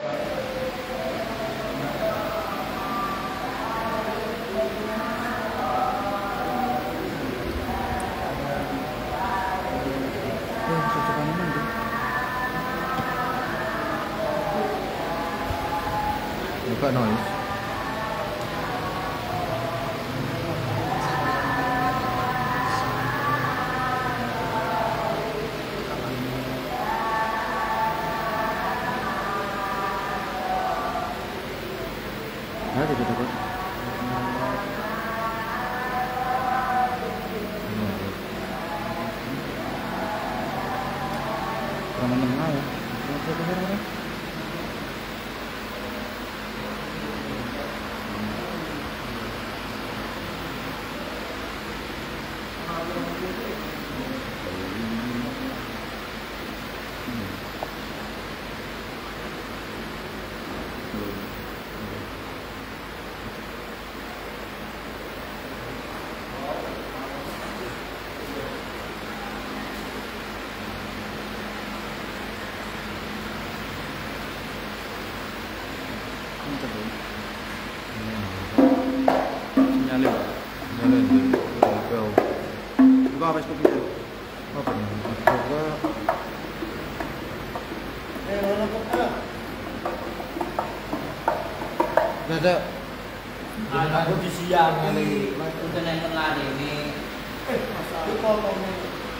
Buka noise. Ada kita kok. Kurang menengah ya. Sinyalin buka Facebook itu apa nih buka ada aku di siang ini udah nonton lari ini itu potongnya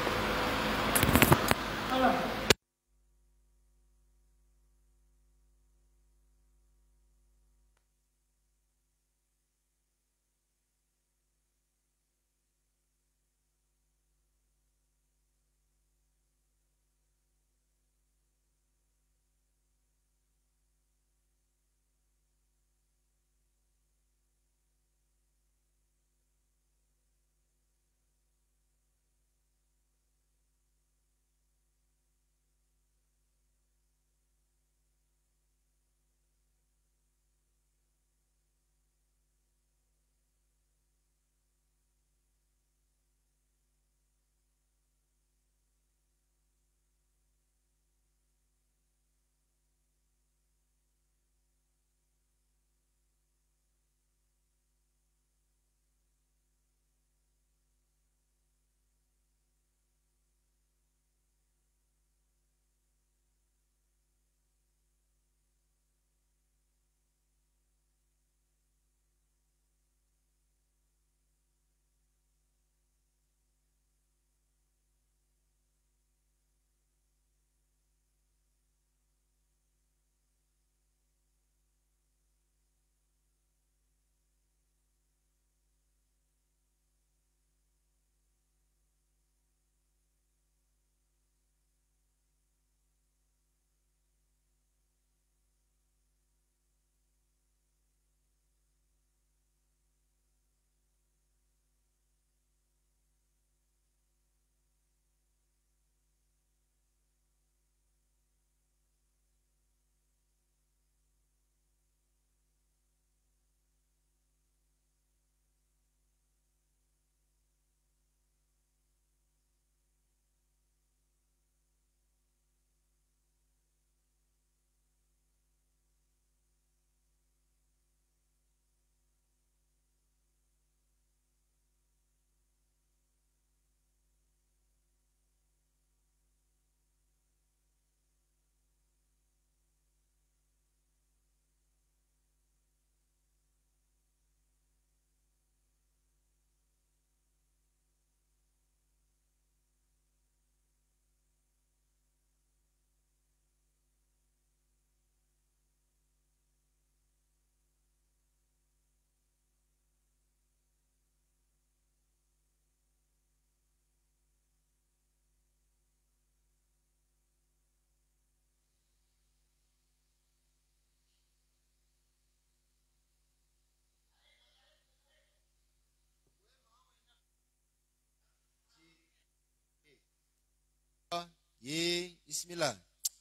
Y, bismillah.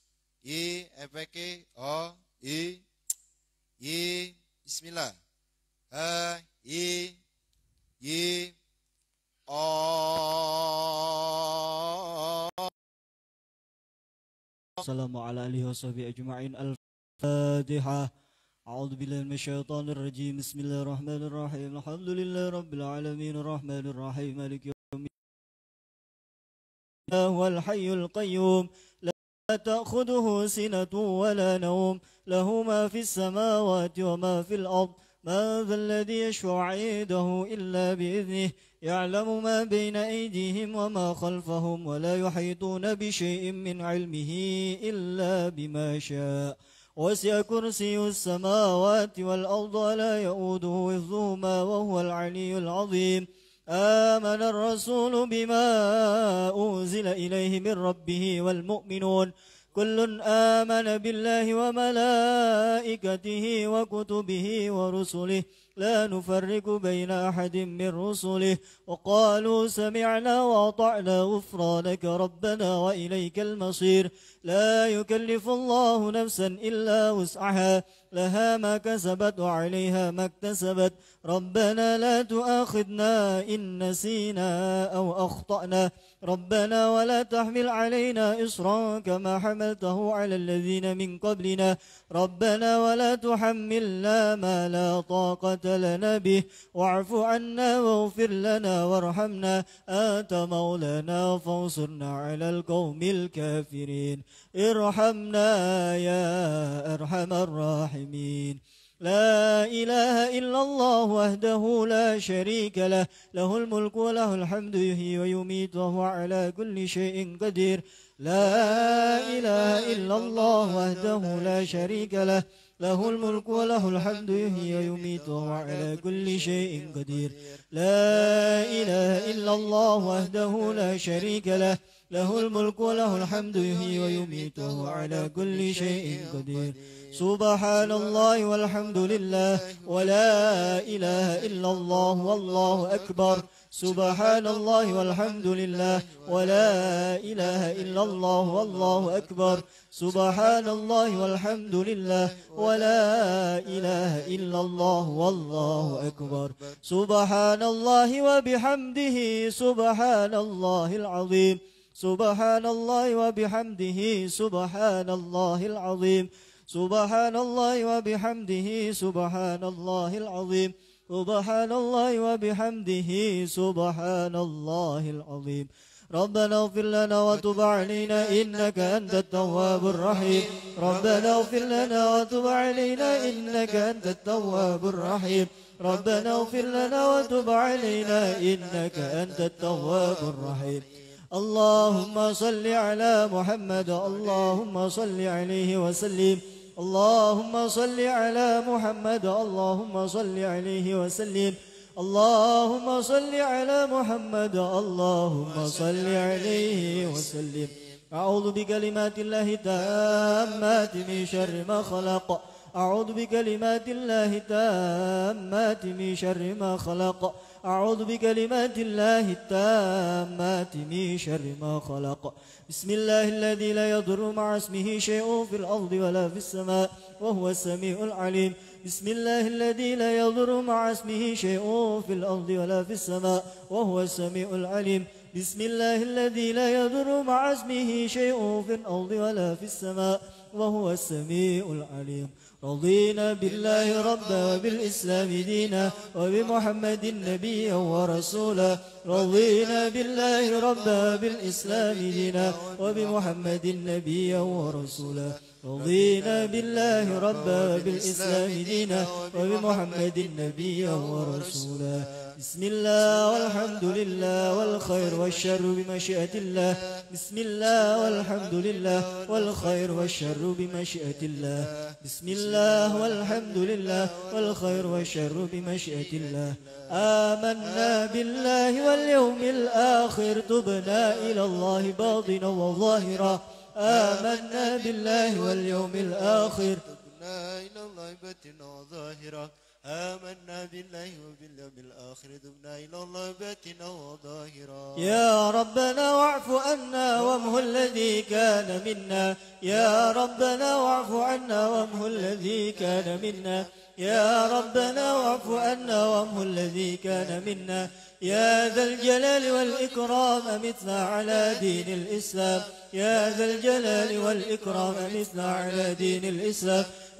Y, efeke, o, y, bismillah. Y, o. Assalamualaikum warahmatullahi wabarakatuh. الفاتحة. أعوذ بالله من الشيطان الرجيم. بسم الله الرحمن الرحيم. الحمد لله رب العالمين الرحمن الرحيم مالك يوم الدين. هو الحي القيوم لا تأخذه سنة ولا نوم، له ما في السماوات وما في الأرض. ما ذا الذي يشفع عنده إلا بإذنه، يعلم ما بين أيديهم وما خلفهم، ولا يحيطون بشيء من علمه إلا بما شاء. وسع كرسي السماوات والأرض ولا يؤوده حفظهما وهو العلي العظيم. آمن الرسول بما أنزل إليه من ربه والمؤمنون كل آمن بالله وملائكته وكتبه ورسله لا نفرق بين أحد من رسله، وقالوا سمعنا وأطعنا غفرانك ربنا وإليك المصير. لا يكلف الله نفسا إلا وسعها، لها ما كسبت وعليها ما اكتسبت. ربنا لا تؤاخذنا إن نسينا أو أخطأنا، ربنا ولا تحمل علينا إصرا كما حملته على الذين من قبلنا، ربنا ولا تحملنا ما لا طاقة لنا به، واعف عنا واغفر لنا وارحمنا، أنت مولانا فانصرنا على القوم الكافرين. ارحمنا يا أرحم الراحمين. لا إله إلا الله وحده لا شريك له، له الملك وله الحمد يحيي ويميت وهو على كل شيء قدير. لا إله إلا الله وحده لا شريك له، له الملك وله الحمد يحيي ويميت وهو على كل شيء قدير. لا إله إلا الله وحده لا شريك له، له الملك وله الحمد يحيي ويميت وهو على كل شيء قدير. سبحان الله والحمد لله ولا إله إلا الله والله أكبر. سبحان الله والحمد لله ولا إله إلا الله والله أكبر. سبحان الله والحمد لله ولا إله إلا الله والله أكبر. سبحان الله وبحمده سبحان الله العظيم. سبحان الله وبحمده سبحان الله العظيم. سبحان الله وبحمده سبحان الله العظيم. سبحان الله وبحمده سبحان الله العظيم. ربنا اغفر لنا وتب علينا إنك أنت التواب الرحيم. ربنا اغفر لنا وتب علينا إنك أنت التواب الرحيم. ربنا اغفر لنا وتب علينا إنك أنت التواب الرحيم. اللهم صل على محمد، اللهم صل عليه وسلم. اللهم صل على محمد، اللهم صل عليه وسلم. اللهم صل على محمد، اللهم صل عليه وسلم. أعوذ بكلمات الله التامات من شر ما خلق. أعوذ بكلمات الله التامات من شر ما خلق. أعوذ بكلمات الله التامات من شر ما خلق. بسم الله الذي لا يضر مع اسمه شيء في الأرض ولا في السماء وهو السميع العليم. بسم الله الذي لا يضر مع اسمه شيء في الأرض ولا في السماء وهو السميع العليم. بسم الله الذي لا يضر مع اسمه شيء في الأرض ولا في السماء وهو السميع العليم. رضينا بالله ربا وبالإسلام دينا وبمحمد نبيا ورسولا. رضينا بالله ربا وبالإسلام دينا وبمحمد نبيا ورسولا. رضينا بالله ربا وبالإسلام دينا وبمحمد نبيا ورسولا. بسم الله والحمد لله والخير والشر بمشيئة الله. بسم الله والحمد لله والخير والشر بمشيئة الله. بسم الله والحمد لله والخير والشر بمشيئة الله. آمنا بالله واليوم الآخر، تبنا إلى الله باطنا وظاهرا. آمنا بالله واليوم الآخر، تبنا إلى الله باطنا وظاهرا. آمنا بالله وباليوم الآخر، تبنا إلى الله باطنا وظاهرا. يا ربنا واعف عنا وامه الذي كان منا. يا ربنا واعف عنا وامه الذي كان منا. يا ربنا واعف عنا وامه الذي كان منا. يا ذا الجلال والإكرام أمتنا على دين الإسلام. يا ذا الجلال والإكرام أمتنا على دين الإسلام.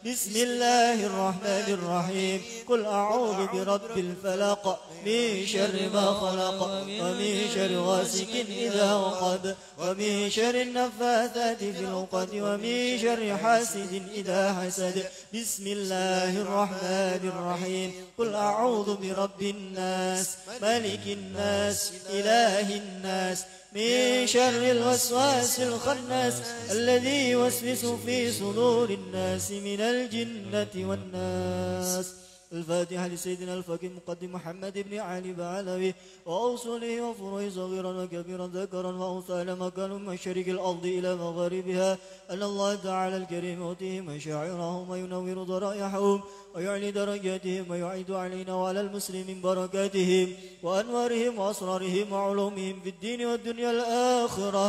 بسم الله الرحمن الرحيم قل أعوذ برب الفلق من شر ما خلق ومن شر غاسق إذا وقب ومن شر النفاثات في العقد ومن شر حاسد إذا حسد بسم الله الرحمن الرحيم قل أعوذ برب الناس ملك الناس إله الناس من شر الوسواس الخناس الذي يوسوس في صدور الناس من الجنة والناس. الفاتحة لسيدنا الفقيه المقدم محمد بن علي بعلوي وأوصله وفروعه صغيرا وكبيرا ذكرا وأنثى لما كانوا من مشارق الأرض إلى مغاربها أن الله تعالى الكريم يؤتيه مشاعرهم وينور ضرائحهم ويعلي درجاتهم ويعيد علينا وعلى المسلمين بركاتهم وأنوارهم وأسرارهم وعلومهم في الدين والدنيا الآخرة.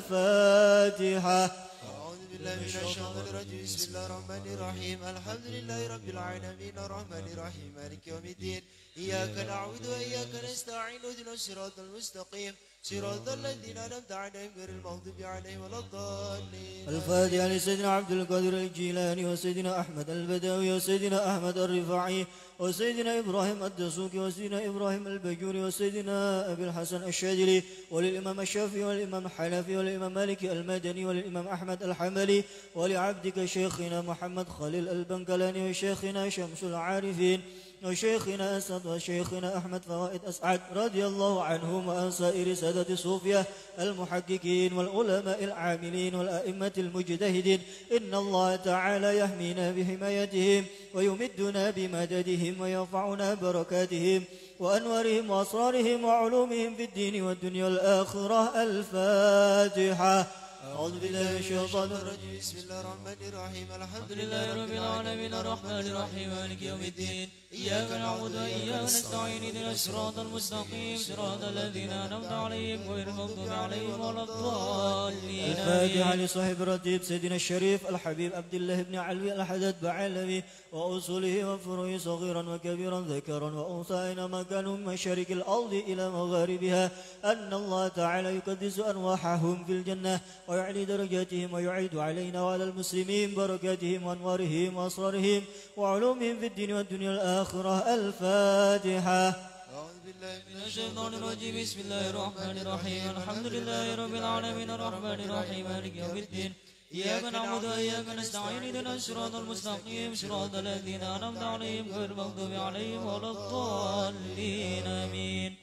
الفاتحة. بالله من الشيطان الرجيم بسم الله الرحمن الرحيم الحمد لله رب العالمين الرحمن الرحيم مالك يوم الدين إياك نعبد وإياك نستعين اهدنا الصراط المستقيم صراط الذين أنعمت عليهم غير المغضوب عليهم ولا الضالين. الفاتحة لسيدنا عبد القادر الجيلاني وسيدنا أحمد البدوي وسيدنا أحمد الرفاعي وسيدنا إبراهيم الدسوقي وسيدنا إبراهيم البجوري وسيدنا أبي الحسن الشاذلي وللإمام الشافعي والإمام الحنفي والإمام مالك المدني وللإمام أحمد الحنبلي ولعبدك شيخنا محمد خليل البنكلاني وشيخنا شمس العارفين وشيخنا أسد وشيخنا أحمد فوائد أسعد رضي الله عنهم وعن سائر سادة الصوفية المحققين والعلماء العاملين والأئمة المجتهدين. إن الله تعالى يحمينا بحمايتهم ويمدنا بمددهم ويرفعنا بركاتهم وأنوارهم وأسرارهم وعلومهم في الدين والدنيا والآخرة. الفاتحة. أعوذ بالله من الشيطان الرجيم بسم الله الرحمن الرحيم الحمد لله رب العالمين الرحمن الرحيم مالك يوم الدين إياك نعبد وإياك نستعين اهدنا الصراط المستقيم صراط الذين أنعمت عليهم غير المغضوب عليهم ولا الضالين. الفاتحة لصاحب الرتيب سيدنا الشريف الحبيب عبد الله بن علوي الحدث بعلوي وأصوله وفروعه صغيرا وكبيرا ذكرا وأنثى أينما كانوا من مشارق الأرض إلى مغاربها أن الله تعالى يقدس أرواحهم في الجنة ويعلي درجاتهم ويعيد علينا وعلى المسلمين بركاتهم وأنوارهم وأسرارهم وعلومهم في الدين والدنيا الآخرة. الفاتحة. أعوذ بالله من الشيطان الرجيم بسم الله الرحمن الرحيم الحمد لله رب العالمين الرحمن الرحيم مالك يوم الدين إياك نعبد وإياك نستعين اهدنا الصراط المستقيم صراط الذين أنعمت عليهم غير المغضوب عليهم ولا الضالين. آمين.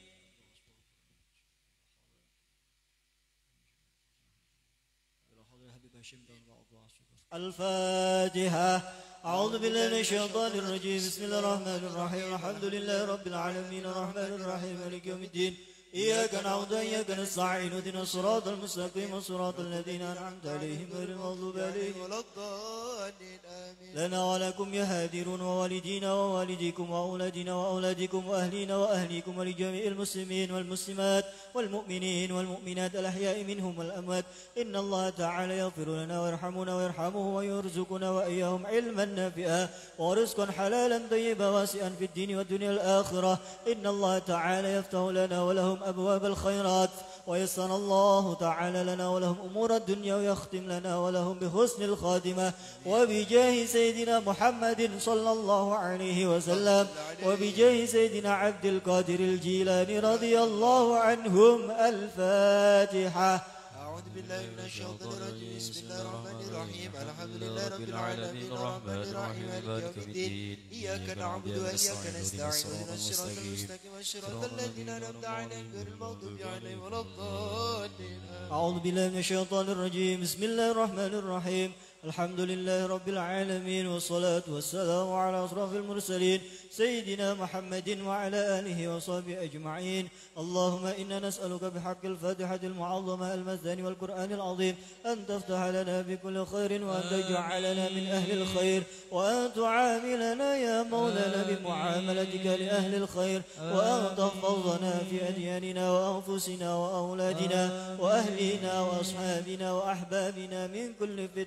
الفاتحة. أعوذ بالله من الشيطان الرجيم بسم الله الرحمن الرحيم الحمد لله رب العالمين الرحمن الرحيم مالك يوم الدين إياك نعبد وإياك نستعين اهدنا الصراط المستقيم صراط الذين أنعمت عليهم غير المغضوب عليهم ولا الضالين. آمين. لنا ولكم يا هادرون ووالدينا ووالديكم وأولادنا وأولادكم وأهلينا وأهليكم ولجميع المسلمين والمسلمات والمؤمنين والمؤمنات الأحياء منهم والأموات. إن الله تعالى يغفر لنا ويرحمنا ويرحمه ويرزقنا وإياهم علما نافعا ورزقا حلالا طيبا واسعا في الدين والدنيا الآخرة. إن الله تعالى يفتح لنا ولهم أبواب الخيرات ويسر الله تعالى لنا ولهم أمور الدنيا ويختم لنا ولهم بحسن الخاتمة وبجاه سيدنا محمد صلى الله عليه وسلم وبجاه سيدنا عبد القادر الجيلاني رضي الله عنهم. الفاتحة. أعوذ بالله من الشيطان الرجيم بسم الله الرحمن الرحيم الحمد لله رب العالمين الرحمن الرحيم مالك يوم الدين إياك نعبد وإياك نستعين اهدنا الصراط المستقيم صراط الذين أنعمت عليهم غير المغضوب عليهم ولا الضالين. أعوذ بالله من الشيطان الرجيم بسم الله الرحمن الرحيم الحمد لله رب العالمين والصلاة والسلام على أشرف المرسلين سيدنا محمد وعلى آله وصحبه أجمعين. اللهم إنا نسألك بحق الفاتحة المعظمة المثاني والقرآن العظيم أن تفتح لنا بكل خير وأن تجعلنا من أهل الخير وأن تعاملنا يا مولانا بمعاملتك لأهل الخير وأن تحفظنا في أدياننا وأنفسنا وأولادنا وأهلنا وأصحابنا وأحبابنا من كل فتنة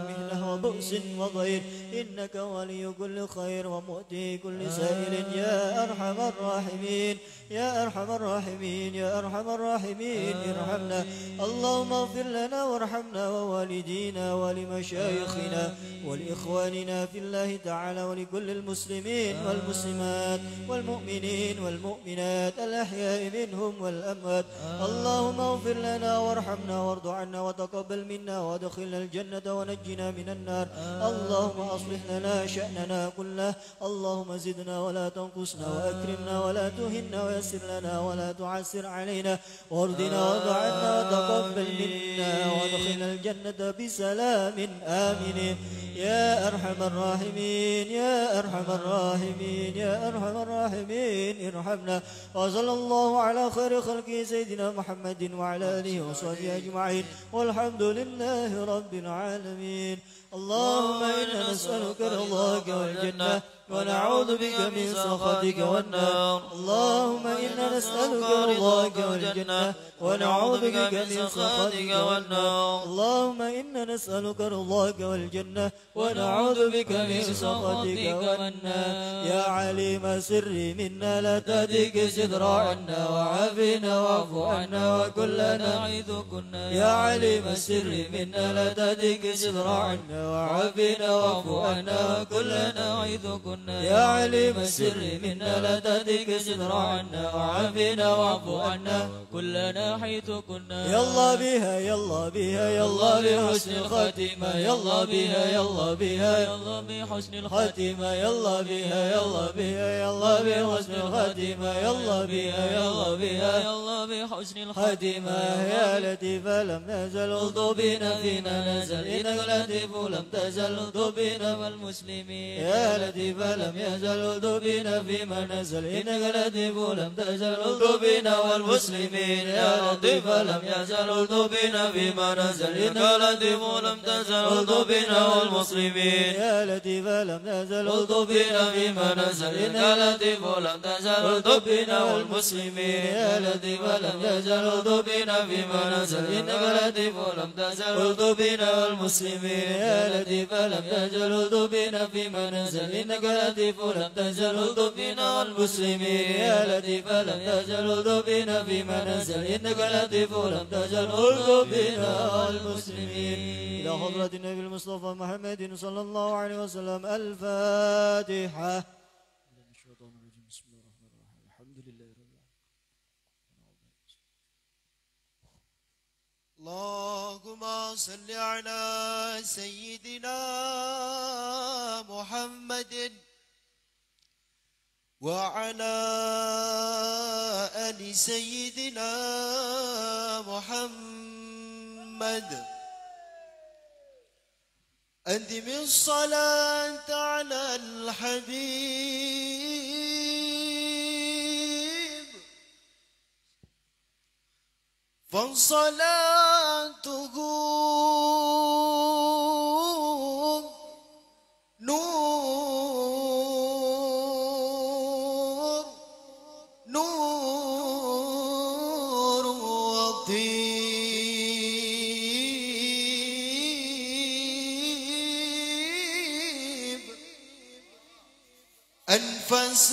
ومهنة وبؤس وضير، إنك ولي كل خير ومؤتي كل سائل يا أرحم الراحمين يا أرحم الراحمين يا أرحم الراحمين ارحمنا. اللهم اغفر لنا وارحمنا ووالدينا ولمشايخنا ولإخواننا في الله تعالى ولكل المسلمين والمسلمات والمؤمنين والمؤمنات الأحياء منهم والأموات. اللهم اغفر لنا وارحمنا وارض عنا وتقبل منا وادخلنا الجنة ونجنا من النار. اللهم أصلح لنا شأننا كله. اللهم زدنا ولا تنقصنا وأكرمنا ولا تهنا ويسر لنا ولا تعسر علينا وارضنا وارض عنا وتقبل منا وادخلنا الجنة بسلام آمين يا أرحم الراحمين يا أرحم الراحمين يا أرحم الراحمين ارحمنا. وصلى الله على خير خلقه سيدنا محمد وعلى آله وصحبه أجمعين والحمد لله رب العالمين. اللهم إنا نسألك رضاك والجنة ونعوذ بك من سخطك والنار. اللهم إنا نسألك رضاك والجنة ونعوذ بك من سخطك والنار. اللهم إنا نسألك رضاك والجنة ونعوذ بك من سخطك والنار. يا عليم سري منا لا تهدك ستر عنا وعافنا واعف عنا وكلنا حيث كنا. يا عليم سري منا لا تهدك ستر عنا وعافنا واعف عنا وكلنا حيث كنا. يا عليم السر منا لا تهدك ستر عنا وعافنا واعف عنا كلنا حيث كنا. يلا بها يلا بها يلا بحسن الخاتمة يلا بها يلا بها يلا بحسن الخاتمة يلا بها يلا بها يلا بحسن الخاتمة يلا بها يلا بها يلا بحسن الخاتمة. يا لطيف لم نزل الطبنا فيما نزل إنك لطيف لم تزل الطبنا والمسلمين. يا لطيف لم يزل بنا فيما نزل إنك لطيف لم تزل بنا والمسلمين. يا لطيف لم يزل بنا فيما نزل إنك لطيف لم تزل بنا والمسلمين. يا لطيف لم يزل بنا فيما نزل إنك لطيف لم تزل بنا والمسلمين. يا لطيف لم يزل بنا فيما نزل إنك لطيف لم تزل بنا والمسلمين. يا لطيف لم يزل بنا فيما نزل إنك لطيف لم تزل بنا والمسلمين. يا لطيف لم تزل بنا فيما نزل إنك لطيف لم تزل بنا والمسلمين. إلى حضرة النبي المصطفى محمد صلى الله عليه وسلم. الفاتحة. بسم الله الرحمن الرحيم. الحمد لله رب العالمين. اللهم صل على سيدنا محمد وعلى آل سيدنا محمد. أدم الصلاة على الحبيب فصلاته نور وطيب أنفس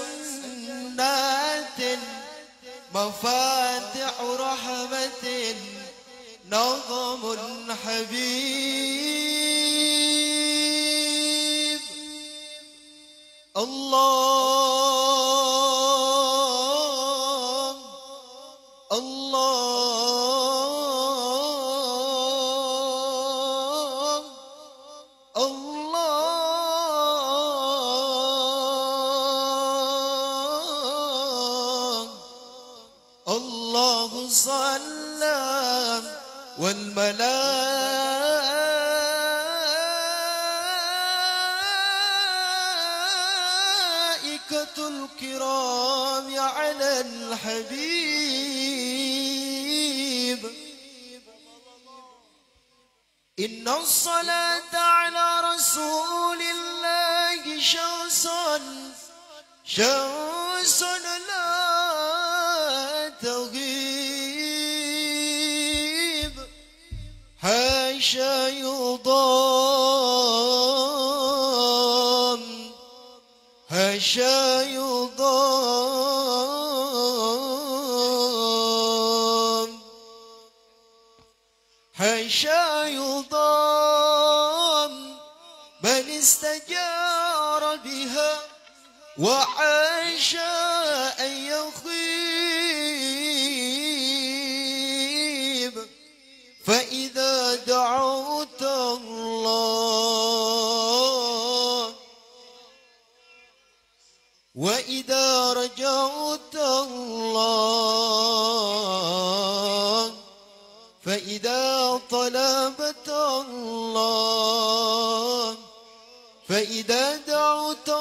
جنات مفاتح رحمة نظم حبيب. الله الله الله الله صلى والملائكة الكرام على الحبيب. إن الصلاة على رسول الله شمس لا تغيب حاشا يضام هشا يضام حاشا يضام من استجار بها وعاش أن يخيب فإذا دعوت الله وإذا رجوت الله فإذا طلبت الله فإذا دعوت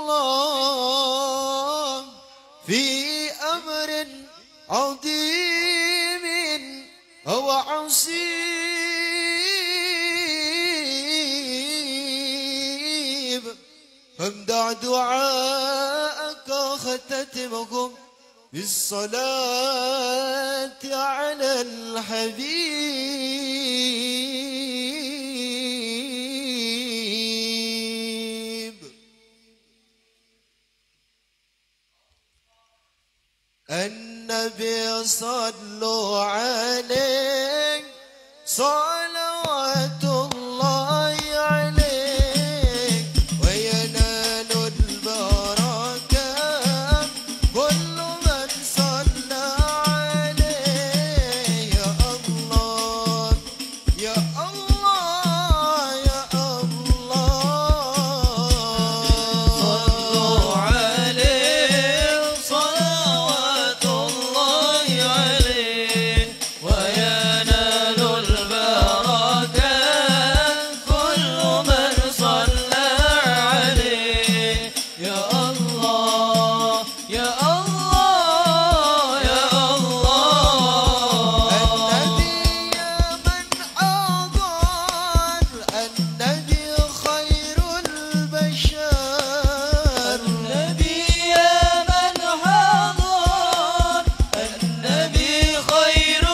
الله في أمر عظيم أو عصيب فامدع دعاءك ختتمكم بالصلاة على الحبيب. النبي صلوا عليه صلوات الله عليه وينال البركة كل من صلى عليه يا الله يا الله يا الله صلوا عليه صلوات الله عليه وينال البركة كل من صلى عليه يا الله يا الله يا الله النبي يا من حضر النبي خير البشر النبي يا من حضر النبي خير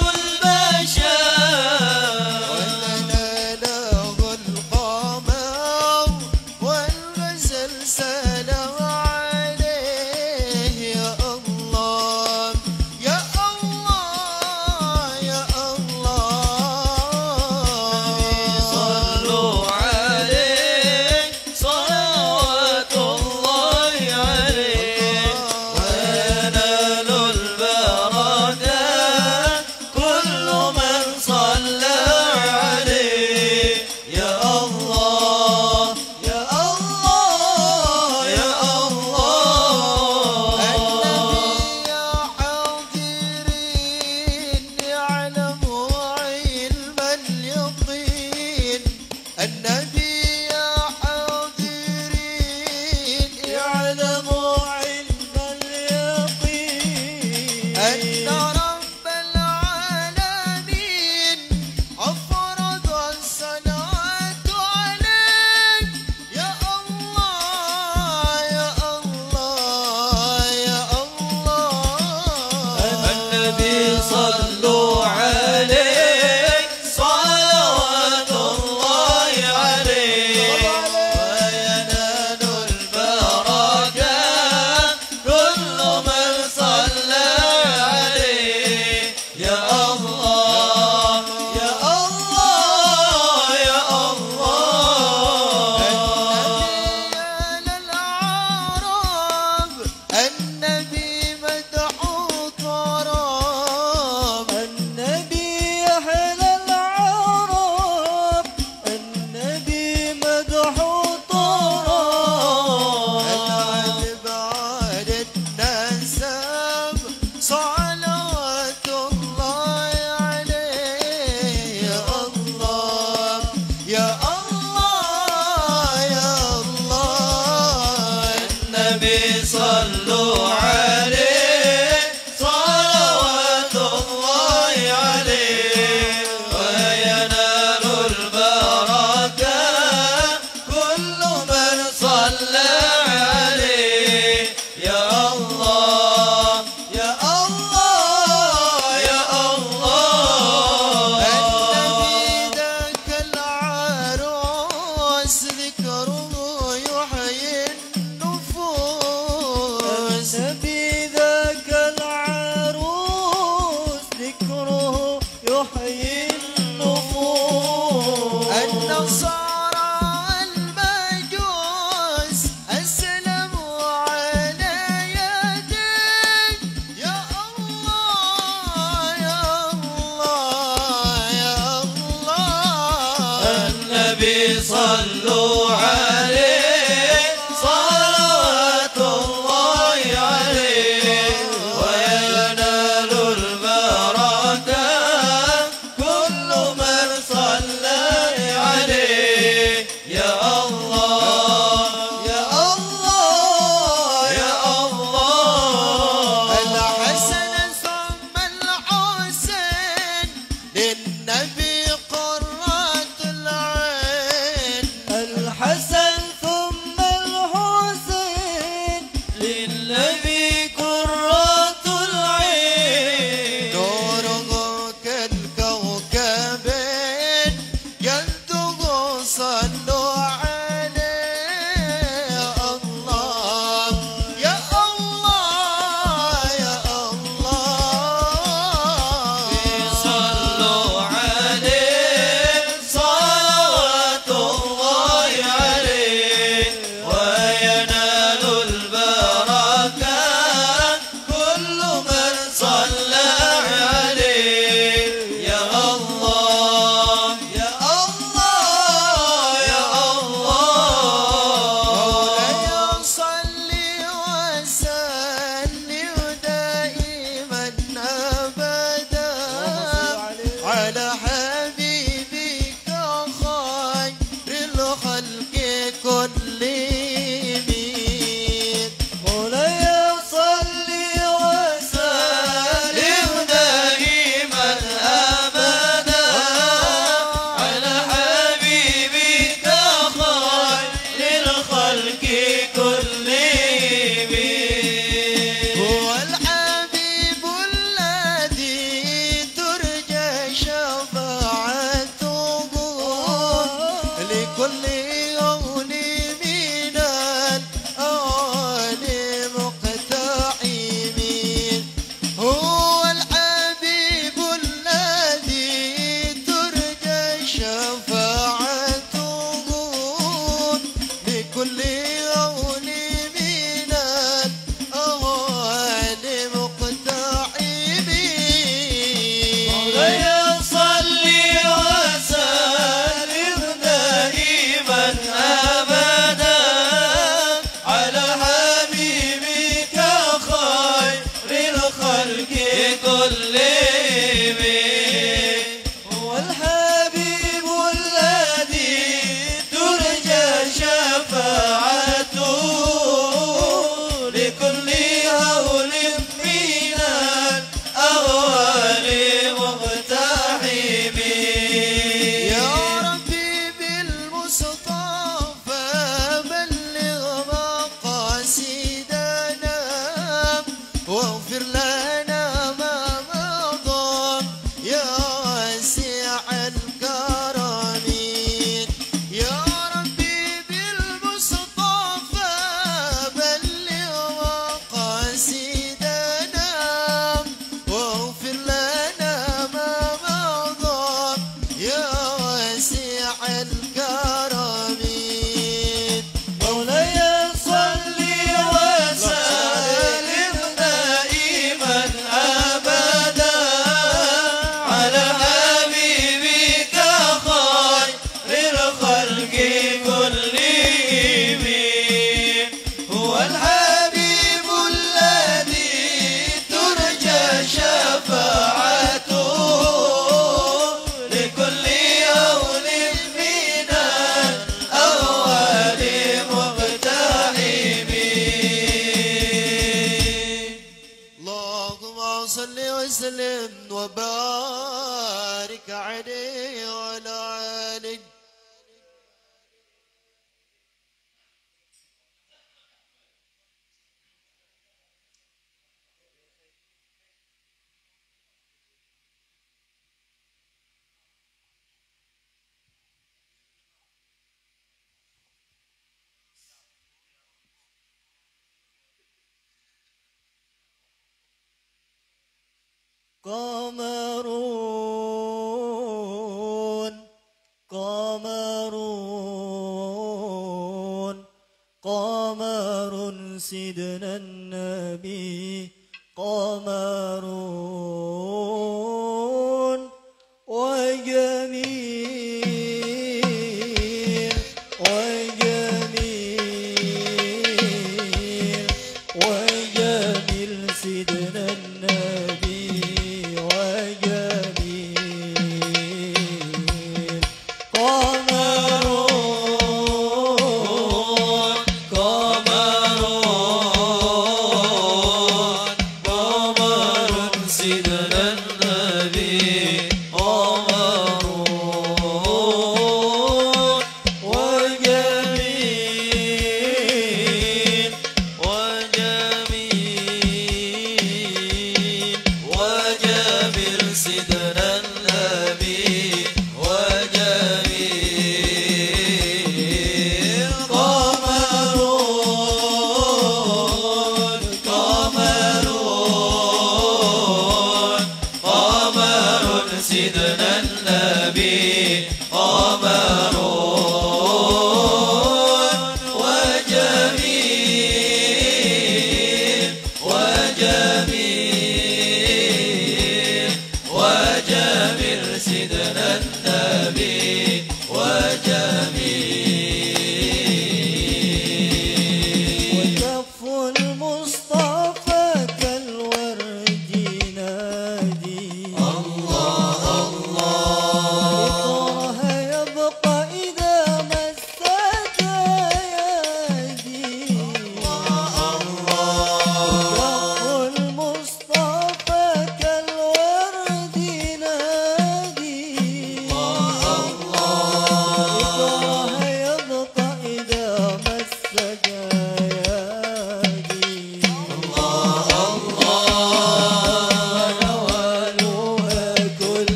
البشر وتناله القمر والغزل سلام عليه يا الله يا الله يا الله صلوا عليه صلوات الله عليه وينال البركة كل من صلى عليه يا الله يا الله يا الله النبي يا حاضرين يعلموا علم اليقين النبي يا حاضرين يعلموا علم اليقين أن رب العالمين أفرض الصلاة عليك يا الله يا الله يا الله النبي صلوا عليه صلوات الله عليه صلوا عليه صلوات الله عليه وينال البركة كل من صلى عليه يا الله يا الله يا الله الحسن ثم الحسين للنبي قرة العين الحسن ثم الحسين للنبي قرة العين نوره كالكوكبين جلده صلوا عليه يا الله يا الله يا الله صلوا عليه صلوات الله عليه وينال البركة كل من صلى عليه يا الله يا الله يا الله مولاي صل وسلم دائما أبدا على حبيبك خير الخلق كلهم مولاي صل وسلم دائما أبدا على حبيبك خير الخلق كلهم هو الحبيب الذي ترجى شفاعته لكل يوم من الأوان مقتحمين هو الحبيب الذي ترجى شفاعته لكل يوم من الأوان مقتحمين مولاي صل وسلم دائما أبدا على حبيبك خير الخلق كلهم هو الحبيب الذي ترجى شفاعته لكل هول من الأهوال مقتحمين يا ربي بالمصطفى بلغ مقاصدنا واغفر لنا ما مضى يا واسع الكرم يا ربي بالمصطفى بلغ مقاصدنا واغفر لنا ما مضى يا واسع الكرم مولاي صل وسلم دائما أبدا على حبيبك خير الخلق كلهم هو الحبيب الذي ترجى شفاعته لكل هول من الأهوال مقتحمين اللهم صل وسلم وبارك عليه وعلى آله قمرون قمرون قمر سيدنا النبي قمرون وجميل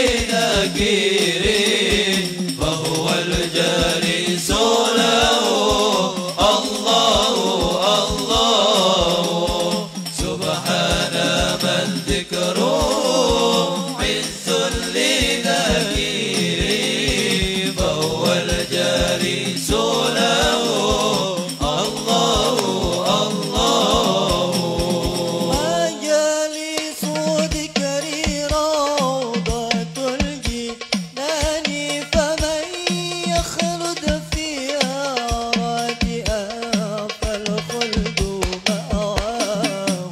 ذاكرين فهو الجالس له الله الله سبحان من ذكره عز لذاكرين فهو الجالس له الله الله مجالس ذكري روضة الجنان فمن يخلد فيها راتئا فالخلد مأواه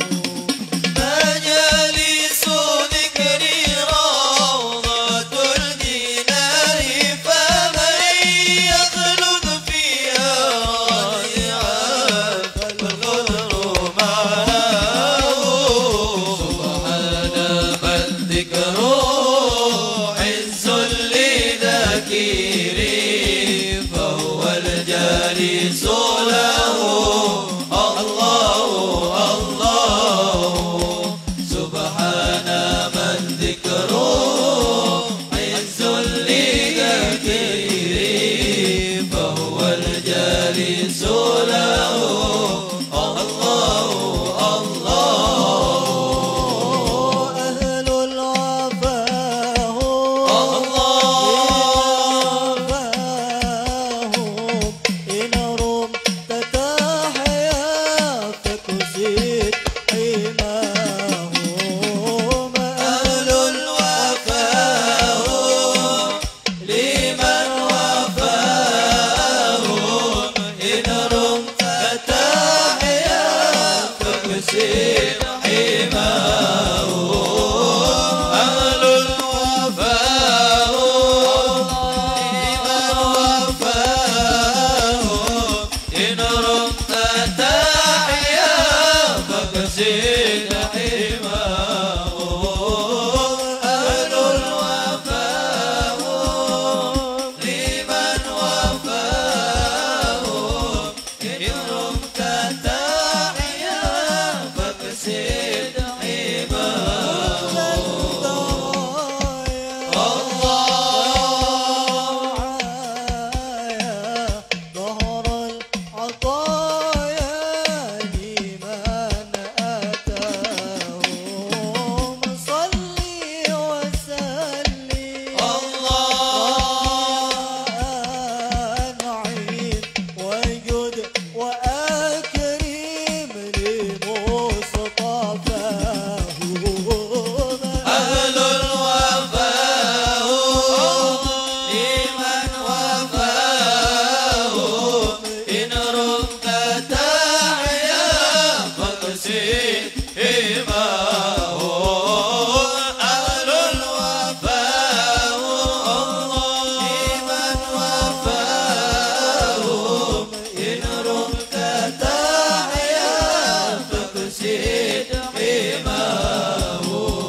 مجالس ذكري روضة الجنان فمن يخلد فيها رائعا فالخضر معاه سبحان من ذكره عز لذاكرين فهو الجالس له الله الله سبحان من ذكره عز لذاكرين فهو الجالس له الله الله أهل الوفاء إن رمت تحيا فكسيت حماهم أهل الوفاء لمن وفاهم إن رمت تحيا فكسر حماه أهل الوفاء لمن وفاهم إن رمت تحيا فكسر حماه أهل الوفاء لمن وفاهم إن رمت تحيا فكسر حماه ظهر العطايا لمن أتاهم صلي وسلم أنعم وجد وأكرم لمصطفاه أهل الوفاء لمن وفاهم إن رمت تحيا فكسر حماه أهل الوفاء لمن وفاهم إن رمت تحيا فكسر حماه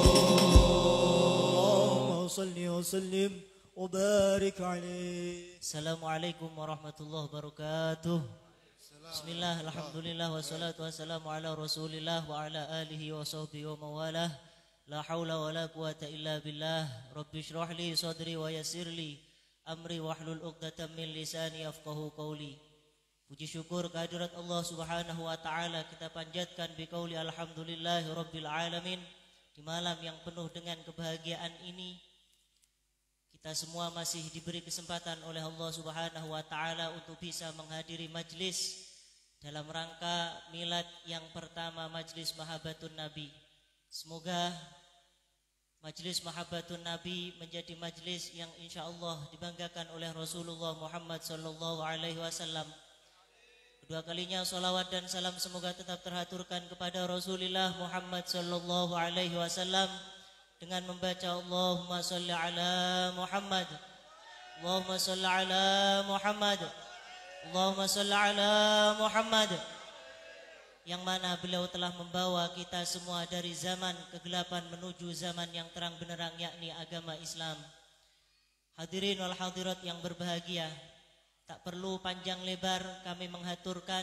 اللهم صل وسلم وبارك عليه. Assalamualaikum warahmatullahi wabarakatuh. Bismillah, alhamdulillah, wassalatu wassalamu ala rasulillah wa ala alihi wa sahbihi wa mawalah. La hawla wa la quwata illa billah. Rabbi shrah li sadri wa yassir li amri wahlul uqdatam min lisani yafqahu qawli. Puji syukur kehadirat Allah Subhanahu wa taala kita panjatkan biqauli alhamdulillahi rabbil alamin. Di malam yang penuh dengan kebahagiaan ini kita semua masih diberi kesempatan oleh Allah Subhanahu wa taala untuk bisa menghadiri majlis dalam rangka milad yang pertama Majlis Mahabbatun Nabi. Semoga Majlis Mahabbatun Nabi menjadi majlis yang insyaallah dibanggakan oleh Rasulullah Muhammad sallallahu alaihi wasallam. Kedua kalinya salawat dan salam semoga tetap terhaturkan kepada Rasulullah Muhammad sallallahu alaihi wasallam dengan membaca Allahumma salli ala Muhammad, Allahumma salli ala Muhammad, Allahumma salli ala Muhammad, yang mana beliau telah membawa kita semua dari zaman kegelapan menuju zaman yang terang benderang, yakni agama Islam. Hadirin wal hadirat yang berbahagia, tak perlu panjang lebar kami menghaturkan.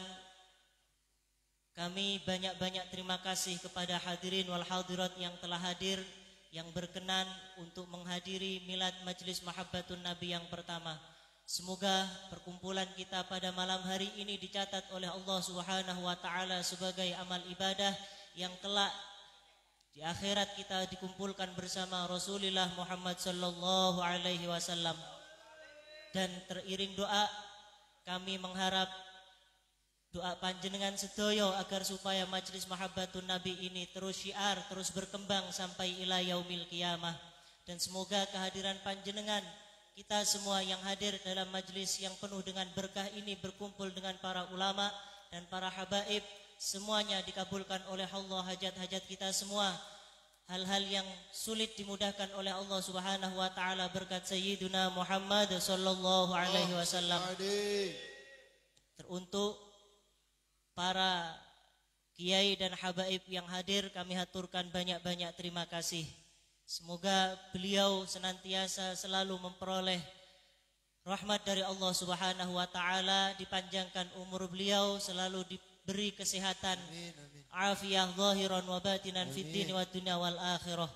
Kami banyak-banyak terima kasih kepada hadirin wal hadirat yang telah hadir, yang berkenan untuk menghadiri milad Majlis Mahabbatun Nabi yang pertama. Semoga perkumpulan kita pada malam hari ini dicatat oleh Allah Subhanahu wa taala sebagai amal ibadah yang kelak di akhirat kita dikumpulkan bersama Rasulullah Muhammad sallallahu alaihi wasallam. Dan teriring doa kami mengharap doa panjenengan sedoyo agar supaya Majlis Mahabbatun Nabi ini terus syiar, terus berkembang sampai ila yaumil qiyamah. Dan semoga kehadiran panjenengan, kita semua yang hadir dalam majlis yang penuh dengan berkah ini berkumpul dengan para ulama dan para habaib, semuanya dikabulkan oleh Allah hajat-hajat kita semua. Hal-hal yang sulit dimudahkan oleh Allah Subhanahu wa taala berkat Sayyiduna Muhammad sallallahu alaihi wasallam. Teruntuk para kiai dan habaib yang hadir, kami haturkan banyak-banyak terima kasih. Semoga beliau senantiasa selalu memperoleh rahmat dari Allah Subhanahu wa taala, dipanjangkan umur beliau, selalu diberi kesehatan, afiyah zahiran wa batinan fid din wa dunya wal akhirah.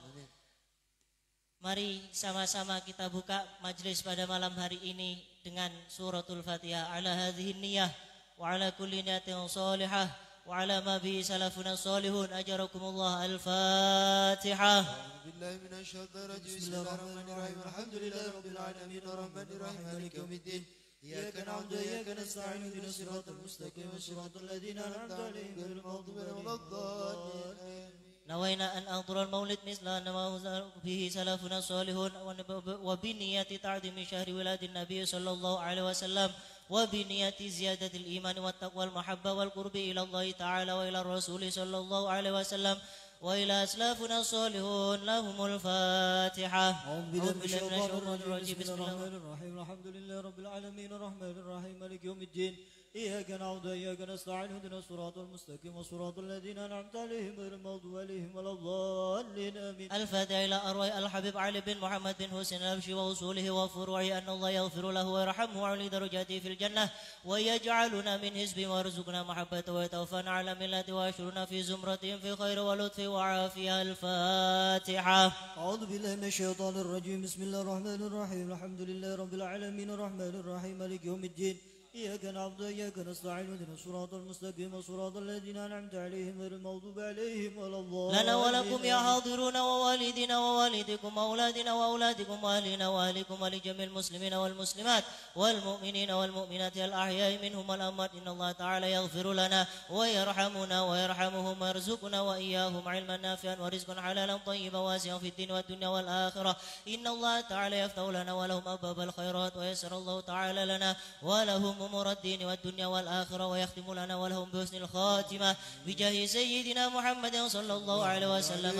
Mari sama-sama kita buka majlis pada malam hari ini dengan suratul Fatihah. Ala hadhihi niyyah wa ala kulli niyatin salihah wa ala ma bi salafuna salihun ajarakumullah. Al-Fatihah. بالله من الشيطان الرجيم بسم الله الرحمن الرحيم الحمد لله رب العالمين الرحمن الرحيم مالك يوم الدين إياك نعبد وإياك نستعين اهدنا الصراط المستقيم صراط الذين أنعمت عليهم غير المغضوب عليهم ولا الضالين. نوينا أن أحضر المولد مثل ما به سلفنا الصالحون وبنية تعظيم شهر ولادة النبي صلى الله عليه وسلم وبنية زيادة الإيمان والتقوى والمحبة والقرب إلى الله تعالى وإلى الرسول صلى الله عليه وسلم وإلى أسلافنا الصالحون. لهم الفاتحة. أعوذ بالله من الشيطان الرجيم بسم الله الرحمن الرحيم الحمد لله رب العالمين الرحمن الرحيم مالك يوم الدين إياك نعبد وإياك نستعين اهدنا الصراط المستقيم صراط الذين أنعمت عليهم غير المغضوب عليهم ولا الضالين آمين. الفاتحة إلى أرواح الحبيب علي بن محمد بن حسين الأبشي وأصوله وفروعه أن الله يغفر له ويرحمه ويعلي درجاته في الجنة ويجعلنا من حزبه ويرزقنا محبته ويتوفانا على ملته ويحشرنا في زمرتهم في خير ولطف وعافية. الفاتحة. أعوذ بالله من الشيطان الرجيم بسم الله الرحمن الرحيم الحمد لله رب العالمين الرحمن الرحيم مالك يوم الدين إياك نعبد وإياك نستعين اهدنا الصراط المستقيم صراط الذين أنعمت عليهم غير المغضوب عليهم ولا الضالين. لنا ولكم يا حاضرون ووالدنا ووالدكم وأولادنا وأولادكم وأهلنا وأهلكم ولجميع المسلمين والمسلمات والمؤمنين والمؤمنات الأحياء منهم والأموات إن الله تعالى يغفر لنا ويرحمنا ويرحمهم ويرزقنا وإياهم علما نافعا ورزقا حلالا طيبا واسعا في الدين والدنيا والآخرة. إن الله تعالى يفتح لنا ولهم أبواب الخيرات ويسر الله تعالى لنا ولهم أمور الدين والدنيا والآخرة ويختم لنا ولهم بحسن الخاتمة بجاه سيدنا محمد صلى الله عليه وسلم.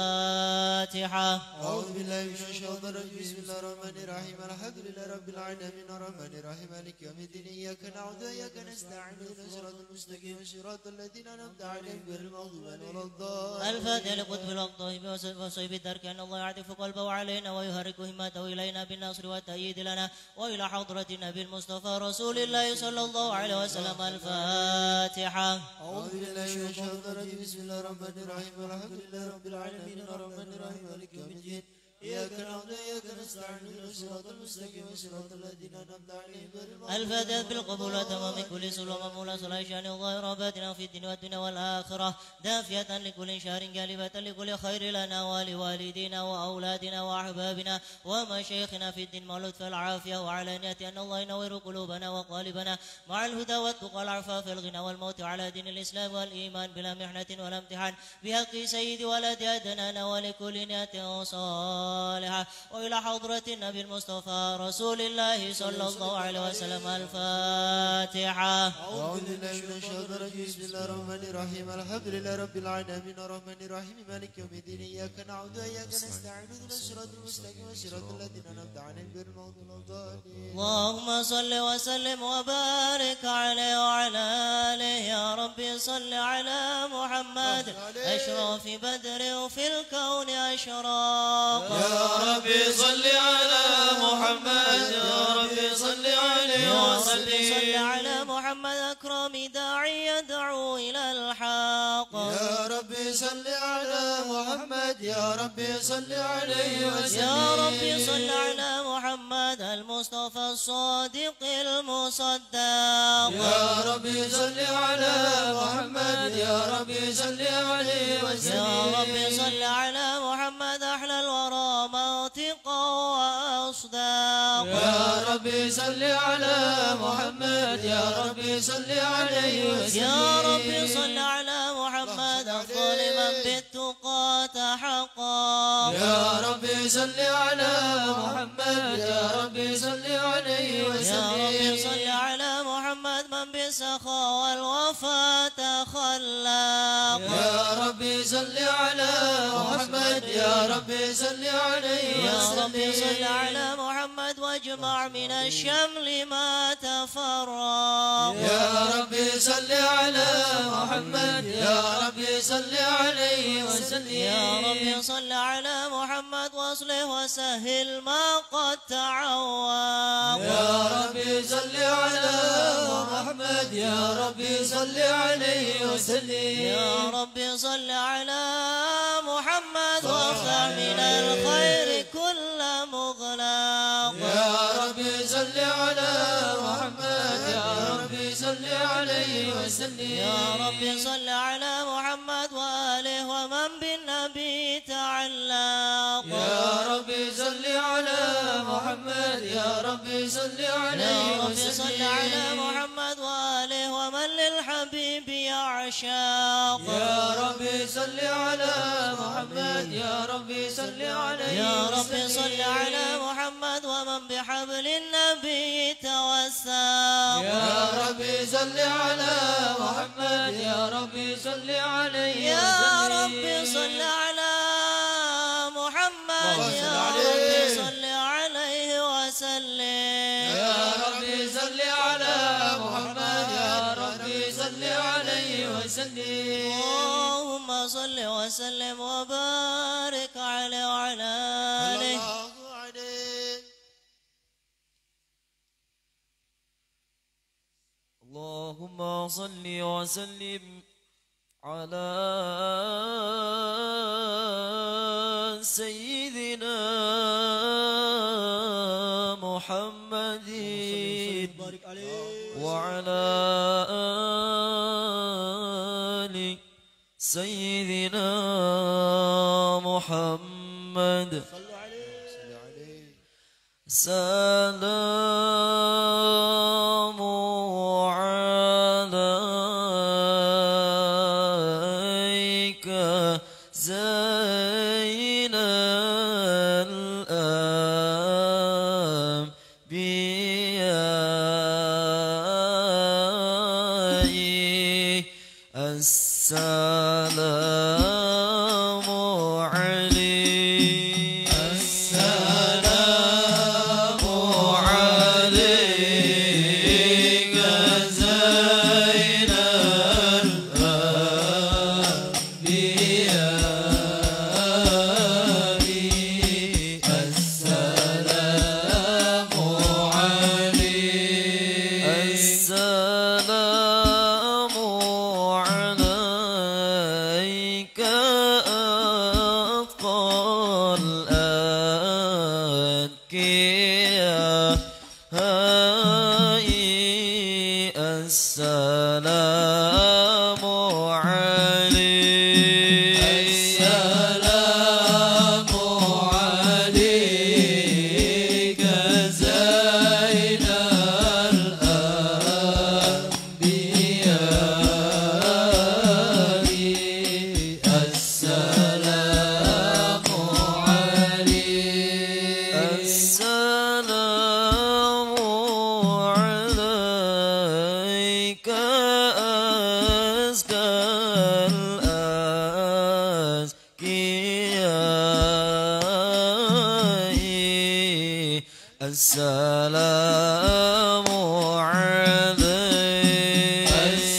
الفاتحة. أعوذ بالله من الشيطان الرجيم بسم الله الرحمن الرحيم الحمد لله رب العالمين الرحمن الرحيم مالك يوم الدين إياك نعبد وإياك نستعين اهدنا الصراط المستقيم صراط الذين أنعمت عليهم غير المغضوب عليهم ولا الضالين. الفاتحة لقطب الأقطاب وصيب الدرك أن الله يعطف قلبه علينا ويحرك همته إلينا بالنصر والتأييد لنا وإلى حضرة النبي المصطفى رسول الله صلى الله عليه وسلم. الفاتحة. أعوذ بالله من الشيطان الرجيم بسم الله الرحمن الرحيم الحمد لله رب العالمين الرحمن الرحيم مالك يوم الدين إياك نعبد وإياك نستعين اهدنا الصراط المستقيم صراط الذين أنعمت عليهم غير المغضوب عليهم. الفاتحة بالقبول وتمام كل سلوى ممولى صلاة شأن الظاهر وباطنا في الدين والدنيا والآخرة دافية لكل شهر جالبة لكل خير لنا ولوالدينا وأولادنا وأحبابنا ومشايخنا في الدين واللطف والعافية وعلانية أن الله ينور قلوبنا وقالبنا مع الهدى والتقى والعفاف والغنى والموت على دين الإسلام والإيمان بلا محنة ولا امتحان بحق سيد ولد أدنان ولكل نية صالحة وإلى حضرة النبي المصطفى رسول الله صلى الله عليه وسلم. الفاتحة. أعوذ بالله من الشيطان الرجيم بسم الله الرحمن الرحيم الحمد لله رب العالمين الرحمن الرحيم مالك يوم الدين إياك نعبد وإياك نستعين اهدنا الصراط المستقيم صراط الذين أنعمت عليهم غير المغضوب عليهم ولا الضالين. اللهم صل وسلم وبارك عليه وعلى آله. يا ربي صل على محمد أشرف بدر في الكون أشراق. يا ربي صل على محمد يا ربي صل عليه يا ربي صل وسلم. على محمد أكرم داعي يدعو إلى الحق. يا ربي صل على محمد يا ربي صل عليه وسلم يا ربي صل على محمد المصطفى الصادق المصدق يا ربي صل على محمد يا ربي صل عليه وسلم يا ربي صل على محمد أحلى الورى منطقا وأصداق يا ربي صل على محمد يا ربي صل عليه وسلم يا ربي صل على محمد أفضل من بالتقى تحقق يا ربي صل على محمد يا ربي صل عليه وسلم يا ربي صل على محمد من بالسخاء والوفاء تخلق يا ربي صل على محمد يا ربي صل عليه يا وسلم ربي صل على محمد واجمع من الشمل ما تفرق يا ربي صل على محمد يا ربي صل عليه وسلم يا ربي صل على محمد واصلح وسهل ما قد تعوق يا ربي صل على محمد يا ربي صل عليه وسلم يا ربي صل على محمد وافتح من الخير كل مغلق يا ربي صل على محمد يا ربي صل عليه وسلم يا ربي صل على محمد وآله ومن بالنبي تعلق يا ربي صل على محمد يا ربي صل عليه يا ربي صل وسلم على محمد وآله ومن للحبيب يعشاق يا ربي صل على محمد يا ربي صل عليه يا ربي صل على محمد ومن بحبل النبي توسق يا ربي صل على محمد يا ربي صل عليه يا وسلم ربي صل على محمد اللهم صل يا عليه. ربي صل عليه وسلم يا ربي صل على محمد يا ربي صل عليه وسلم اللهم صل وسلم وبارك عليه وعلى آله الله عليه اللهم صل وسلم على سيدنا محمد بارك عليه وعلى آل سيدنا محمد صلوا عليه سلام عليك زين الأنبياء السلام عليك السلام عليك زين الأنبياء السلام عليك السلام عليك أتقى الأتقياء السلام عليك السلام عليك زين الأنبياء السلام عليك السلام عليك أزكى الأزكياء السلام عليك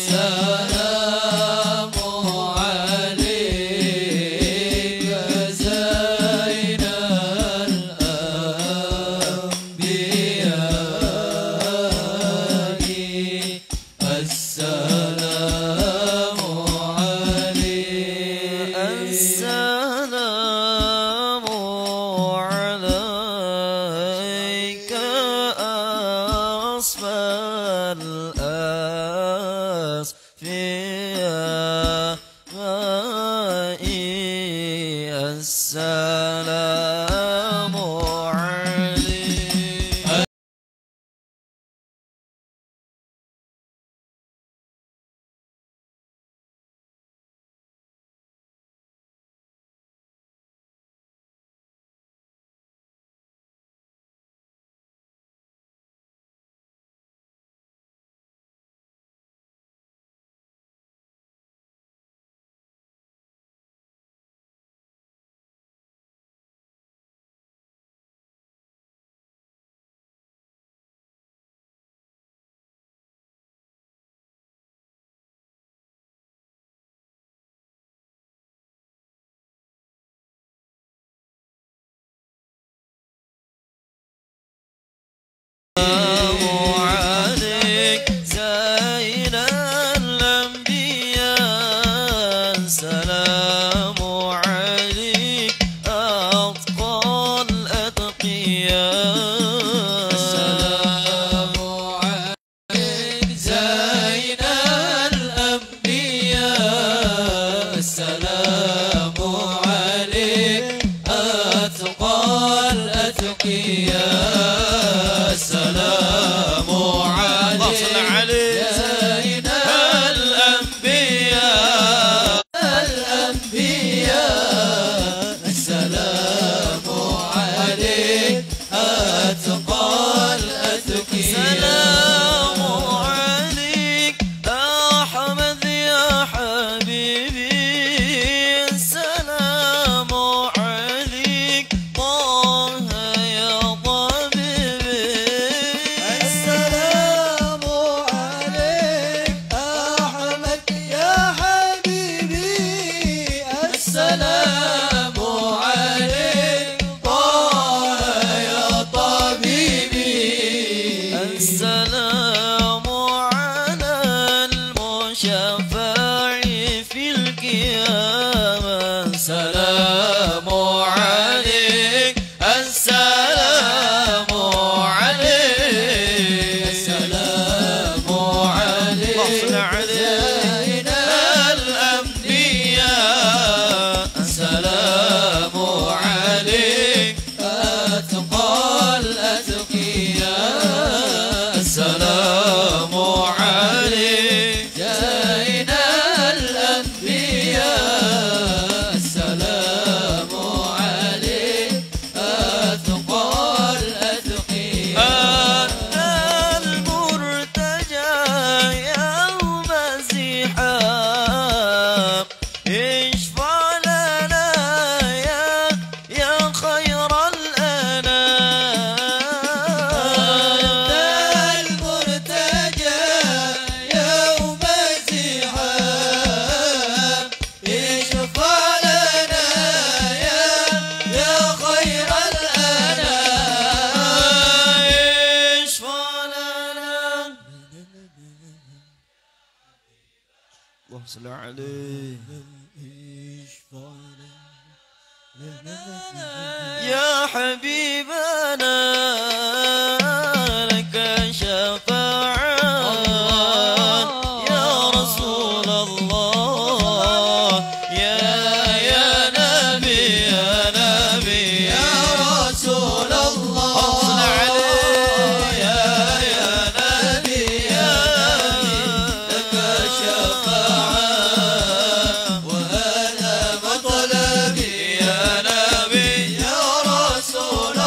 السلام عليك زين الأنبياء السلام عليك أتقيا السلام عليك يا زين الأنبياء السلام عليك أتقى الأتقياء سلام عليك أحمد يا حبيبي السلام عليك طه يا طبيبي السلام عليك أحمد يا حبيبي السلام عليك طه يا طبيبي السلام على المشفع في القيامة السلام عليك السلام عليك السلام عليك زين الأنبياء السلام عليك أتقى الأتقياء السلام عليك زين الأنبياء السلام عليك أتقى الأتقياء أنت المرتجى يوم الزحام اشفع لنا يا خير الأنام المرتجى يوم الزحام اشفع لنا يا خير الأنام اشفع لنا اللهم صل عليه يا حبيبنا لك شفاعة يا رسول الله يا نبي يا رسول الله صل عليه يا نبي لك شفاعة وأنا مطلبي يا نبي يا رسول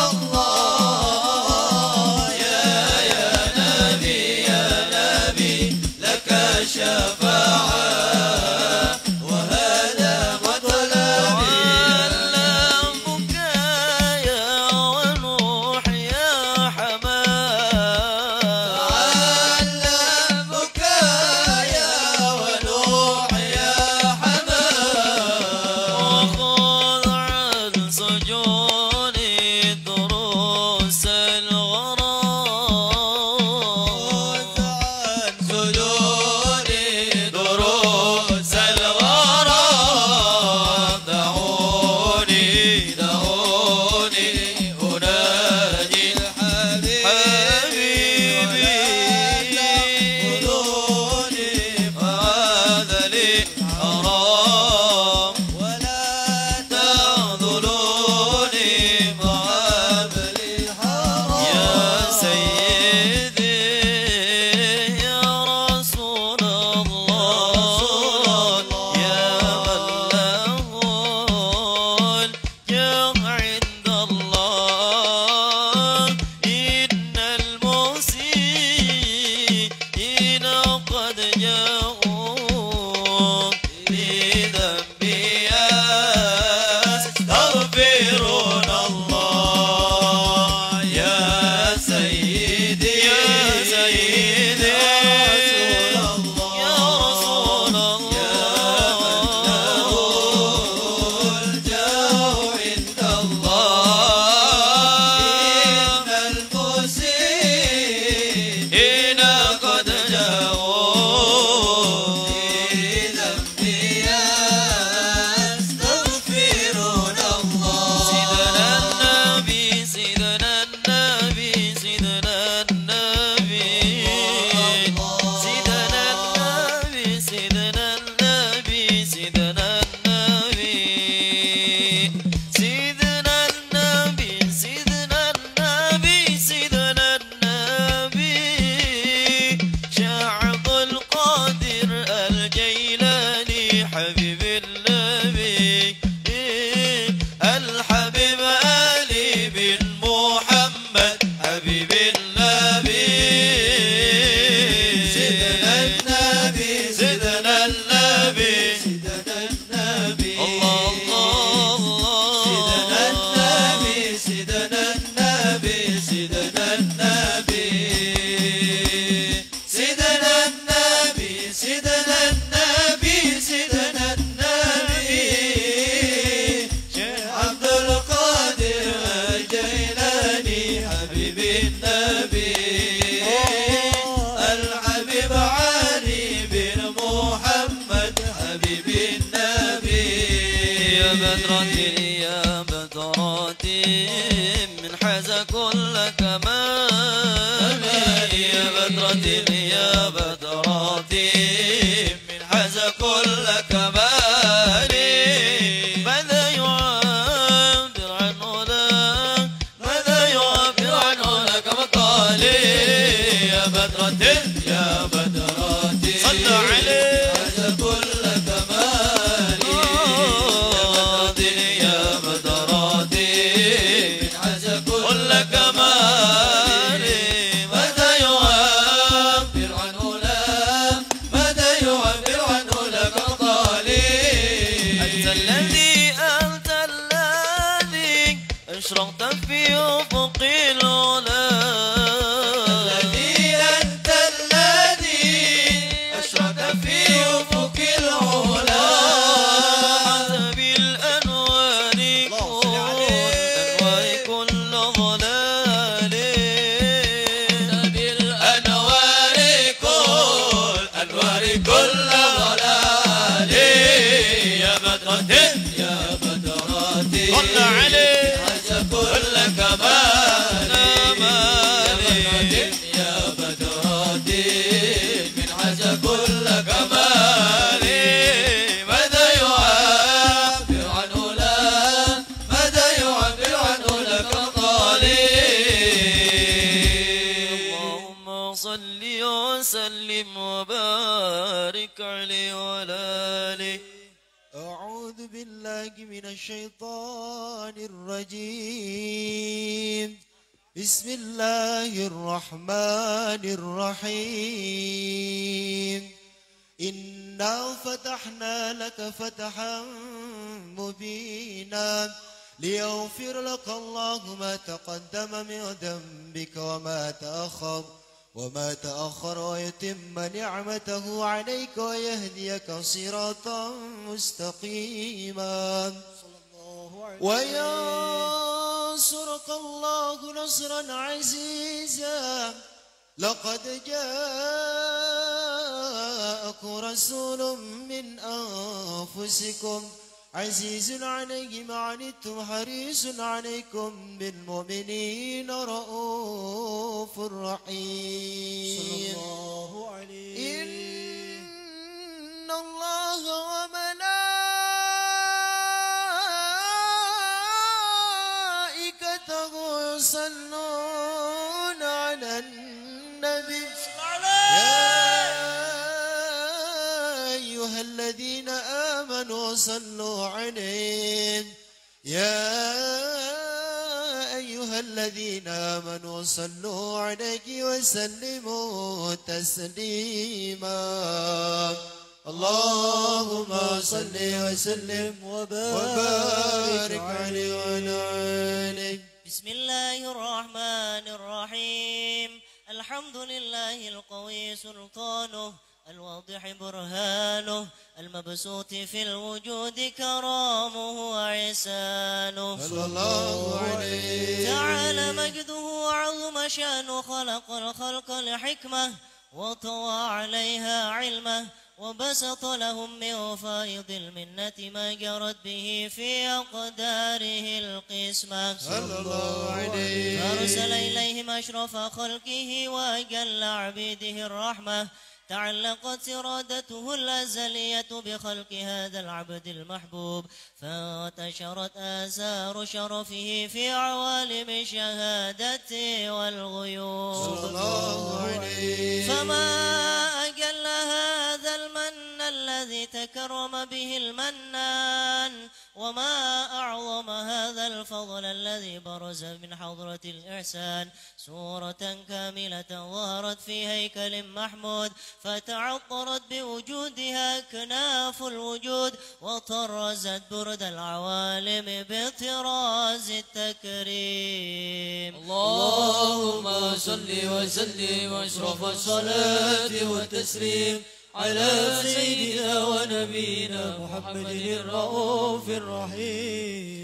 حبيب النبي الحبيب علي بن محمد حبيب النبي يا بدرة يا بدرة من حاز كل كمال يا بدرة يا بدرة من حاز كل كمال ماذا يعبر عنه لك ماذا يعبر عنه لك مقالي يا بدرة يا بدرة صلى عليه حاز كل كمال يا بدرة من حاز كل كمال ماذا يعبر عنه لك ماذا يعبر عنه لك مقالي أنت الذي أشرقت في أفق العلا أنت الذي أشرق في أفق العلا حسب الأنوار كل ضلال بالأنوار كل ضلال يا بدرة يا بدرة صلى عليه حاز كل كمال يا بدرة من حاز كل كمال ماذا يعبر عنه لك ماذا يعبر عنه لك مقالي اللهم صل وسلم وبارك عليه وعلى آله أعوذ بالله من الشيطان الرجيم بسم الله الرحمن الرحيم إنا فتحنا لك فتحا مبينا ليغفر لك الله ما تقدم من ذنبك وما تأخر ويتم نعمته عليك ويهديك صراطا مستقيما وينصرك الله نصرا عزيزا لقد جاءكم رسول من أنفسكم عزيز عليه ما عنتم حريص عليكم بالمؤمنين رؤوف رحيم إن الله وملائكته يصلون على النبي يا أيها الذين آمنوا صلوا عليه يا أيها الذين آمنوا صلوا عليه وسلموا تسليما اللهم صل وسلم وبارك عليه وعلى آله بسم الله الرحمن الرحيم الحمد لله القوي سلطانه الواضح برهانه المبسوط في الوجود كرامه وعسانه صلى الله عليه تعالى مجده وعظم شانه خلق الخلق لحكمة وطوى عليها علمه وبسط لهم من فائض المنة ما جرت به في أقداره القسمة صلى الله عليه فأرسل إليهم أشرف خلقه وأجل عبيده الرحمة تعلقت إرادته الأزلية بخلق هذا العبد المحبوب فانتشرت آثار شرفه في عوالم الشهادة والغيوب صلى الله عليه فما أجل هذا المن الذي تكرم به المنان وما أعظم هذا الفضل الذي برز من حضرة الإحسان سورة كاملة ظهرت في هيكل محمود فتعطرت بوجودها كناف الوجود وطرزت برد العوالم بطراز التكريم اللهم صل وسلم واشرف الصلاة والتسليم على سيدنا ونبينا محمد الرؤوف الرحيم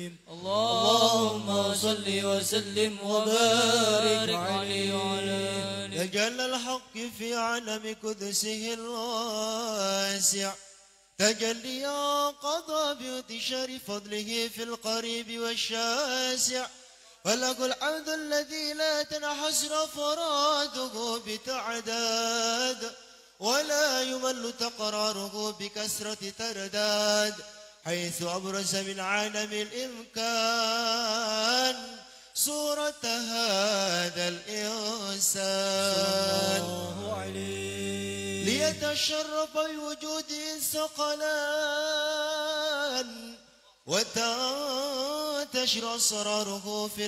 اللهم صل وسلم وبارك عليه وعلى آله. تجلى الحق في علم قدسه الواسع تجليا قضى بانتشار فضله في القريب والشاسع فله الحمد الذي لا تنحصر فراده بتعداد ولا يمل تقراره بكثرة ترداد حيث أبرز من عالم الإمكان صورة هذا الإنسان ليتشرف بوجود ثقلان وتنتشر أسراره في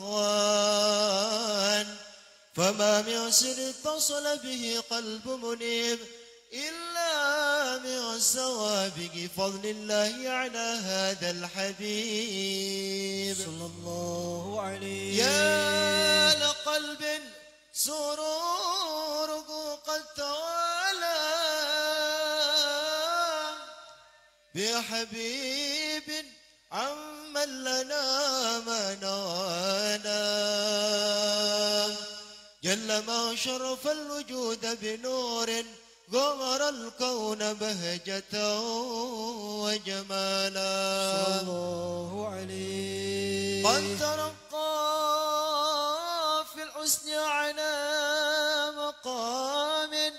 الأقوان فما من سر اتصل به قلب منيب إلا من سوابق فضل الله على هذا الحبيب صلى الله عليه. يا لقلب سروره قد توالى بحبيب عمن لنا ما نوانا جل ما شرف الوجود بنور غمر الكون بهجة وجمالا صلى الله عليه. قد ترقى في الحسن على مقام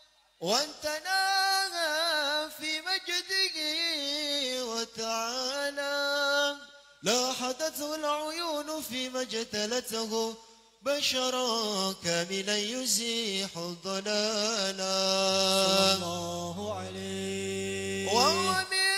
وانتناها في مجده وتعالى لا حدثه العيون فيما اجتلته بشرا كاملا يزيح الضلالا صلى الله عليه. وهو من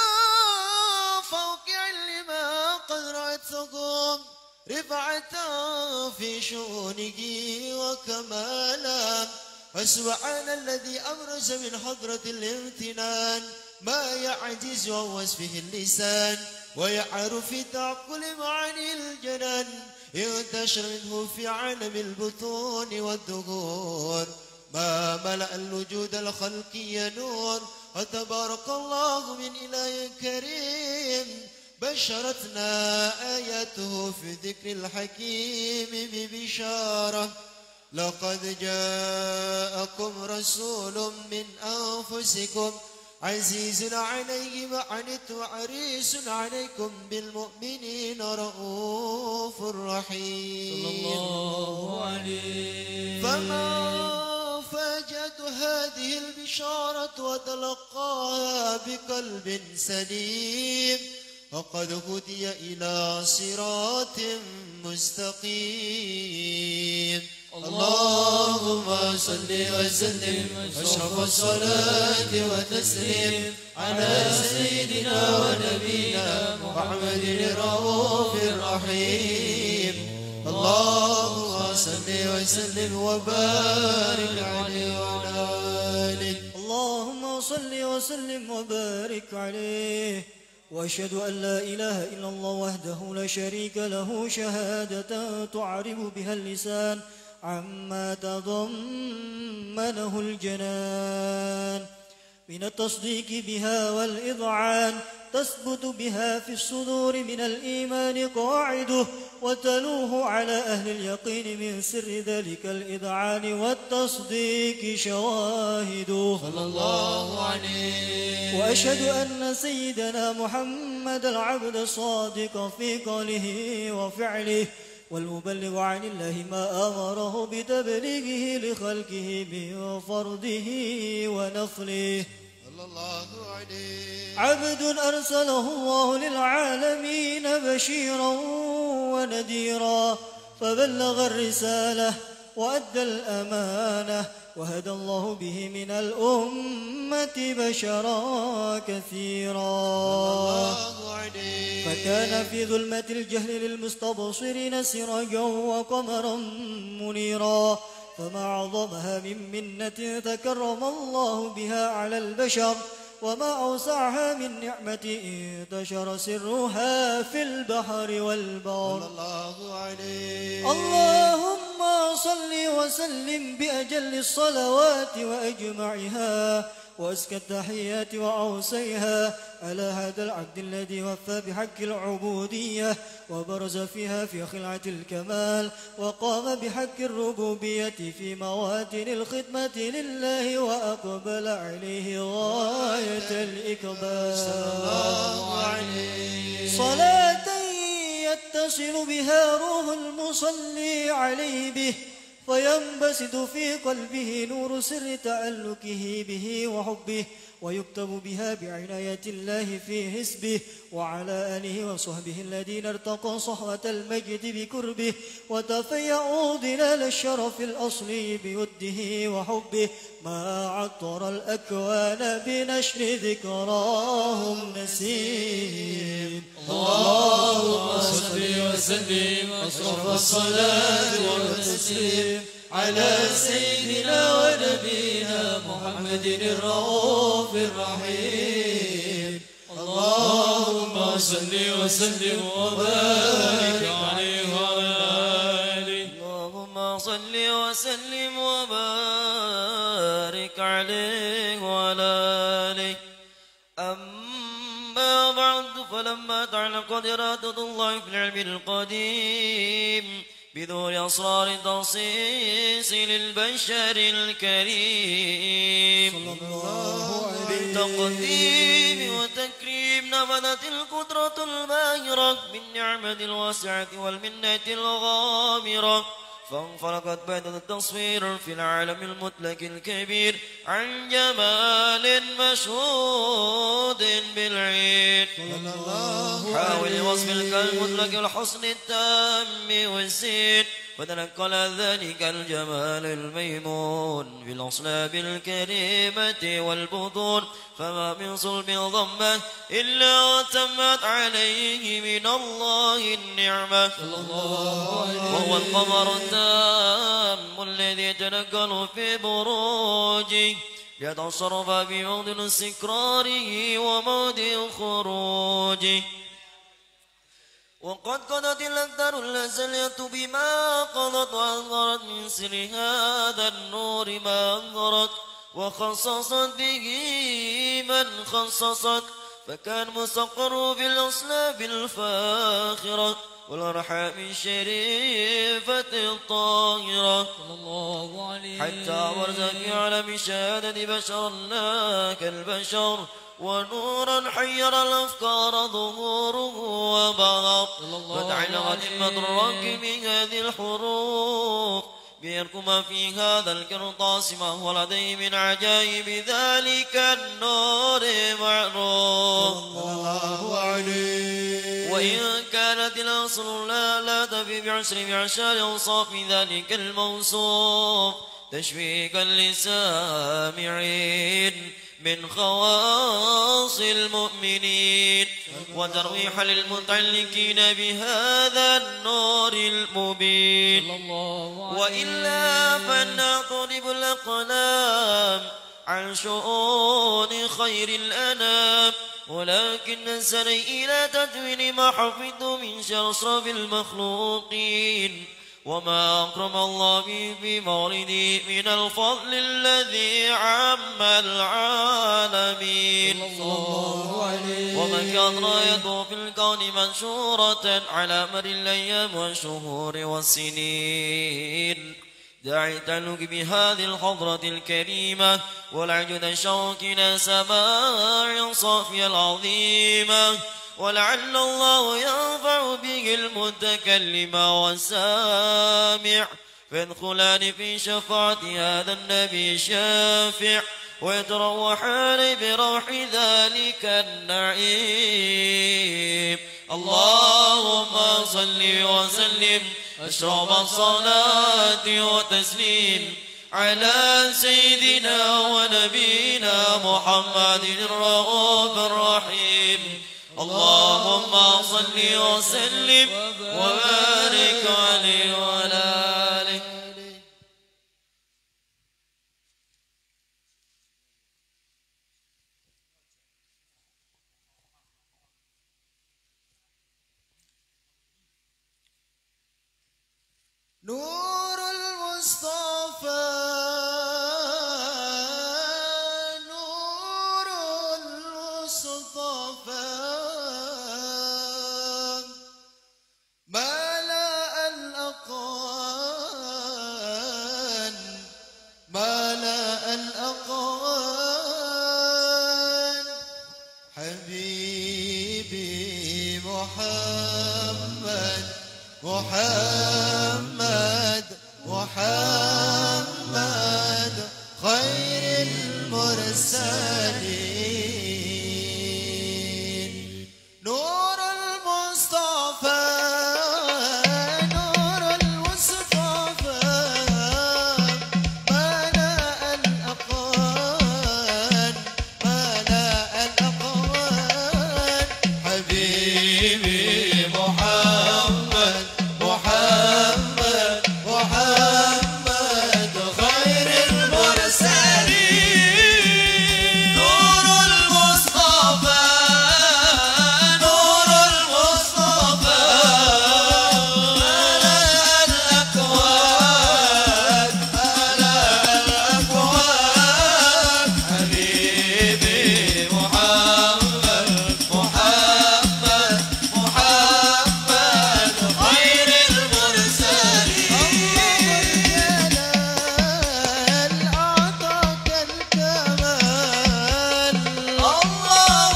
فوق علم ما قد رأتهم رفعة في شؤونه وكمالا فسبحان الذي أبرز من حضرة الامتنان ما يعجز عن وصفه اللسان ويعر في تعقل معاني الجنان ينتشر منه في عالم البطون والدهور ما ملأ الوجود الخلقي نور وتبارك الله من إله كريم بشرتنا آياته في ذكر الحكيم ببشارة لقد جاءكم رسول من أنفسكم عزيز عليه ما عنتم حريص عليكم بالمؤمنين رؤوف رحيم صلى الله عليه. فما فاجأت هذه البشارة وتلقاها بقلب سليم فقد هدي إلى صراط مستقيم اللهم صل وسلم أشرف الصلاة وتسليم على سيدنا ونبينا محمد الرؤوف الرحيم اللهم صل وسلم وبارك عليه وعلى آله. اللهم صل وسلم وبارك عليه. وأشهد أن لا إله إلا الله وحده لا شريك له شهادة تعرب بها اللسان عما تضمنه الجنان من التصديق بها والإذعان تثبت بها في الصدور من الإيمان قاعده وتلوه على أهل اليقين من سر ذلك الإذعان والتصديق شواهده صلى الله عليه. وأشهد أن سيدنا محمد العبد الصادق في قوله وفعله والمبلغ عن الله ما أمره بتبليغه لخلقه من فرضه ونفله صلى الله عليه. عبد أرسله الله للعالمين بشيرا ونذيرا فبلغ الرسالة وأدى الأمانة وهدى الله به من الأمة بشرا كثيرا فكان في ظلمة الجهل للمستبصرين سراجا وقمرا منيرا فما أعظمها من منة تكرم الله بها على البشر وما أوسعها من نعمة انتشر سرها في البحر والبر صلى الله عليه. اللهم صل وسلم بأجل الصلوات وأجمعها وأزكى التحيات وأوصيها على هذا العبد الذي وفى بحق العبودية وبرز فيها في خلعة الكمال وقام بحق الربوبية في مواتن الخدمة لله وأقبل عليه غاية الإقبال صلاة يتصل بها روح المصلي عليه به فينبسط في قلبه نور سر تعلقه به وحبه ويكتب بها بعناية الله في حسبه وعلى آله وصحبه الذين ارتقوا صحوة المجد بكربه وتفيعوا ظلال الشرف الأصلي بوده وحبه ما عطر الأكوان بنشر ذكراهم نسيم اللهم صل وسلم أشرف الصلاة والتسليم على سيدنا ونبينا محمد الرؤوف الرحيم اللهم صل وسلم وبارك عليه وعلى آله اللهم صل وسلم وبارك عليه وعلى آله أما بعد فلما تعلق إرادة الله في العلم القديم بذور أسرار تخصيص للبشر الكريم بالتقديم وتكريم نفذت القدرة الباهرة بالنعمة الواسعة والمنة الغامرة فانفلقت بيضة التصوير في العالم المطلق الكبير عن جمال مشهود بالعين حاول وصف المطلق الحسن التام والزين فتنقل ذلك الجمال الميمون في الأصلاب الكريمة والبطون فما من صلب ضمه إلا وتمت عليه من الله النعمة وهو القمر التام الذي يتنقل في بروجه يتصرف بموضع استقراره وموضع خروجه وقد قضت الأقدار الأزلية بما قضت وأنظرت من سر هذا النور ما أنظرت وخصصت به من خصصت فكان مستقر في الأصلاب الفاخرة والأرحام الشريفة الطاهرة حتى برز في عالم الشهادة بشرا لا كالبشر ونورا حير الأفكار ظهوره وبغض فتعلقت المدرك بهذه الحروف بيركم في هذا القرطاس ما هو لديه من عجائب ذلك النور معروف وإن كانت الأصل لا تفي بعشر بعشر أوصاف ذلك الموصوف تشويقا للسامعين من خواص المؤمنين وترويحا للمتعلقين بهذا النور المبين وإلا فلنضرب الأقلام عن شؤون خير الأنام ولكن ننسني إلى تدوين ما حفظ من شرشف المخلوقين وما أكرم الله به في مولده من الفضل الذي عم العالمين ومن كان رايته في الكون منشورة على مر الأيام والشهور والسنين داعي التعلق بهذه الحضرة الكريمة والعجد شوقنا سماع صافية العظيمة ولعل الله ينفع به المتكلم والسامع فيدخلان في شفاعة هذا النبي الشافع ويتروحان بروح ذلك النعيم اللهم صل وسلم أشرف الصلاة وتسليم على سيدنا ونبينا محمد الرؤوف الرحيم اللهم صل وسلم وبارك عليه وعلى آله نور المصطفى محمد محمد خير المرسلين نور المصطفى نور المصطفى ملأ الأقوان ملأ الأقوان حبيبي محمد محمد محمد خير المرسلين نور المصطفى نور المصطفى ملأ الأكوان ملأ الأكوان حبيبي محمد محمد محمد خير المرسلين أعطاك الكمال الله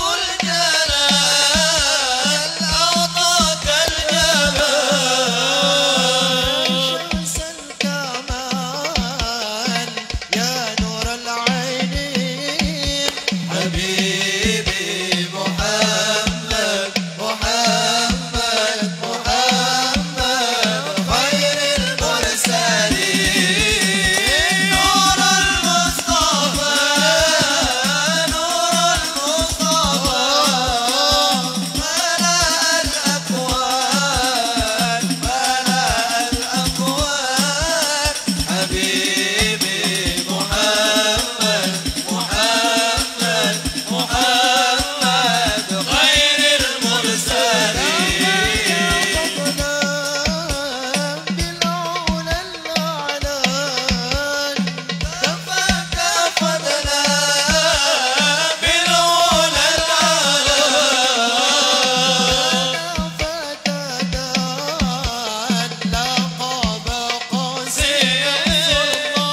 الجلال أعطاك الجمال شمس الكمال يا نور العينين حبيبي محمد محمد محمد خير المرسلين نور المصطفى نور المصطفى ملأ الأكوان ملأ الأكوان حبيبي محمد محمد محمد خير المرسلين بالعلا الأعلان كفاك فضلا بالعلا الأعلان فتدان لا قاب قوسين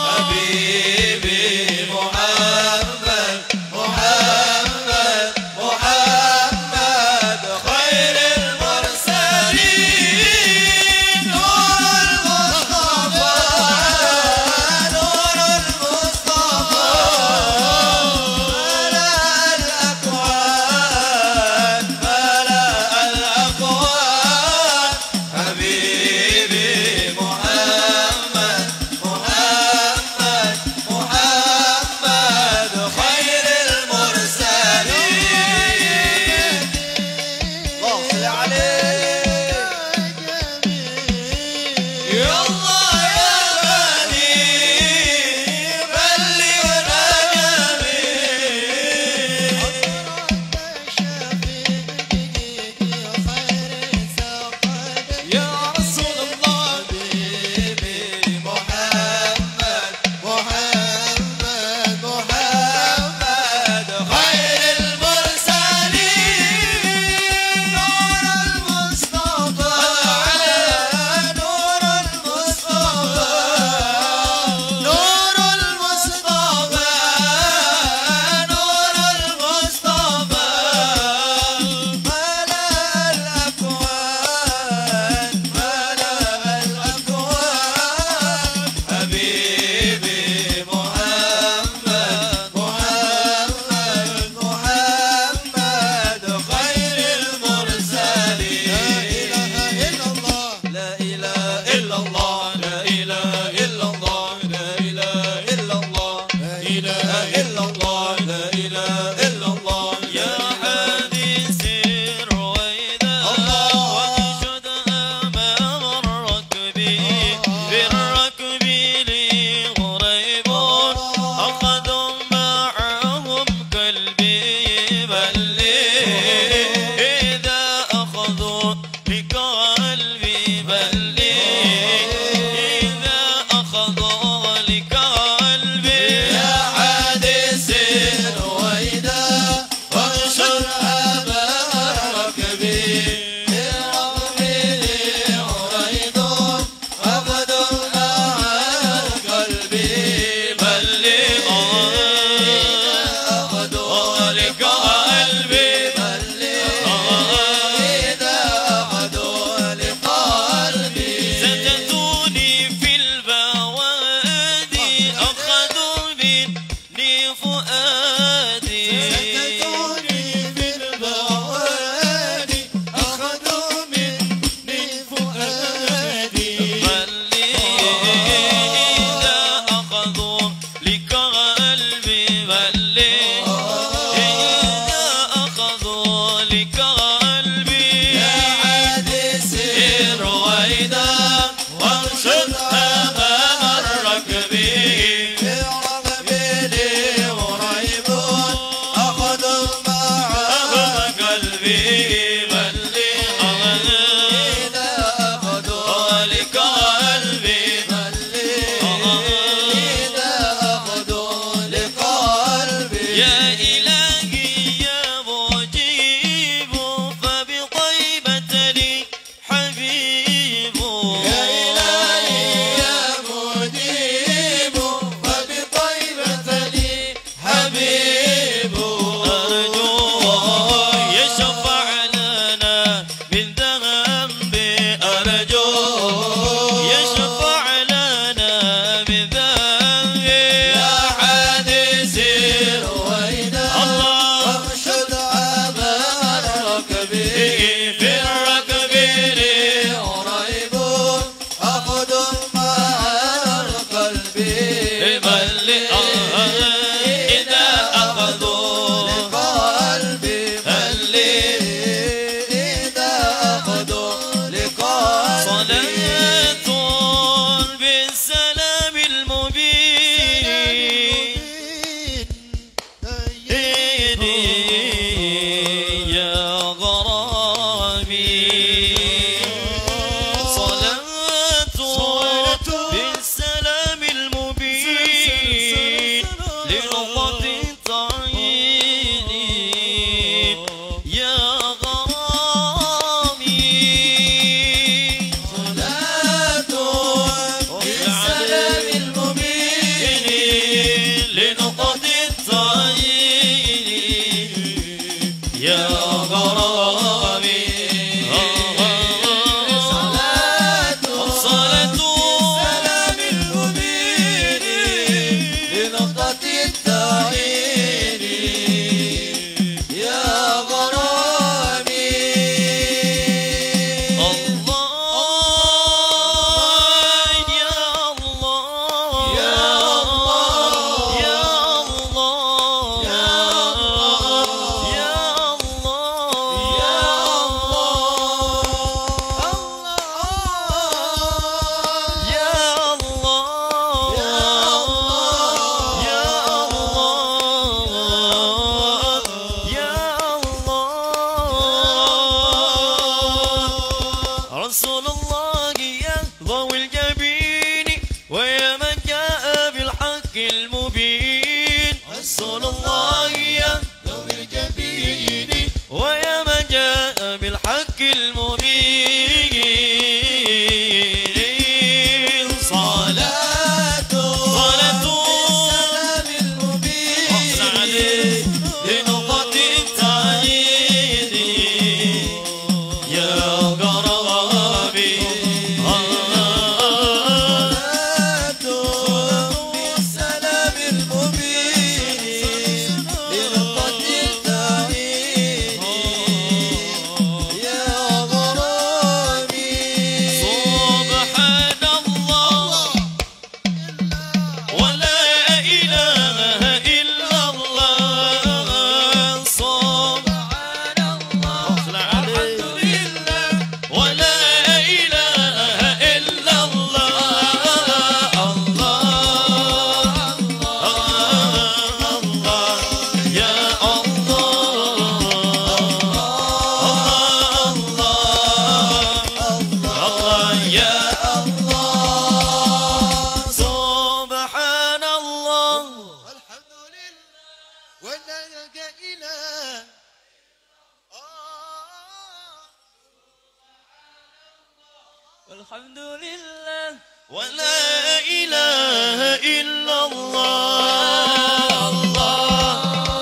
الحمد لله ولا إله إلا الله الله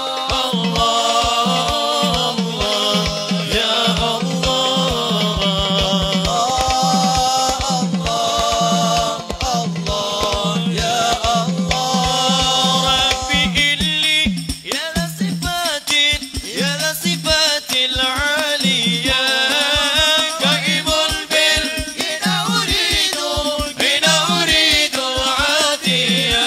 الله الله يا الله الله يا الله ربي إلي يا ذا صفات العالية كائم بالغنى أريد العادية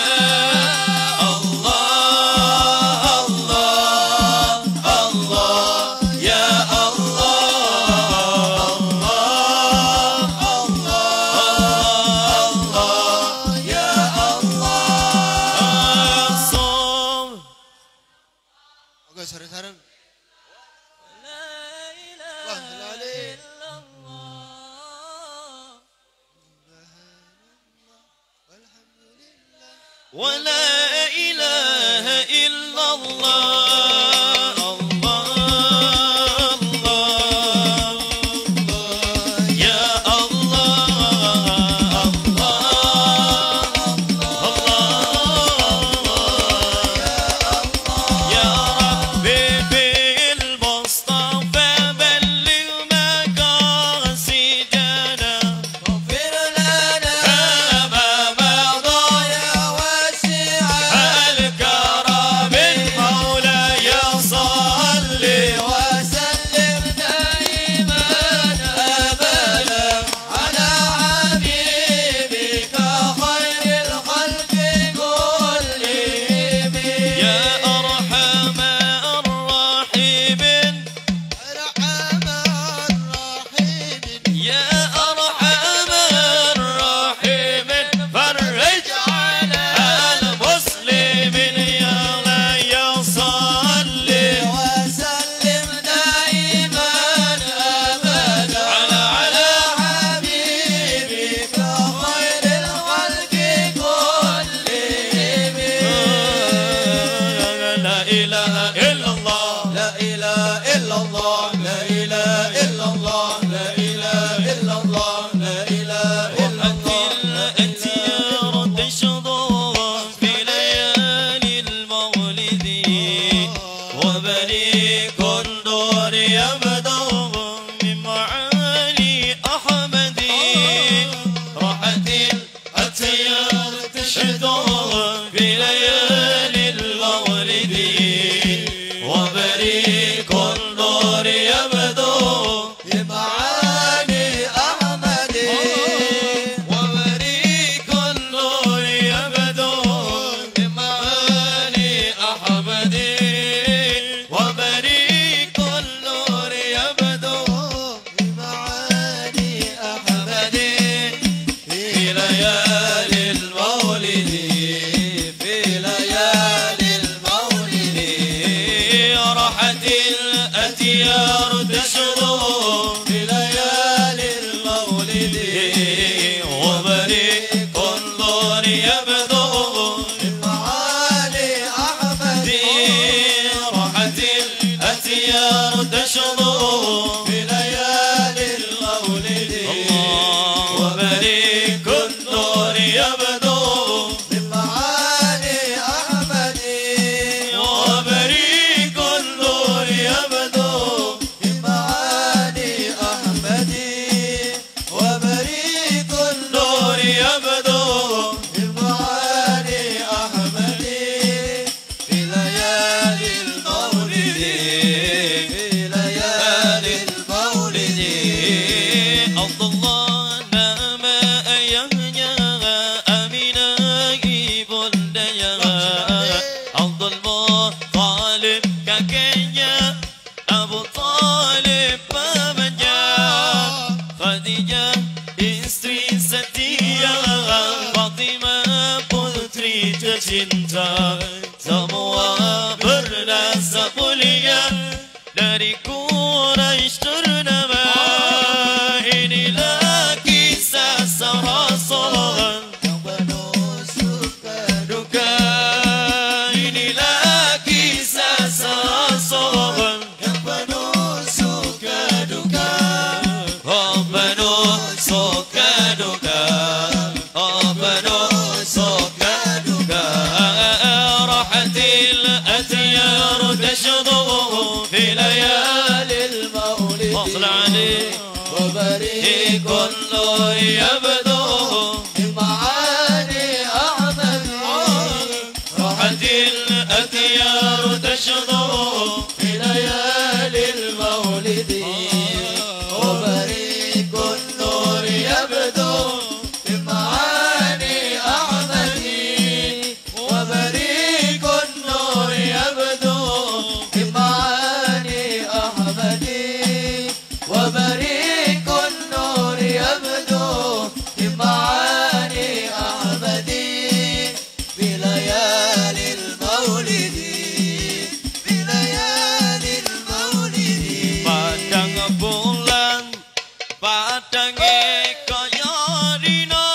الله الله الله يا الله الله الله يا الله صوم Oke, sareng-sareng. لا إله Wah, lali. إلا الله ولا إله إلا الله الله الله يا الله الله يا ربي بالمصطفى بلغ مقاصدنا واغفر لنا ما مضى يا واسع الكرم مولاي صل وسلم دائما أبدا على حبيبك خير الخلق كلهم يا أرحم الراحمين يا أرحم الراحمين فرج على المسلمين يا لا يصل وسلم دائما أبدا على حبيبك خير الخلق كلهم لا إله إلا الله لا إله إلا الله لا إله إلا الله لا إله إلا الله لا إله إلا الله أنت يا رد الشضوع في ليالي المولد وبريق النور يبدو من معالي أحمد راحت الأتيار تشهد في ليالي المولد وبريق النور يبدو بمعاني أحمد وبريق النور يبدو بمعاني أحمد وبريق النور يبدو بمعاني أحمد في ليالي المولد في ليالي المولد راحت الأتيار تشرو في ليالي المولد وبريق النور يبدو بمعالي أحمد راحت الأتيار تشرو في ليالي المولد وبريق النور يبدو بمعالي أحمد وبريق النور يبدو بمعالي أحمد وبريق النور يبدو بمعالي أحمد في ليالي المولد في ليالي المولد عبد الله نام أيهنيا أمينا إبنديا عبد المطالب ككيا أبو طالب بمنيا خديجة istri setia Fatimah putri tercinta semua bernasab mulia dari Quraisy ternama inilah kisah Rasul yang penuh suka duka inilah kisah Rasul yang penuh suka duka oh penuh suka وبريق النور يبدو بمعاني أحمد راحت الأثيار تشظو في ليالي المولد وبريق النور يبدو بمعاني أحمد وبريق النور يبدو بمعاني أحمد وبريق النور يبدو بمعاني أحمد بليالي المولد بليالي المولد Padang bulan padange kaya dina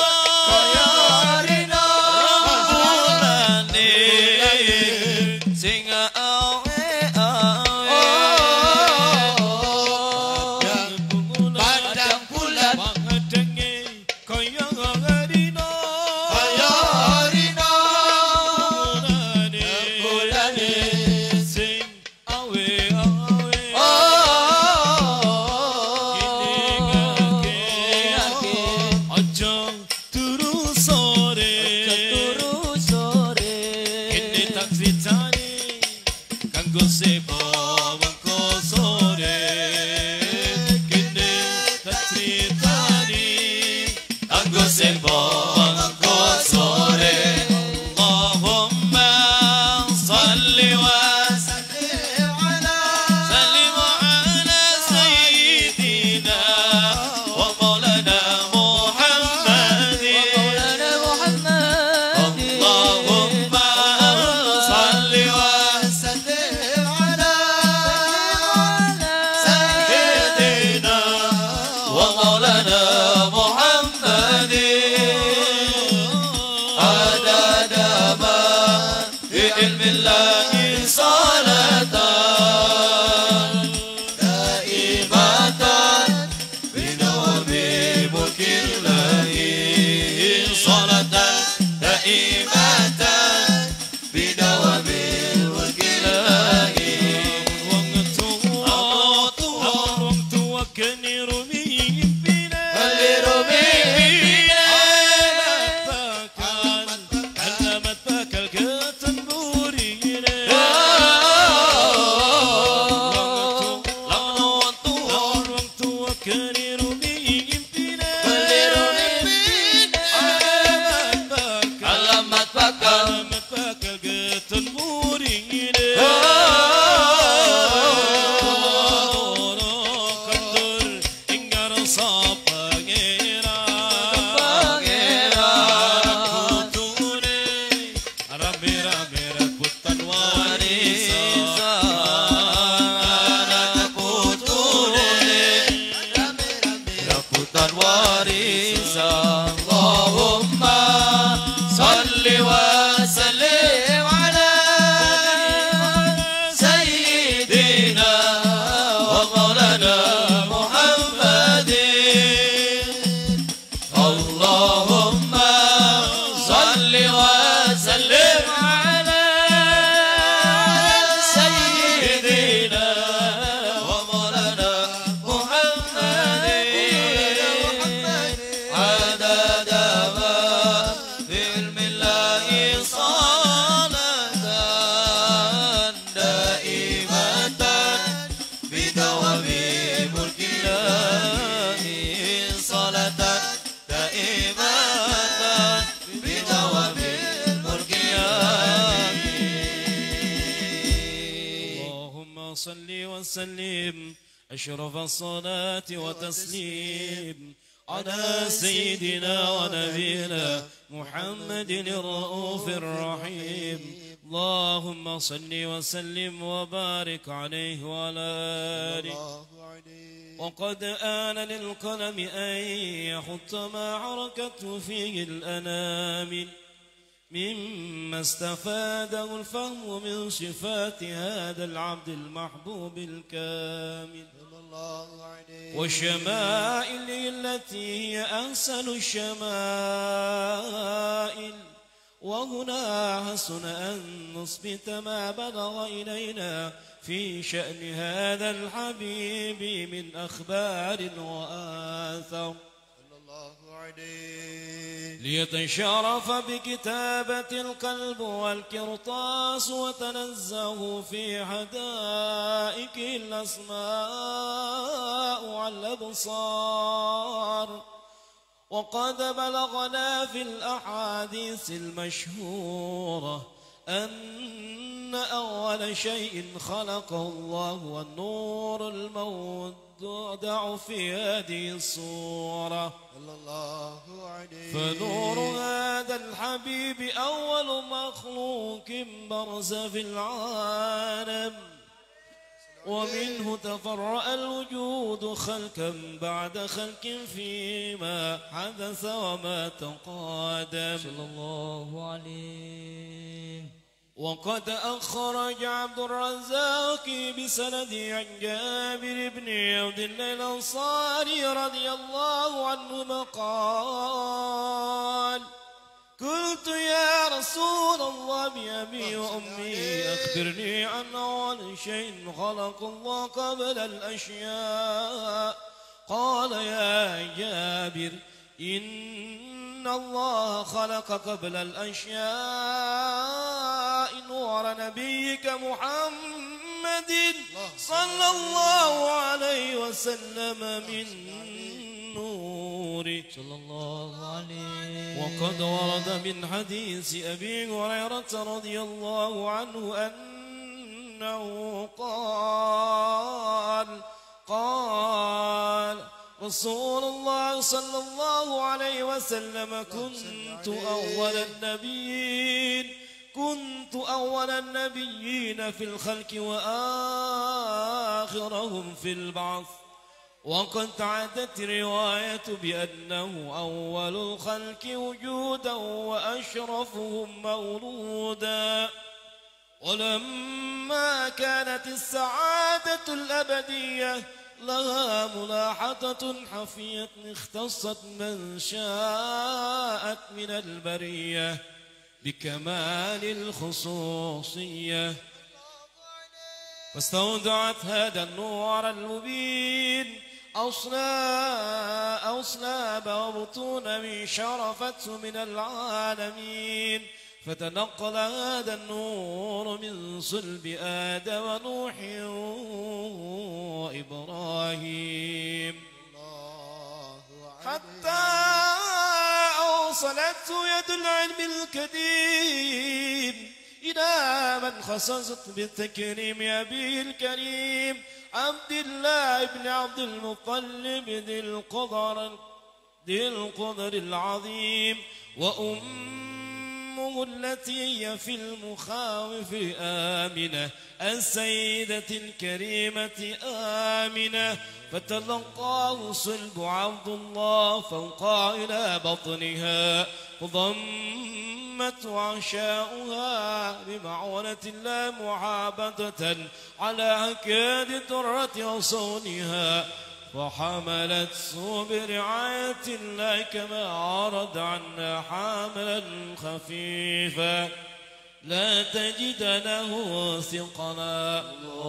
bulane sing awe Padang bulan padange kaya dina bulane sing awe aja turu sore kene taksi tani kanggo sebo wengko sore kene taksi tani kanggo sebo wengko sore Allahumma salli wa sallim ala sayyidina wa maulana Muhammadin اللهم صل وسلم على سيدنا ومولانا محمد عدد ما في علم الله صلاة دائمة بدوام ملك الله صلاة دائمة بدوام ملك الله wong tuwa kene rumi bina علمت bakal ketemburi wong tuwa kene rumi bina Alamat bakal ketemburi kandur ingkar sapa putune rame-rame rebutan warisan anak putune rebutan warisan Allahumma salli wa sallim ala sayyidina wa maulana Muhammadin Allahumma salli wa sallim ala sayyidina wa maulana Muhammadin عدد ما في علم الله صلاة دائمة بدوام ملك الله صلاة دائمة بدوام ملك الله اللهم صل وسلم أشرف الصلاة وتسليم على سيدنا ونبينا محمد الرؤوف الرحيم اللهم صل وسلم وبارك عليه وعلى آله وقد آن للقلم أن يحط ما حركته فيه الأنامل مما استفاده الفهم من صفات هذا العبد المحبوب الكامل وشمائله التي هي أحسن الشمائل وهنا حسن أن نثبت ما بلغ إلينا في شأن هذا الحبيب من أخبار وآثار ليتشرف بكتابة القلب والقرطاس وتنزه في حدائق الأسماء والأبصار. وقد بلغنا في الأحاديث المشهورة أن أول شيء خلقه الله والنور المودع في هذه الصورة. فنور هذا الحبيب أول مخلوق برز في العالم، ومنه تفرع الوجود خلقا بعد خلق فيما حدث وما تقادم صلى الله عليه. وقد أخرج عبد الرزاق بسند عن جابر بن عبد الله الأنصاري رضي الله عنهما قال: قلت يا رسول الله بأبي وأمي أخبرني عن أول شيء خلق الله قبل الأشياء. قال: يا جابر إن الله خلق قبل الأشياء نور نبيك محمد صلى الله عليه وسلم من نور صلى الله عليه. وقد ورد من حديث أبي هريرة رضي الله عنه أنه قال رسول الله صلى الله عليه وسلم: كنت أول النبيين في الخلق وآخرهم في البعث. وقد عادت رواية بأنه أول الخلق وجودا وأشرفهم مولودا. ولما كانت السعادة الأبدية لها ملاحظة حفية اختصت من شاءت من البرية بكمال الخصوصية، فاستودعت هذا النور المبين أصلاب وبطون من شرفته من العالمين، فتنقل هذا النور من صلب آدم ونوح وإبراهيم حتى أوصلته يد العلم الكريم إلى من خصصت بالتكريم أبيه الكريم عبد الله بن عبد المطلب ذي القدر العظيم، وأمه التي هي في المخاوف آمنة السيدة الكريمة آمنة، فتلقاه صلب عبد الله فوقع إلى بطنها، وضمت عشاؤها بمعونة الله محابدة على أكاد درة أصونها، وحملته برعاية الله كما عرض عنا حاملا خفيفا لا تجد له ثقلا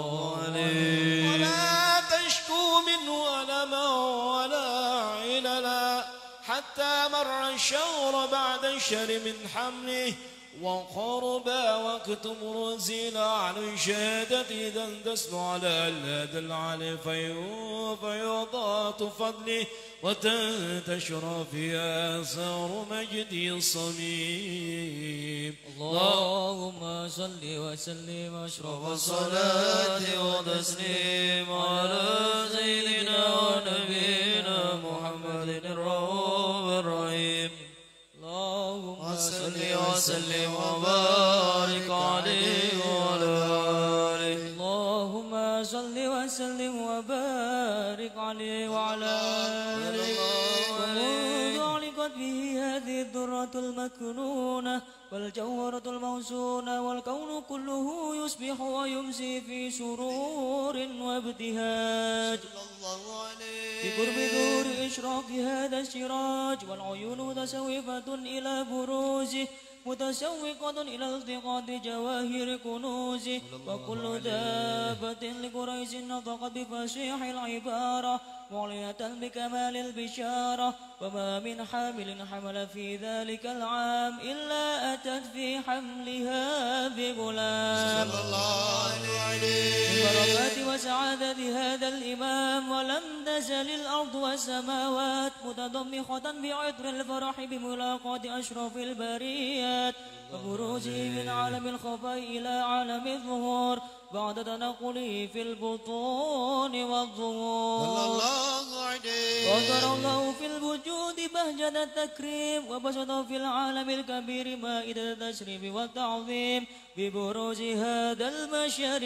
ولا تشكو منه ألما ولا عللا، حتى مر الشهر بعد الشهر من حمله، وقرب وقت مرزل عن شهادة إذا تسلو على هذا العلي فيضاط فضله وتنتشر في آثار مجدي الصميم. اللهم صل وسلم واشرف الصلاة وتسليم على سيدنا ونبينا محمد الرؤوف الرحيم. اللهم صل وسلم وبارك عليه وعلى آله. اللهم صل وسلم وبارك عليه وعلى آله. ومنذ علقت به هذه الذرة المكنونة والجوهرة الموزونة، والكون كله يصبح ويمسي في سرور وابتهاج بقرب ظهور إشراق هذا السراج، والعيون متسوفة إلى بروزه متشوقة إلى التقاط جواهر كنوزه وكل دابة لقريش نطقت بفصيح العبارة معلنة بكمال البشارة وما من حامل حمل في ذلك العام إلا أتت في حملها بغلام صلى الله عليه ببركات وسعادة هذا الإمام ولم تزل الأرض والسماوات متضمخة بعطر الفرح بملاقاة أشرف البريات وبروزه من عالم الخفاء إلى عالم الظهور بعد تنقله في البطون صلى والظهور الله عليه وذر الله في الوجود بهجة التكريم وبسط في العالم الكبير مائدة التشريف والتعظيم ببروز هذا المشهر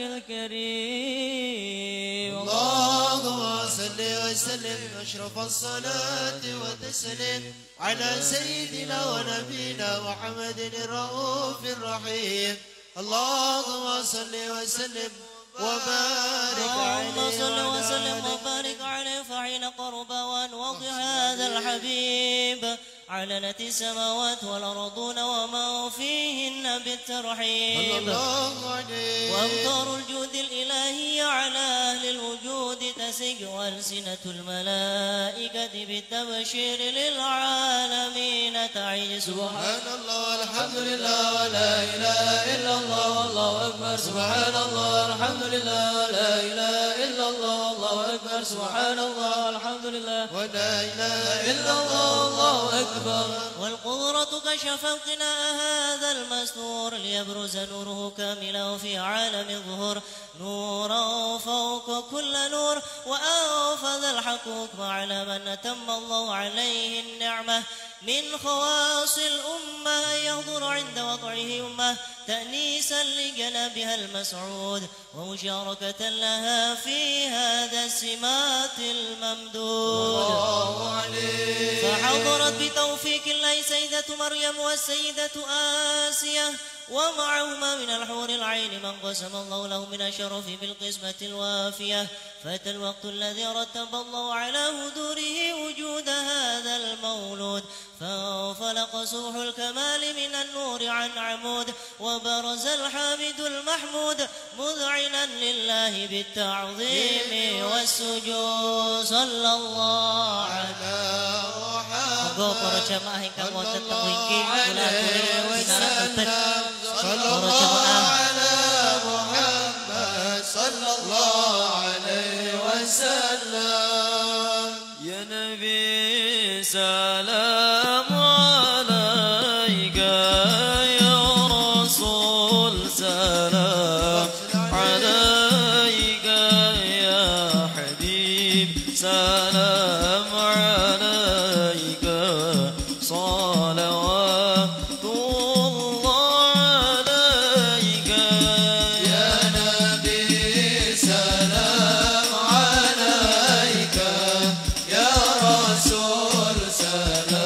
الكريم اللهم صل وسلم أشرف الصلاة والتسليم على سيدنا ونبينا محمد الرؤوف الرحيم اللهم صل وسلم وبارك اللهم عليه صل وعلى وسلم آله. وبارك عليه فحين قرب وان وضع هذا الحبيب علنت السماوات والأرضون وما فيهن بالترحيب صلى الله عليه وامطار الجود الإلهي على أهل الوجود تسج وألسنة الملائكة بالتبشير للعالمين تعيش سبحان الله والحمد لله ولا إله إلا الله والله أكبر سبحان الله والحمد لله ولا إله إلا الله والله أكبر سبحان الله والحمد لله ولا إله إلا الله والله أكبر والقدرة كشف انقناء هذا المستور ليبرز نوره كاملا في عالم الظهور نورا فوق كل نور وأنفذ الحقوق على من أتم الله عليه النعمة من خواص الأمة يحضر عند وضعه أمة تأنيسا لجنابها المسعود ومشاركة لها في هذا السمات الممدود فحضرت بتوفيق الله سيدة مريم والسيدة آسية ومعهما من الحور العين من قسم الله له من الشرف بالقسمة الوافية فأتى الوقت الذي رتب الله على هدوره وجود هذا المولود فانفلق سوح الكمال من النور عن عمود وبرز الحامد المحمود مذعنا لله بالتعظيم والسجود صلى الله عليه Monggo para jamaah ingkang wonten teng mriki kula aturi pinaratoten para jamaah صلى الله عليه وسلم يا نبي سلام عليك يا رسول سلام عليك يا حبيب سلام عليك صلوات الله عليك يا نبي سلام عليك يا رسول سلام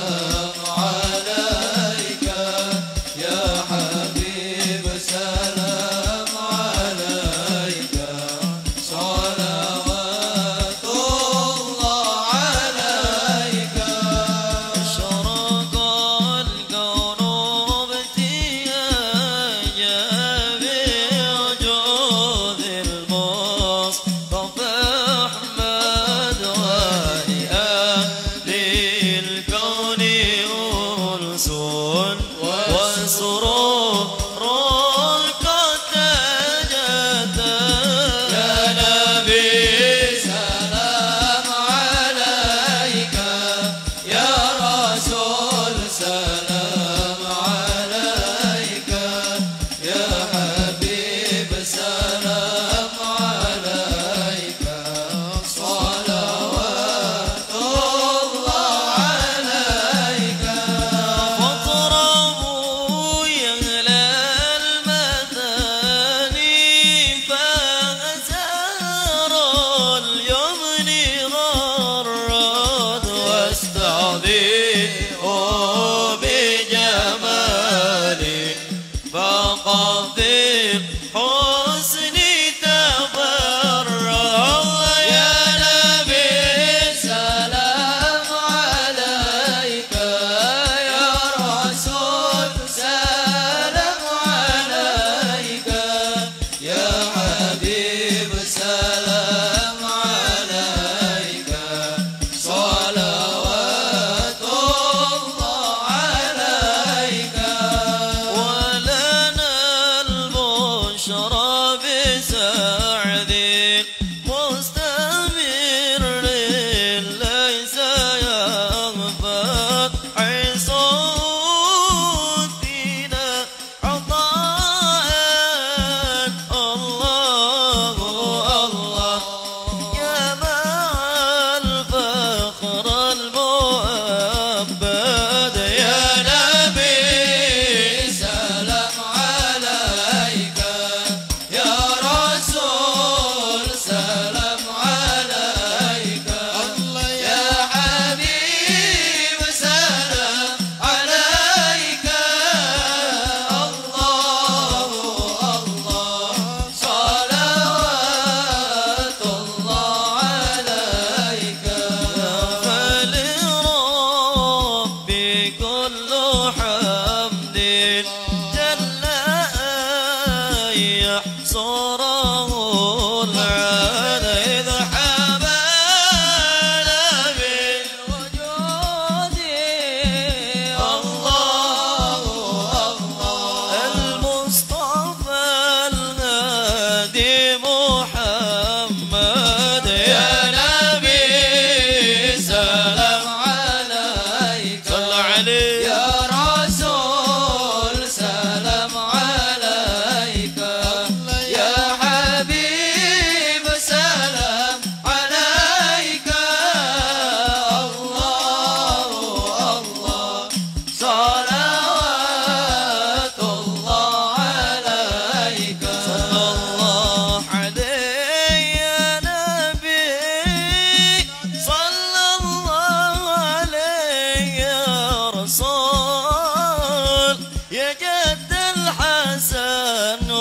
الحسن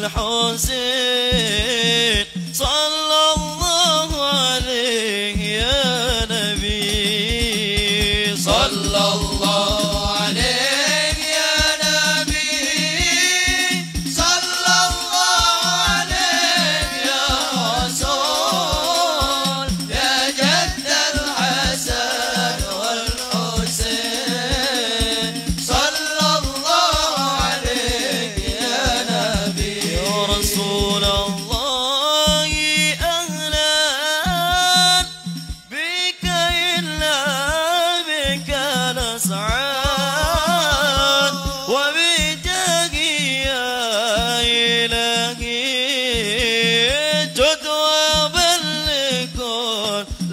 والحسين صلى الله عليه يا نبي صلى الله عليك يا نبي صلى الله عليك يا رسول يا جد الحسن والحسين صلى الله عليك يا نبي يا رسول الله أهلا بك إلا بك نسعد وبجاك يا إلهي جد وبلغ كل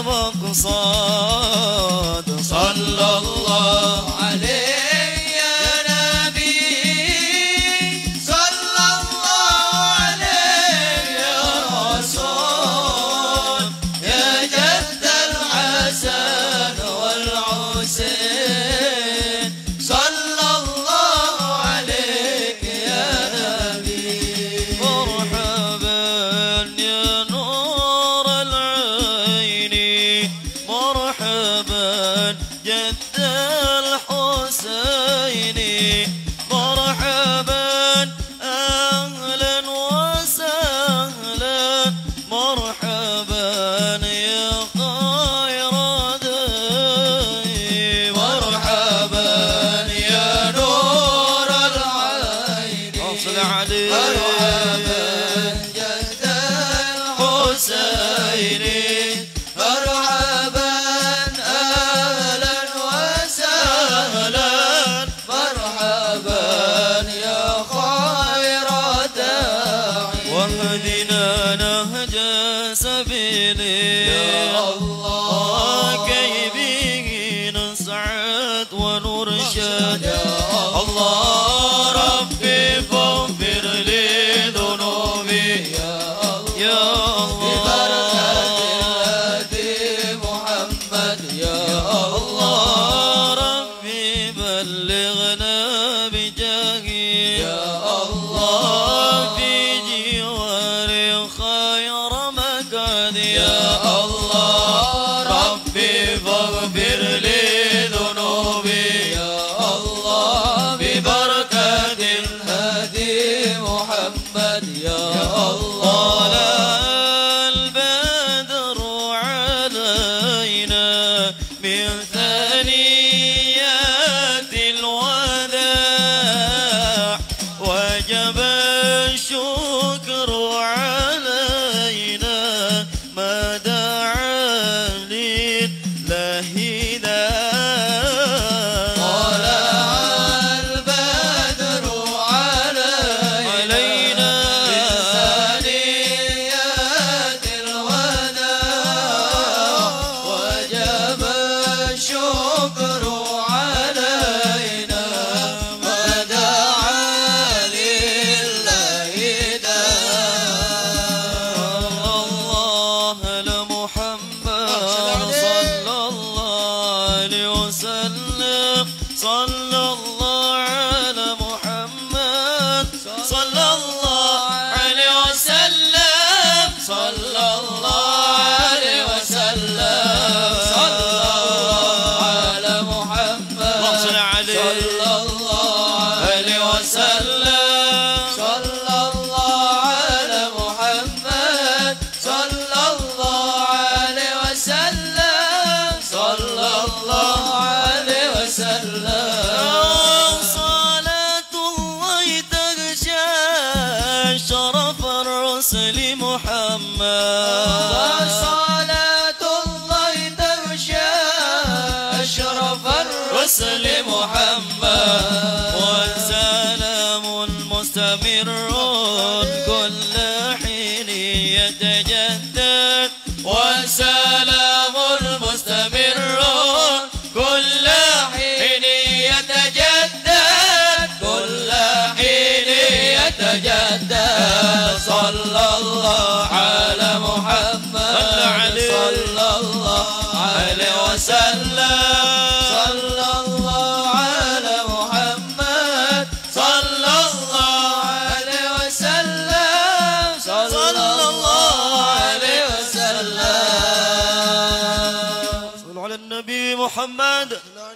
مقصد صلى الله عليه يا نبي صلى الله عليه يا رسول يا جد الحسن والحسين صلى الله عليك يا نبي مرحبا يا نور العين مرحبا جد الحسين مرحبا أهلا وسهلا مرحبا يا خير داعي مرحبا يا نور العين صل عليه مرحبا جد الحسين مرحبا أهلا وسهلا مرحبا يا خير داعي واهدنا نهج سبيلي يا الله كي به نسعد ونرشد يا الله ربي فاغفر لي ذنوبي يا الله محمد يا الله ربي بلغنا بجاهي يا الله في جوار خير مكان يا الله ربي فاغفر لي ذنوبي يا الله ببركة الهادي محمد يا الله البدر علينا من ثنيات الوداع وجب الشكر علينا ما دعا لله داع طلع البدر علينا من ثنيات الوداع وجب الشكر علينا ما دعا لله داع الله لمحمد صلى الله عليه وسلم صلى الله على محمد صلى الله عليه وسلم صلى الله عليه وسلم صلى الله على محمد صلى الله عليه وسلم صلى الله على محمد صلى الله عليه وسلم صلى الله عليه وسلم صلاة الله تغشى شرف الرسل محمد صلاة الله تغشى شرف الرسل محمد والسلام المستمر كل حين يتجدد والسلام المستمر كل حين يتجدد كل حين يتجدد صلى الله على محمد صلى الله عليه وسلم صلى الله على محمد صلى الله محمد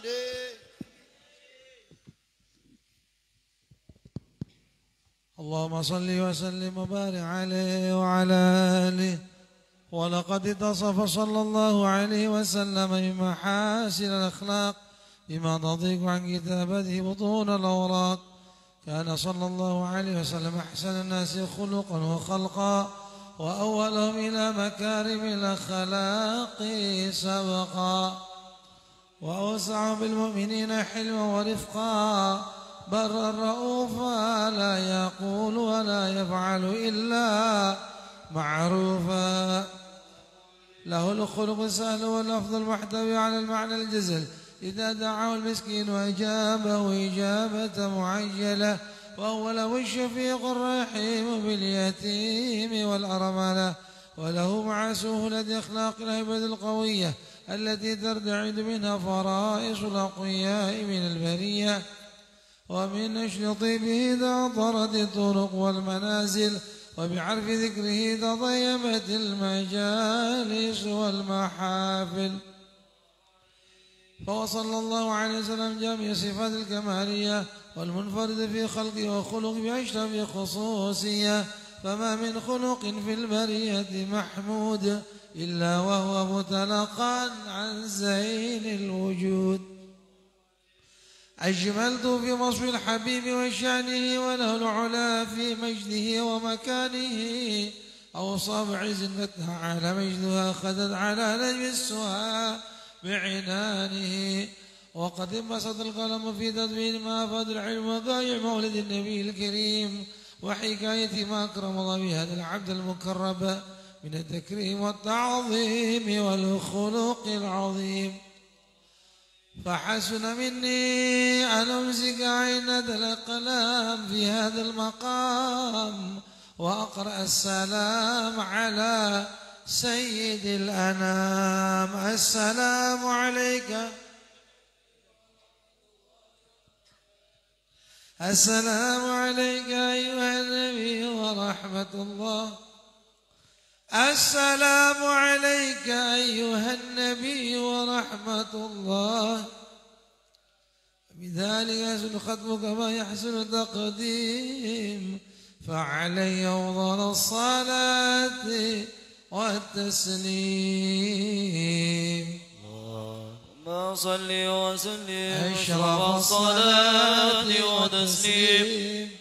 اللهم صل وسلم وبارك عليه وعلى آله. ولقد اتصف صلى الله عليه وسلم بمحاسن الأخلاق بما تضيق عن كتابته بطون الأوراق. كان صلى الله عليه وسلم أحسن الناس خلقا وخلقا وأولهم إلى مكارم الأخلاق سبقا وأوسع بالمؤمنين حلما ورفقا برا رؤوفا لا يقول ولا يفعل إلا معروفا. له الخلق السهل واللفظ المحتوي على المعنى الجزل إذا دعاه المسكين وأجابه إجابة معجلة. وهو له الشفيق الرحيم باليتيم والأرملة. وله مع سهولة أخلاق الهيبة القوية التي ترتعد منها فرائص الأقوياء من البرية. ومن نشر طيبه تعطرت الطرق والمنازل وبعرف ذكره تضيمت المجالس والمحافل. فهو صلى الله عليه وسلم جامع صفات الكمالية والمنفرد في خلقه وخلق بأشرف خصوصية. فما من خلق في البرية محمود إلا وهو متلقى عن زين الوجود. أجملت في وصف الحبيب وشأنه وله العلا في مجده ومكانه. أوصاف عزتها على مجدها خدت على نجم السها بعنانه. وقد انبسط القلم في تدوين ما أفاد العلم وقايع مولد النبي الكريم وحكاية ما أكرم الله بهذا العبد المكرم من التكريم والتعظيم والخلق العظيم. فحسن مني أن أمسك عينة الأقلام في هذا المقام وأقرأ السلام على سيد الأنام. السلام عليك السلام عليك أيها النبي ورحمة الله. السلام عليك أيها النبي ورحمة الله. بذلك يحسن ختمك كما يحسن تقديم. فعلي أفضل الصلاة والتسليم. اللهم صل وسلم أشرف الصلاة وتسليم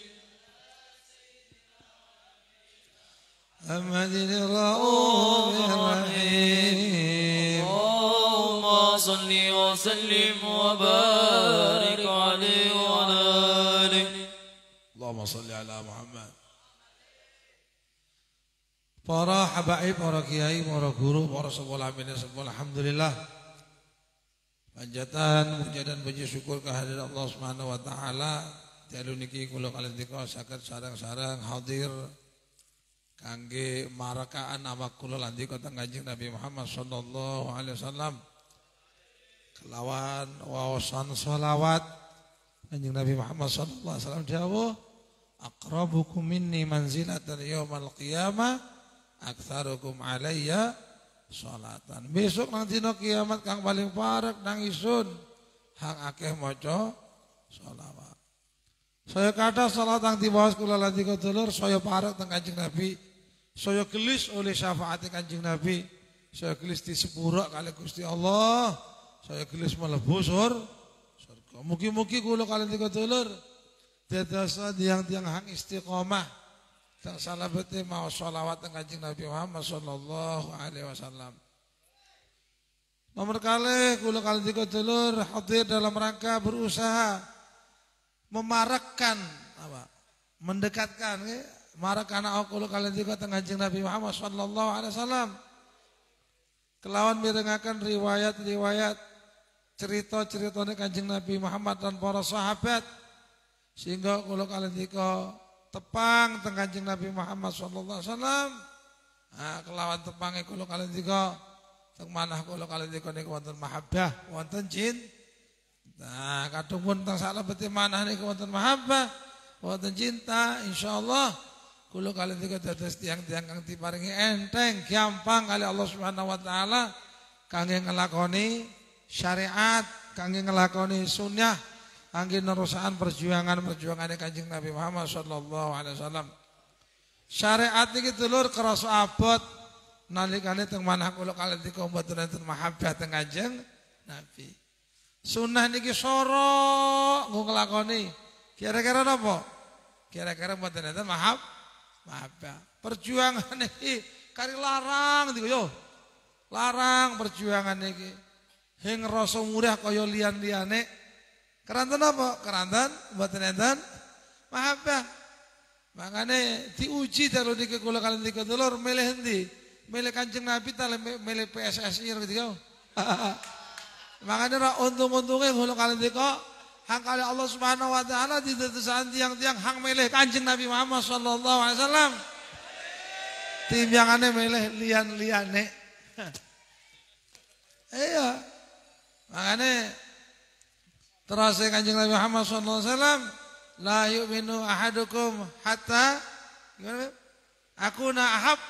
محمد الرؤوف الرحيم. اللهم صل وسلم وبارك عليه وعلى آله. اللهم صل على Muhammad. Para habaib, para kiai, para guru, para sekolah amin sekolah alhamdulillah. Panjatan, puja dan puji syukur kehadirat Allah Subhanahu wa taala. Dalu niki kula kalian tika saged sareng-sareng hadir kangge marakaan awak kula lan tika teng Kanjeng Nabi Muhammad sallallahu alaihi wasallam. Kelawan wawasan sholawat Kanjeng Nabi Muhammad sallallahu alaihi wasallam dawuh aqrabukum minni manzilatan yaumal qiyamah aktsarukum alayya sholatan. Besok nang dina kiamat kang paling parek nang isun hang akeh maca sholawat. Saya kata salat yang dibahas kula lan tika dulur saya parek teng Kanjeng Nabi. Saya gelis oleh syafaat Kanjeng Nabi. Saya gelis disepura kali Gusti Allah. Saya gelis mlebu surga. Mugi-mugi kula kalian tika dulur dados tiang-tiang hang istiqomah tak salah bete mau sholawat teng Kanjeng Nabi Muhammad sallallahu alaihi wasallam. Nomor kali kula kalian tika dulur hadir dalam rangka berusaha memarakkan apa? Mendekatkan marakkan aku kalian tika teng Kanjeng Nabi Muhammad sallallahu alaihi wasallam. Kelawan mirengaken riwayat-riwayat cerita-ceritanya Kanjeng Nabi Muhammad dan para sahabat sehingga kula kalian tika tepang teng Kanjeng Nabi Muhammad sallallahu alaihi wasallam. Nah, kelawan tepange kula kalian tika teng manah kula kalian tika niku wonten mahabbah, wonten cinta. Nah, kadung pun teng salebete manah niku wonten mahabbah, wonten cinta, insyaallah kula kalian tika dados tiang-tiang kang diparingi enteng, gampang kali Allah Subhanahu wa taala kangge nglakoni syariat, kangge ngelakoni sunnah, kangge nerusakan perjuangan-perjuangane Kanjeng Nabi Muhammad sallallahu alaihi wasallam. Syariat niki dulur kerasa abot nalikane teng manah kula kalih dika mboten enten mahabbah teng Kanjeng Nabi. Sunnah niki soro nggo nglakoni. Kira-kira napa? Kira-kira mboten enten mahabbah. Perjuangan niki kari larang dika yo. Larang perjuangan niki. Hing rasa murah kaya liyan-liyane. Keranten apa? Keranten mboten enten mahabbah. Makanya diuji dalu niki kula kalian tiga dulur milih endi? Milih Kanjeng Nabi ta milih PSSI gitu. Makanya ra untung-untunge kula kalian tiga hang kali Allah Subhanahu wa taala didetesan tiang-tiang hang milih Kanjeng Nabi Muhammad sallallahu alaihi wasallam. Timbangane milih liyan-liyane. Iya. Makanya terus Kanjeng Nabi Muhammad sallallahu alaihi wasallam la yu'minu ahadukum hatta akuna ahab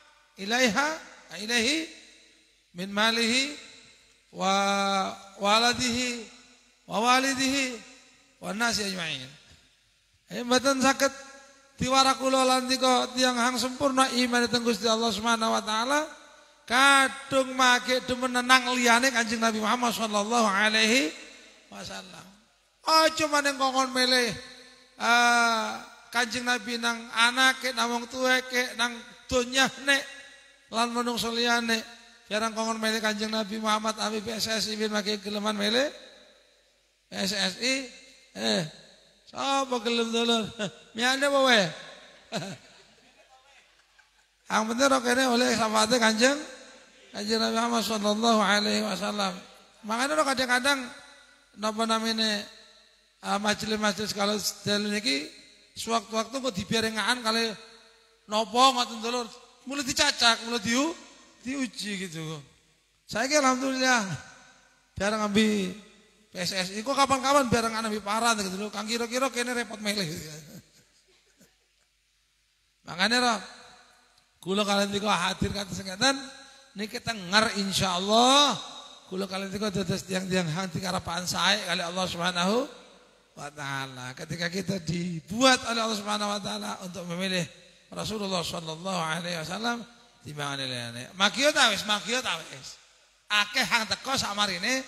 ilaihi min malihi wa waladihi wa walidihi wa nasi ajma'in. Mboten saged tiwara kula lan tika tiyang hang sempurna iman teng Gusti Allah Subhanahu wa taala kadung make demen nang liyane Kanjeng Nabi Muhammad sallallahu alaihi wasallam. Aja maneng kongkon milih Kanjeng Nabi nang anake nang wong tuweke nang donya nek lan menungso liyane jarang kongkon milih Kanjeng Nabi Muhammad abi PSSI bin make geleman milih PSSI sapa gelem dulur miane apa wae ang bener kene oleh syafaate Kanjeng Nabi Muhammad sallallahu alaihi wasallam. Makanya kadang-kadang napa namine majelis-majelis kalau dalu niki sewaktu-waktu kok diberengaan kali nopo ngoten dulur mulai dicacak mulai diuji gitu. Saya ki alhamdulillah bareng ambi PSSI kok kapan-kapan bareng ambi parah gitu lho kang kira-kira kene repot meleh. Makanya ra kula kalian tiga hadir kata sengatan niki tengar insyaallah kula kalian tiga dados tiang-tiang hang dikarepaan sae kali Allah Subhanahu wa ta'ala. Ketika kita dibuat oleh Allah Subhanahu wa ta'ala untuk memilih Rasulullah sallallahu alaihi wasallam timbangane liyane. Makya ta wis. Akeh hang teko samarine.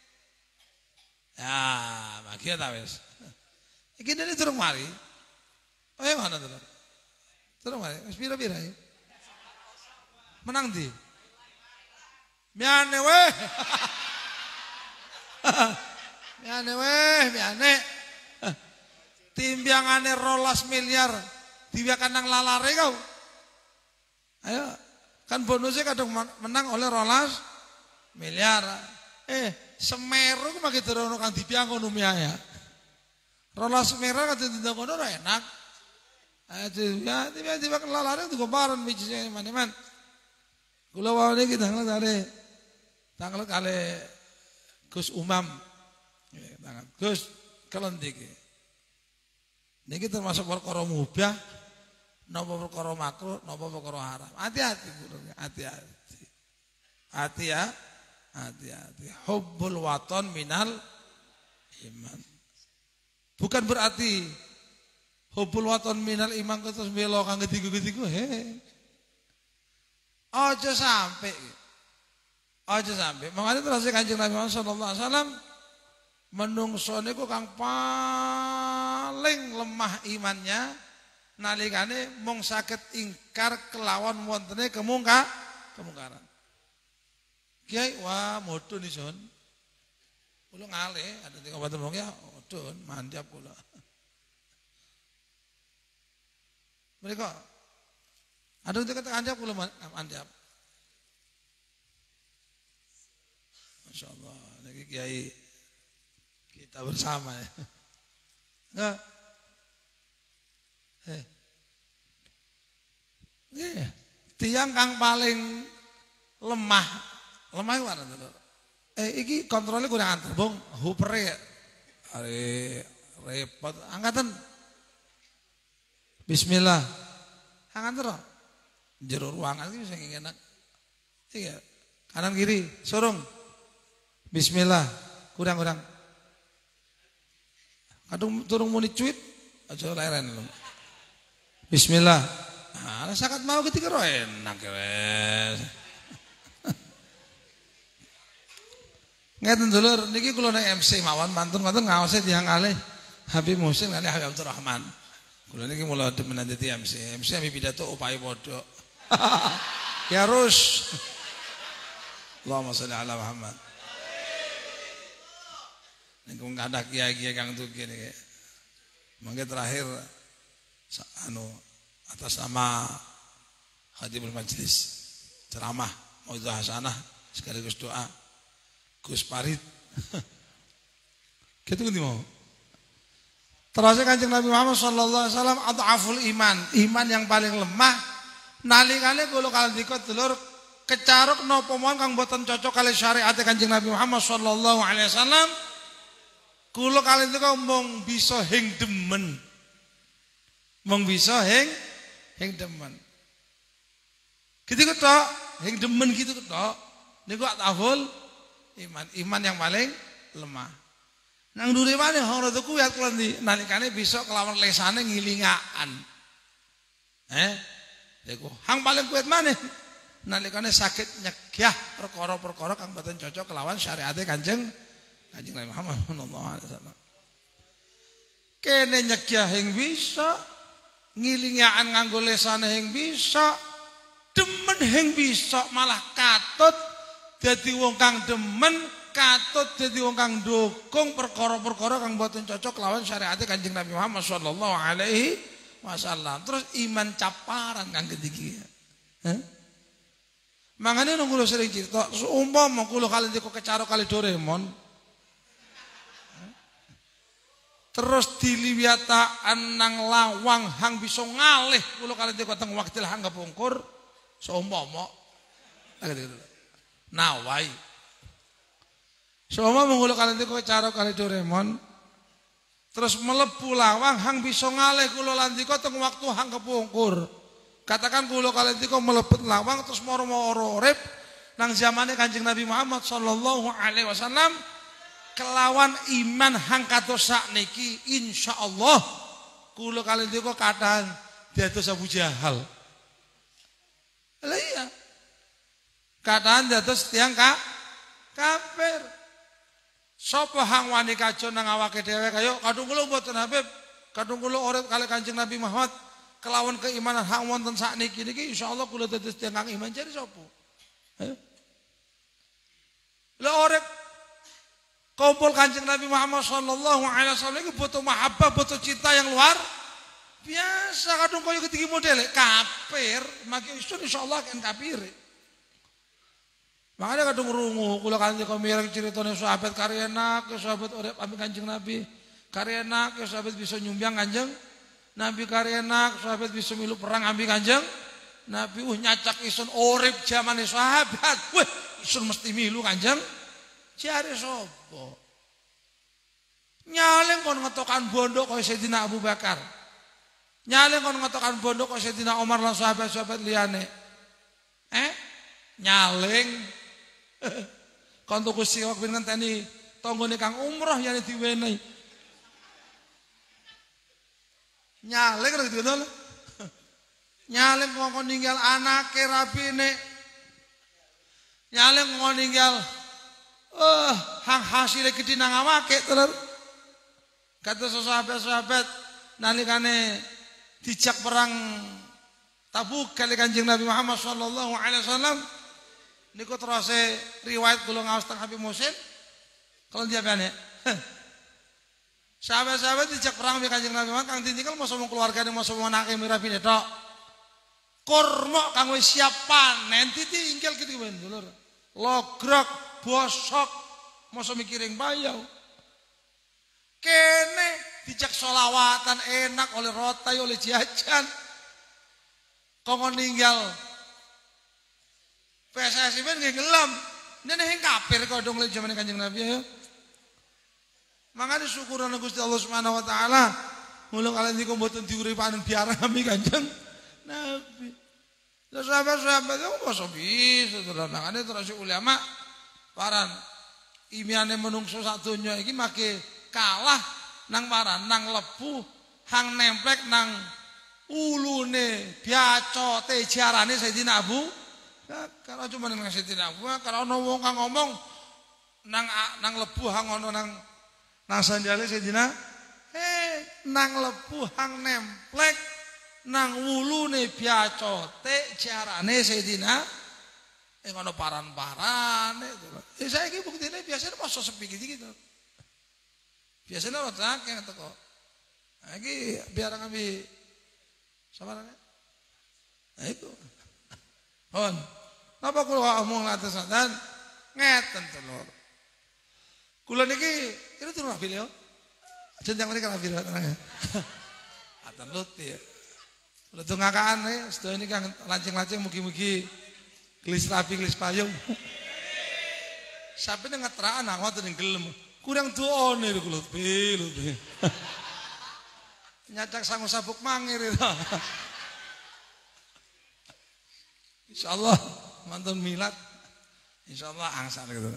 Ya, makya ta wis. Iki dene durung mari. Ayo ngono to. Durung mari. Wis pira-pira ya. Menang ndi? Miane weh. Miane. Timbangane 12 miliar diwiakan nang lalare kau. Ayo, kan bonusnya kadang menang oleh 12 miliar. Semeru ku magi terono kang dipiang ngono ya. 12 miliar kadang tindak ngono ora enak. Aduh, ya tiba-tiba lalare digomparan bijine man-man. Kula wae iki tanggal kali Gus Umam. Gus kelentik. Niki termasuk perkara mubah, napa perkara makruh, napa perkara haram. Hati-hati, hati-hati. Hati-hati. Hubbul waton minal iman. Bukan berarti hubbul waton minal iman terus belo kang getiku-getiku. Aja sampai. Makanya terus Kanjeng Nabi Muhammad sallallahu alaihi wasallam menungso niku kang paling lemah imannya nalikane mung saged ingkar kelawan wontene kemungkaran. Kiai wah mudhun ison. Kula ngalih ada tiga baten wong ya mudhun mandhap kula. Mereka ada tiga mandhap kula mandhap. Masyaallah niki kiai kita bersama ya. Enggak. Tiang kang paling lemah itu mana tuh? Iki kontrolnya kurang antar, bong. Hupere, repot. Angkatan. Bismillah. Angkatan loh. Jero ruangan itu saya enak. Iya. Kanan kiri, sorong. Bismillah. Kurang. Kadung turung muni cuit aja leren lho. Bismillah. Nah, sakat mau ketika ro enak wes. Ngeten dulur niki kula nek MC mawon mantun-mantun ngaose tiyang kalih Habib Muhsin kalih Habib Abdurrahman. Kula niki mula demen dadi MC. MC Habib pidato upaya padha. Ya Rus. Allahumma sholli ala Muhammad. Niku ngadak kiai-kiai kang tuge niki. Mangke terakhir atas nama Khatibul Majlis ceramah maudhu hasanah sekaligus doa Gus Parit. Gitu ngendi mau? Terus Kanjeng Nabi Muhammad sallallahu alaihi wasallam adhaful iman yang paling lemah nalikane kula kandika dulur kecaruk napa mawon kang boten cocok kali syariat Kanjeng Nabi Muhammad sallallahu alaihi wasallam kula kandika mung bisa hing demen. Mung bisa hing demen. Gitu tok, hing demen gitu tok. Niku adhaful iman yang paling lemah. Nang dure maneh ora tuh kuat klendi nalikane bisa kelawan lesane ngilingaan. Iku hang paling kuat maneh nalikane sakit nyegah perkara-perkara kang boten cocok kelawan syariate Kanjeng Nabi Muhammad sallallahu alaihi wasallam. Kene nyegah hing bisa, ngilingaan nganggo lesane hing bisa, demen hing bisa, malah katut dadi wong kang demen, katut dadi wong kang dukung perkara-perkara kang boten cocok lawan syariate Kanjeng Nabi Muhammad sallallahu alaihi wasallam. Terus iman caparan kang ketiga. Mangane nang kula sering cerita, umpama kula kali kok kecara kali Doraemon. Terus diliwiataan nang lawang hang bisa ngalih kula kali kok teng waktil hang kepungkur. Seumpama nawai. Semua mengulo kalian itu cara kali Doraemon. Terus melebu lawang hang bisa ngalih kulo landiko teng waktu hang kepungkur. Katakan kulo kalian itu melebet lawang terus moro-moro rep nang zamane Kanjeng Nabi Muhammad sallallahu alaihi wasallam kelawan iman hang kados sakniki insyaallah kulo kalian itu kadang dados Abu Jahal. Lah iya. Kadang dados tiyang kafir. Sapa hang wani kajo nang awake dhewe kaya kadung kula mboten Habib, kadung kula urip kali Kanjeng Nabi Muhammad kelawan keimanan hang wonten sakniki niki insyaallah kula dados tiyang kang iman jare sapa? Lah urip kumpul Kanjeng Nabi Muhammad sallallahu alaihi wasallam iki butuh mahabbah, butuh cinta yang luar biasa. Kadung koyo ketinggi model kafir, maki isun insyaallah kan kafir. Makanya kadung rungu kula Kanjeng mireng critane sahabat karena ke sahabat urip ambek Kanjeng Nabi. Karena ke sahabat bisa nyumbyang Kanjeng Nabi, karena sahabat bisa milu perang ambek Kanjeng Nabi. Nyacak isun urip zamane sahabat. Weh, isun mesti milu Kanjeng. Jare sapa? Nyaleng kon ngetokan bondo kaya Sayyidina Abu Bakar. Nyaleng kon ngetokan bondo kaya Sayyidina Umar lan sahabat-sahabat liyane. Nyaleng kon tuku siwak ben ngenteni tanggane kang umrah yen diwenehi. Nyaleng lho gitu lho. Nyaleng kok ninggal anake rabine. Nyaleng kok ninggal hang hasile gedhe nang awake terus. Kata sahabat-sahabat nalikane dijak perang Tabuk kali Kanjeng Nabi Muhammad sallallahu alaihi wasallam niku terus riwayat kula ngaos teng Habib Muhsin kalau dia bane sahabat-sahabat dijak perang kali Kanjeng Nabi Muhammad kang ditinggal mosok wong keluargane mosok wong anake mirabine tok kurma kang wis siap panen ditinggal gitu ben dulur logrok bosok mosok mikiring bayau kene dijak solawatan enak oleh rotai oleh jajan kok ninggal PSSI ben nggih ngelam nene hing kafir kok dong le zaman Kanjeng Nabi ya. Mangane syukuran Gusti Allah Subhanahu wa taala mulung kalian niku mboten diuripaken diarami Kanjeng Nabi. Lah sahabat-sahabat kok bisa terus mangane terus ulama paran imiane menungso sak donya iki make kalah nang paran nang lebu hang nemplek nang ulune biacote jarane Sayyidina Abu Bakar cuma nang Sayyidina Abu Bakar ana wong kang ngomong nang lebu hang ana nang sandale Sayyidina nang lebu hang nemplek nang wulune biacote jarane Sayyidina ngono paran-paran saiki buktine biasane masa sepi gitu biasanya ora akeh teko iki biar ngambil sabarane itu hon napa kula omong atas dan ngeten telur kula niki itu turun video jenjang mriki video tenang aten lut ya kula dongakaan sedaya niki kang lancing-lancing mugi-mugi gelis rapi gelis payung sampe ngeteraan ngoten ning gelem kurang doone lho kula be nyadak sangu sabuk mangir itu. Insyaallah mantun milad. Insyaallah angsal gitu.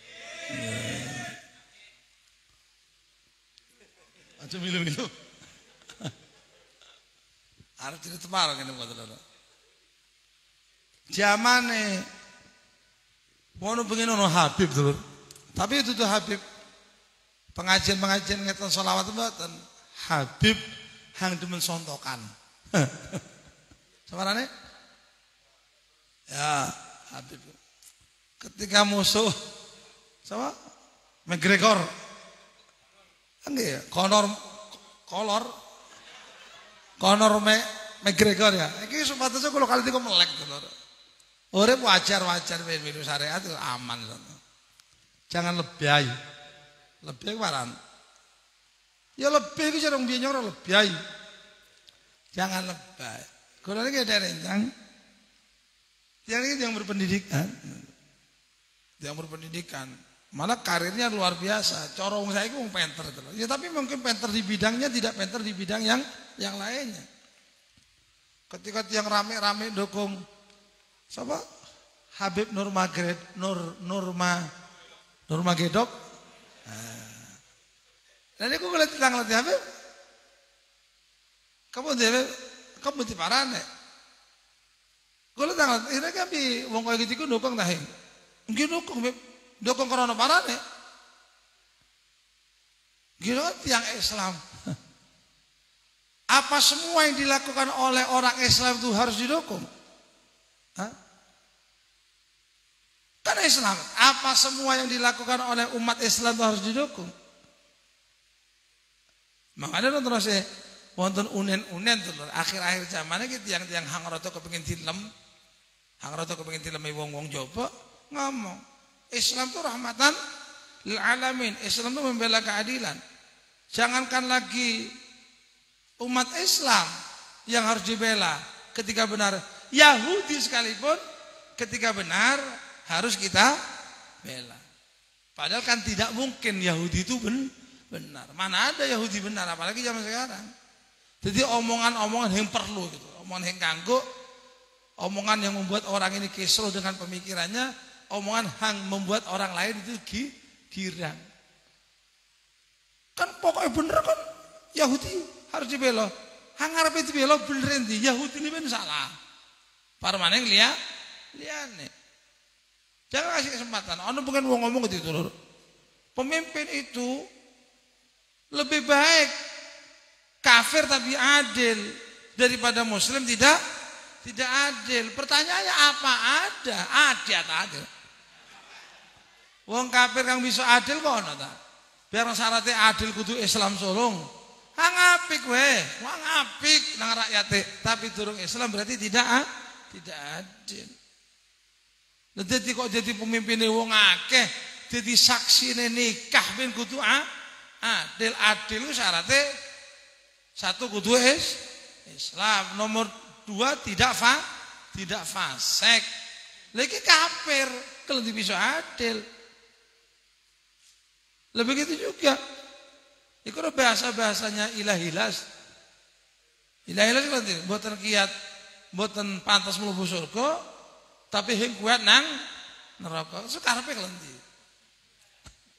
Aja milu-milu. Arep cerita temar ngene kok lho. Jamane wono pengen ono Habib dulur. Tapi itu tuh Habib pengajian-pengajian ngeten selawat mboten. Habib hang demen sontokan. Sabarane? Ya, Habib. Ketika musuh sama McGregor. Nggih, Conor McGregor ya. Iki sepatutnya kalau kali itu melek dulur. Urip wajar-wajar minum syariat itu aman. Jangan lebay. Lebay waran. Ya lebay iki jarang biyen ora lebay. Jangan lebay. Kalau ini ada rencang. Yang berpendidikan. Yang berpendidikan. Malah karirnya luar biasa. Corong saya itu penter. Ya tapi mungkin penter di bidangnya tidak penter di bidang yang lainnya. Ketika yang rame-rame dukung siapa? Habib Nurmagedok. Dan aku ngeliat tentang latih Habib. Kamu di parane. Kalau tentang latih, ini kan wong kaya gitu dukung tahin. Mungkin dukung karena parane. Gitu kan tiang Islam. Apa semua yang dilakukan oleh orang Islam itu harus didukung? Hah? Kan Islam. Apa semua yang dilakukan oleh umat Islam itu harus didukung? Makanya terus wonten unen-unen terus akhir-akhir zaman iki tiang-tiang hang rata kepengin dilem. Hang rata kepengin dilem wong-wong Jawa ngomong, Islam itu rahmatan lil alamin. Islam itu membela keadilan. Jangankan lagi umat Islam yang harus dibela ketika benar, Yahudi sekalipun ketika benar harus kita bela. Padahal kan tidak mungkin Yahudi itu benar. Mana ada Yahudi benar, apalagi zaman sekarang. Jadi omongan-omongan yang perlu gitu, omongan yang kanggo, omongan yang membuat orang ini kisruh dengan pemikirannya, omongan yang membuat orang lain itu girang. Kan pokoknya bener kan Yahudi harus dibela. Hang arep dibela bener endi? Yahudi ini ben salah. Parmane liyane. Jangan kasih kesempatan. Ono pengen wong ngomong gitu lho. Pemimpin itu lebih baik kafir tapi adil daripada muslim tidak adil. Pertanyaannya apa ada? Adil. Wong kafir kang bisa adil kok ono ta? Biar syaratnya adil kudu Islam solong. Hang apik weh, wong apik nang rakyate, tapi durung Islam berarti tidak adil. Dadi kok jadi pemimpine wong akeh, jadi saksine nikah ben kudu adil itu syaratnya satu kudu Islam, nomor dua tidak fasik. Lagi kafir kalau bisa adil. Lebih gitu juga. Iku bahasa-bahasanya ilahilas. Ilahilas kan mboten kiat, mboten pantas mlebu surga, tapi hing kuat nang neraka. Sekarepe kelenti.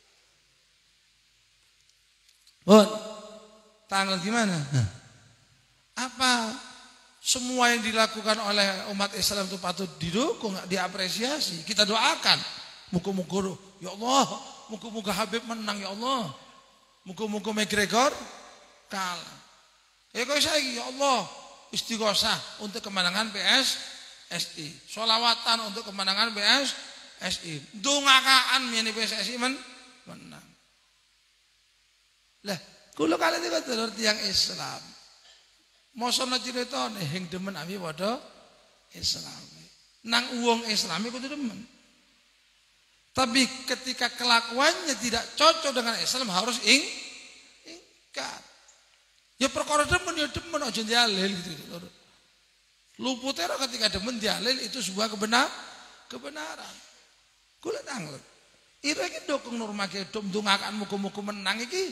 Bon, tanggal gimana? Apa semua yang dilakukan oleh umat Islam itu patut didukung, diapresiasi. Kita doakan. Muka-muka, ya Allah, muka-muka Habib menang ya Allah. Muka-muka McGregor kalah. Ya kok saya ya Allah, istighosah untuk kemenangan PSSI. Sholawatan untuk kemenangan PSSI. Dongakaan meni PSSI menang. Lah, kula kalian itu dulur tiyang Islam. Mosone critane hing demen ami padha Islam. Nang wong Islami kudu demen. Tapi ketika kelakuannya tidak cocok dengan Islam harus ingkar. Ya perkara demen ya demen aja dialil gitu. Luputnya ketika demen dialil itu sebuah kebenaran. Kula tanglet. Ira iki dukung normake ndongakan muga-muga menang iki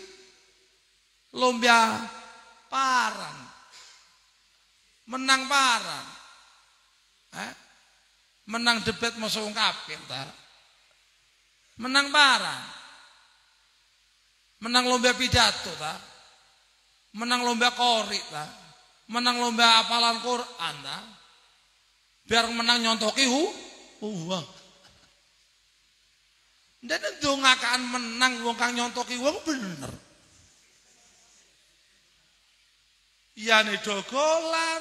lomba parang. Menang parang. Menang debat masa wong kafir ta. Menang parang. Menang lomba pidato ta. Menang lomba qori ta. Menang lomba hafalan Quran ta. Biar menang nyontoki uang. Dan ndongakan menang wong kang nyontoki wong bener. Iyane dogolan.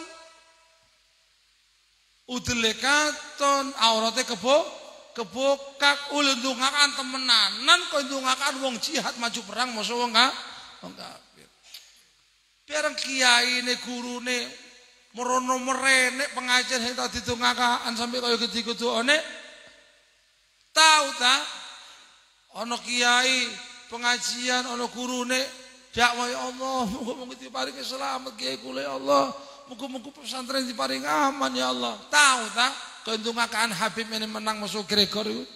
Udele katon, aurate kebokak ulun ndongakan temenanan kok ndongakan wong jihad maju perang masa wong kafir. Bareng kiyaine gurune merono merenek pengajian sing tak didongakan sampai kaya gede-gedone. Tahu ta? Ana kiai pengajian ana gurune dakwah ya Allah, muga-muga diparingi selamat kiai kula ya Allah. Muga-muga pesantren diparingi aman ya Allah. Tahu ta? Keuntungan Habib ini menang masuk Gregor itu.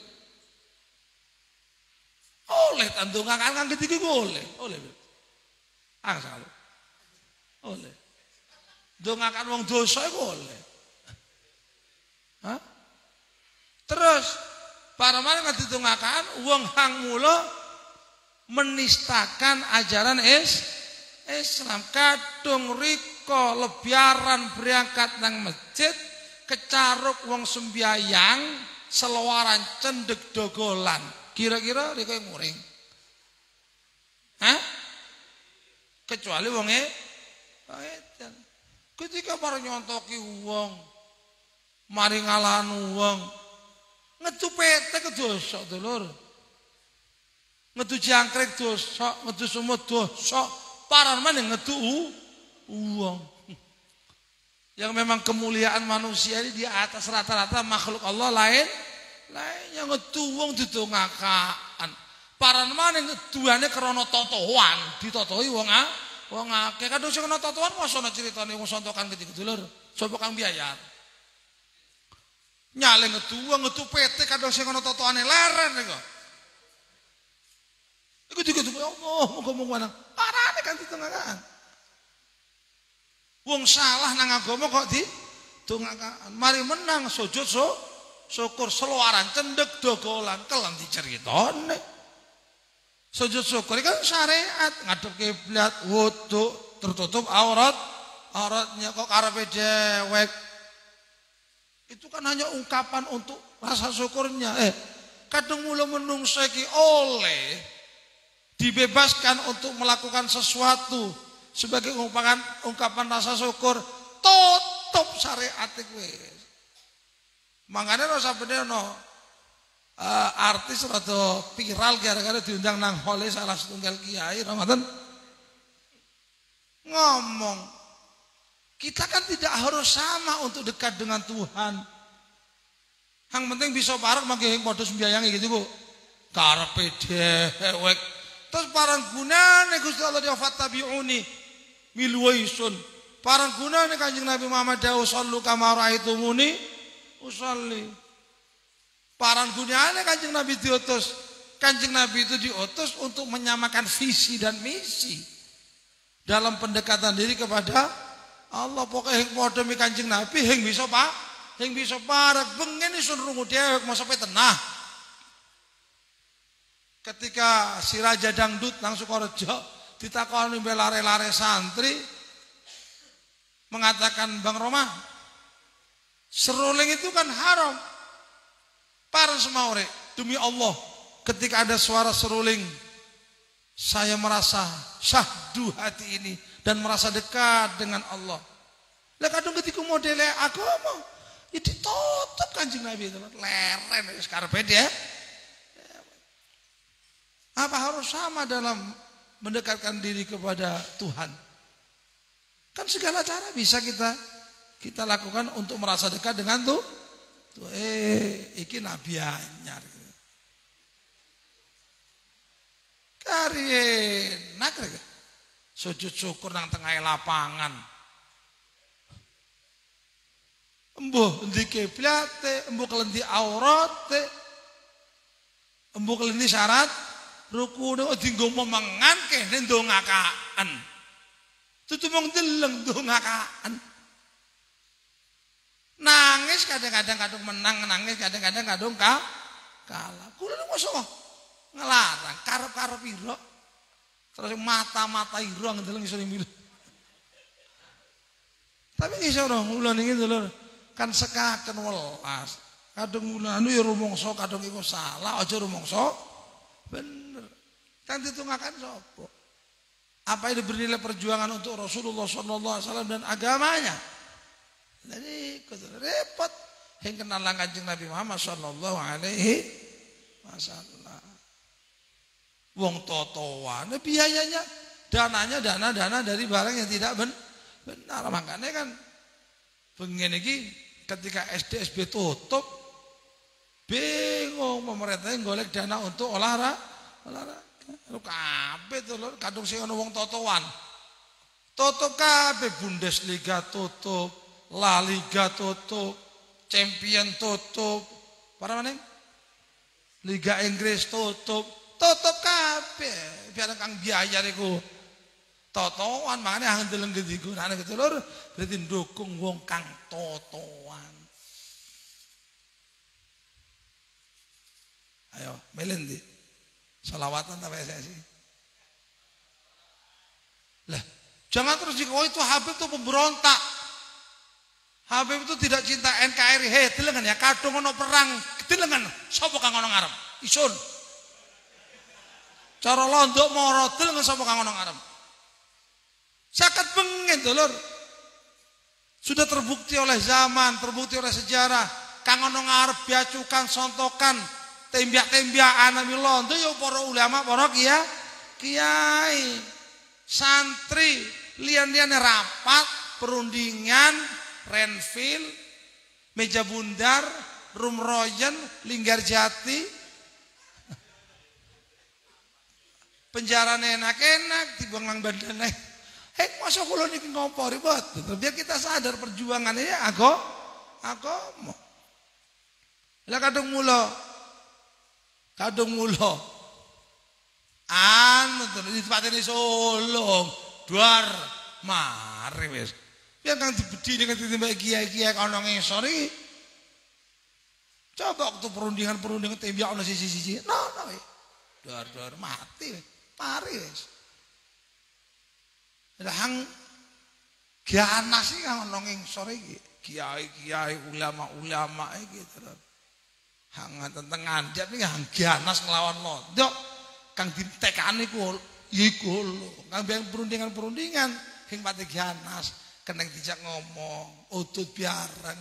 Oleh tandungan kan ketika boleh. Oleh. Angsal. Oleh. Dongakan wong dosa itu oleh. Hah? Terus para mana ditunggakan wong hang mula menistakan ajaran Islam. Kadung riko lebaran berangkat nang masjid kecaruk wong sembiayang selawaran cendek dogolan. Kira-kira riko yang muring. Hah? Kecuali wonge edan. Ketika para nyontoki wong mari ngalahan wong ngetu pete ke dosa dulur. Ngetu jangkrik dosa, ngetu sumut dosa. Para mana ngetu uang. Yang memang kemuliaan manusia ini di atas rata-rata makhluk Allah lainnya ngetu uang ditunggakan. Para mana ngetuane krana totohan, ditotohi wong akeh. Kadang sing ana totohan mosok ana critane wong sontokan ketika dulur. Sapa kang biayar. Nyale ngetu uang ngetu PT kadang sing ana totohane leren kok. Iku diku Allah muga-muga nang parane kan ditunggakan. Wong salah nang agama kok ditunggakan. Mari menang sujud syukur seluaran cendek dogolan kelan diceritone. Sujud syukur kan syariat ngadep kiblat wudu tertutup auratnya kok karepe dewek. Itu kan hanya ungkapan untuk rasa syukurnya. Kadang mula menungso iki oleh dibebaskan untuk melakukan sesuatu sebagai ungkapan rasa syukur tutup syariat wis. Mangane ora sabene ono artis rada viral gara-gara diundang nang hole salah setunggal kiai Ramadan ngomong kita kan tidak harus sama untuk dekat dengan Tuhan. Yang penting bisa parek mangke padha sembayangi gitu Bu. Karepe dewek. Terus parang gunane Gusti Allah dia fattabi'uni milwaisun. Parang gunane Kanjeng Nabi Muhammad dawuh sallu kama ra'aitumuni usolli. Parang gunane Kanjeng Nabi diutus. Kanjeng Nabi itu diutus untuk menyamakan visi dan misi dalam pendekatan diri kepada Allah. Pokoknya padha mi Kanjeng Nabi hing bisa Pak, hing bisa parek bengen isun rungu dhewek mosok tenah. Ketika si Raja Dangdut nang Sukorejo ditakoni belare-lare santri mengatakan Bang Roma, seruling itu kan haram. Para semaure, demi Allah, ketika ada suara seruling, saya merasa syahdu hati ini dan merasa dekat dengan Allah. Lah kadang ketika modele agama, ya ditutup Kanjeng Nabi itu, leren sekarang beda ya. Apa harus sama dalam mendekatkan diri kepada Tuhan? Kan segala cara bisa kita lakukan untuk merasa dekat dengan Tuhan. Iki nabi anyar. Karien nak rek. Sujud syukur nang tengah lapangan. Embuh endi kiblate, embuh kelendi aurate. Embuh kelendi syarat rukune dienggo memengan kene ndongakaan. Tutu mung deleng ndongakaan. Nangis kadang-kadang kadung menang, nangis kadang-kadang kadung kalah. Kula niku mosok ngelarang karep-karep ira. Terus mata-mata ira ndeleng iso milih. Tapi iso ora kula niki dulur kan sekaken welas. Kadung kula anu ya rumangsa kadung iku salah, aja rumangsa bener. Kan ditungakan sapa? Apa yang bernilai perjuangan untuk Rasulullah SAW dan agamanya? Jadi repot yang kenal Kanjeng Nabi Muhammad sallallahu alaihi wasallam. Wong totoan biayanya dana dari barang yang tidak benar. Makanya kan begini iki ketika SD SB tutup bingung pemerintah golek dana untuk olahraga. Lu kabeh to lho kadung sing ana wong totoan. Tutup kabeh Bundesliga tutup. La Liga tutup, Champion tutup, para mana? Liga Inggris tutup kabeh. Biar kang biaya niku totoan, makanya handeleng gede gunane gitu lho. Berarti ndukung wong kang totoan. Ayo, melen di. Selawatan ta PSSI. Lah, jangan terus dikau itu Habib itu pemberontak. Habib itu tidak cinta NKRI. Hei, delengan ya, kadung ono perang, delengan. Sapa kang ono ngarep? Isun. Cara londok moro delengan sapa kang ono ngarep? Sakat bengen dulur. Sudah terbukti oleh zaman, terbukti oleh sejarah. Kang ono ngarep biacukan, sontokan, tembak-tembakan nami londo ya para ulama, para kiai, santri, lian-lian rapat, perundingan, Renville, Meja Bundar, Rumroyen, Linggarjati, penjarane enak-enak, timbang nang bandane. Hei, masa kula niki ngopo ribet? Biar kita sadar perjuangannya agama. Lah kadung mulo. Di tempat ini Solo, duar, mari wis. Biar kang dibedi dengan timbang kiai-kiai ana ngisor iki. Coba waktu perundingan tembak ana sisi-sisi. No. Duar mati. Mari wis. Hang ganas iki kang ana ngisor iki. Kiai-kiai ulama-ulama iki terus. Hang tentang ngandhap iki hang ganas nglawan londok. Kang ditekani iku lho. Kang biang perundingan sing pati ganas. Keneng dijak ngomong, utut biarang.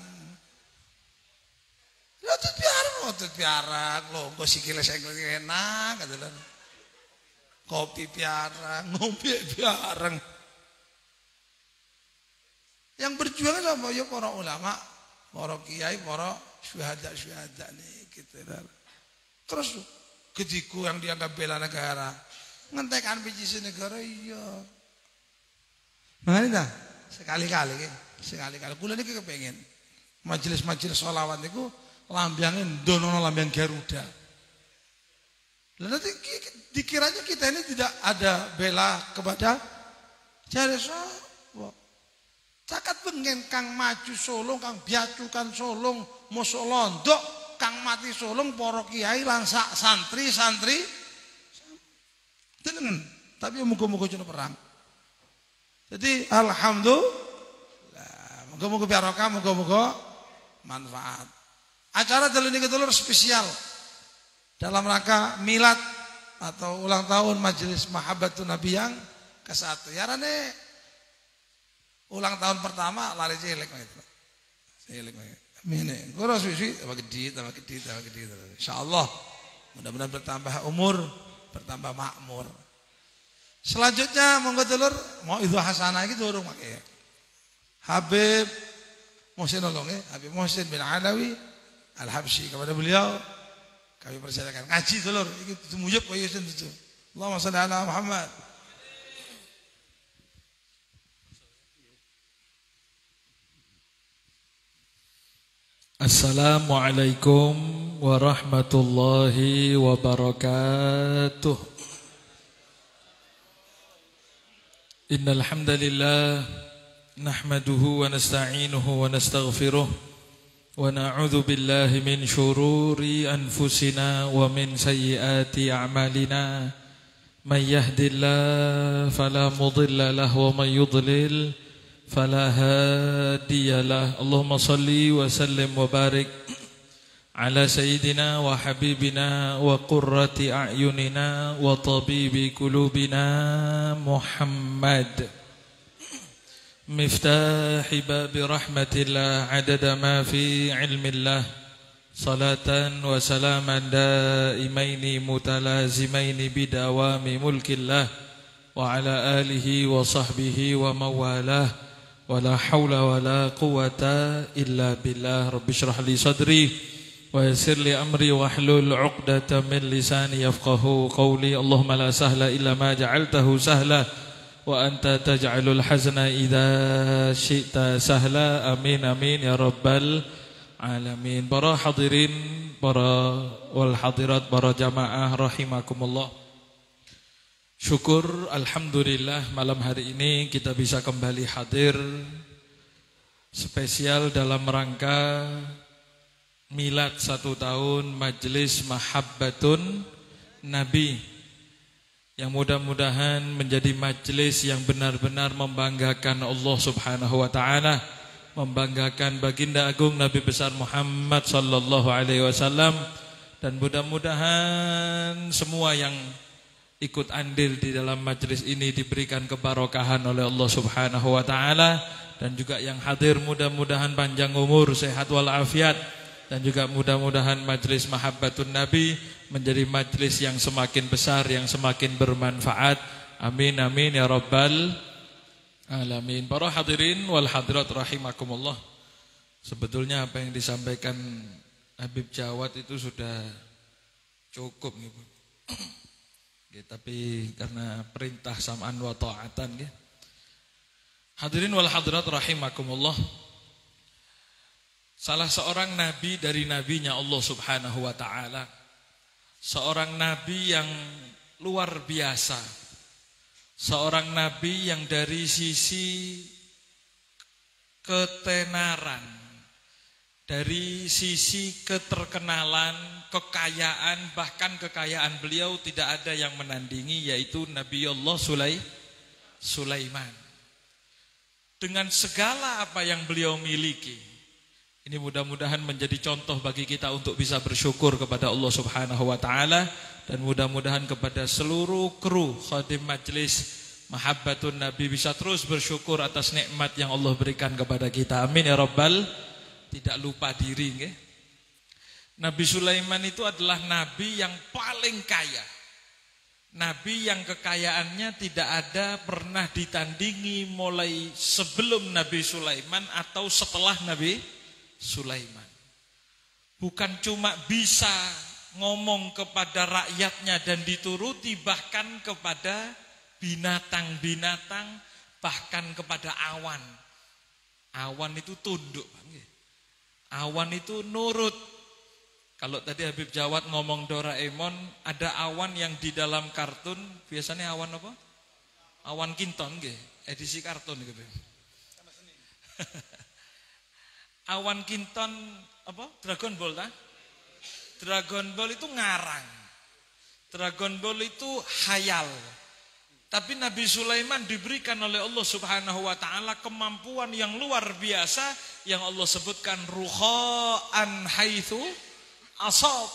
Utut biarang, lho, kok sikile sing enak adalah. Kopi biarang, ngombe biarang. Yang berjuang sama ya para ulama, para kiai, para syuhada nih gitu. Terus ketiku yang dianggap bela negara, ngentekan biji negara iya. Mana sekali-kali kula niki kepengin majelis-majelis sholawat niku lambiange ndono lambiang Garuda. Lah nanti dikiranya kita ini tidak ada bela kepada jare sapa. Cakat bengen kang maju Solong, kang biacukan Solong, mosok londok, kang mati Solong para kiai lan sak santri-santri. Dengen Tapi muga-muga jono perang. Jadi alhamdulillah, muga-muga barokah, muga-muga manfaat. Acara dalu niki dulur spesial dalam rangka milad atau ulang tahun Majelis Mahabbatun Nabi yang ke-1. Ya rane ulang tahun pertama lari cilik gitu. Cilik. Mene, guru suwi-suwi tambah gede. Insyaallah mudah-mudahan bertambah umur, bertambah makmur. Selanjutnya monggo dulur mau itu hasanah iki durung make. Habib Muhsin Habib Muhsin bin Alawi Al-Habsyi kepada beliau kami persilakan ngaji dulur iki tumuyup koyo sen itu. Allahumma shalli ala Muhammad. Assalamualaikum warahmatullahi wabarakatuh. Innal hamdalillah nahmaduhu wa nasta'inuhu wa nastaghfiruh wa na'udzu billahi min shururi anfusina wa min sayyiati a'malina. May yahdihillahu fala mudilla lahu wa may yudlil fala hadiya lahu. Allahumma shalli wa sallim wa barik ala sayyidina wa habibina wa qurrati a'yunina wa tabibi qulubina Muhammad miftahi babi rahmatillah adada ma fi ilmillah salatan wa salaman daimaini mutalazimaini bidawami mulkillah wa ala alihi wa sahbihi wa mawalah wa la hawla wa la quwata illa billah. Rabbi shrah li sadri wa yassir li amri wahlul 'uqdatam min lisani yafqahu qawli. Allahumma la sahla illa ma ja'altahu sahla wa anta taj'alul hazna idza syi'ta sahla. Amin amin ya rabbal alamin. Para hadirin, para wal hadirat, para jamaah rahimakumullah. Syukur alhamdulillah malam hari ini kita bisa kembali hadir spesial dalam rangka milad 1 tahun Majelis Mahabbatun Nabi, yang mudah-mudahan menjadi majelis yang benar-benar membanggakan Allah Subhanahu wa taala, membanggakan baginda agung Nabi besar Muhammad sallallahu alaihi wasallam, dan mudah-mudahan semua yang ikut andil di dalam majelis ini diberikan kebarokahan oleh Allah Subhanahu wa taala, dan juga yang hadir mudah-mudahan panjang umur, sehat walafiat. Dan juga mudah-mudahan majelis Mahabbatun Nabi menjadi majelis yang semakin besar, yang semakin bermanfaat. Amin amin ya rabbal alamin. Para hadirin wal hadirat rahimakumullah. Sebetulnya apa yang disampaikan Habib Jawad itu sudah cukup gitu. Tapi karena perintah sam'an wa ta'atan gitu. Hadirin wal hadirat rahimakumullah. Salah seorang nabi dari nabinya Allah Subhanahu wa taala, seorang nabi yang luar biasa, seorang nabi yang dari sisi ketenaran, dari sisi keterkenalan, kekayaan, bahkan kekayaan beliau tidak ada yang menandingi, yaitu Nabi Allah Sulaiman. Dengan segala apa yang beliau miliki, ini mudah-mudahan menjadi contoh bagi kita untuk bisa bersyukur kepada Allah Subhanahu wa taala, dan mudah-mudahan kepada seluruh kru khadim Majelis Mahabbatun Nabi bisa terus bersyukur atas nikmat yang Allah berikan kepada kita. Amin ya rabbal. Tidak lupa diri nggih. Nabi Sulaiman itu adalah nabi yang paling kaya. Nabi yang kekayaannya tidak ada pernah ditandingi mulai sebelum Nabi Sulaiman atau setelah Nabi Sulaiman. Bukan cuma bisa ngomong kepada rakyatnya dan dituruti, bahkan kepada binatang-binatang, bahkan kepada awan. Awan itu tunduk, awan itu nurut. Kalau tadi Habib Jawad ngomong Doraemon, ada awan yang di dalam kartun, biasanya awan apa? Awan Kinton, edisi kartun gitu. Awan Kinton apa? Dragon Ball ta? Dragon Ball itu ngarang. Dragon Ball itu hayal. Tapi Nabi Sulaiman diberikan oleh Allah Subhanahu wa taala kemampuan yang luar biasa yang Allah sebutkan rukha'an haitsu asab.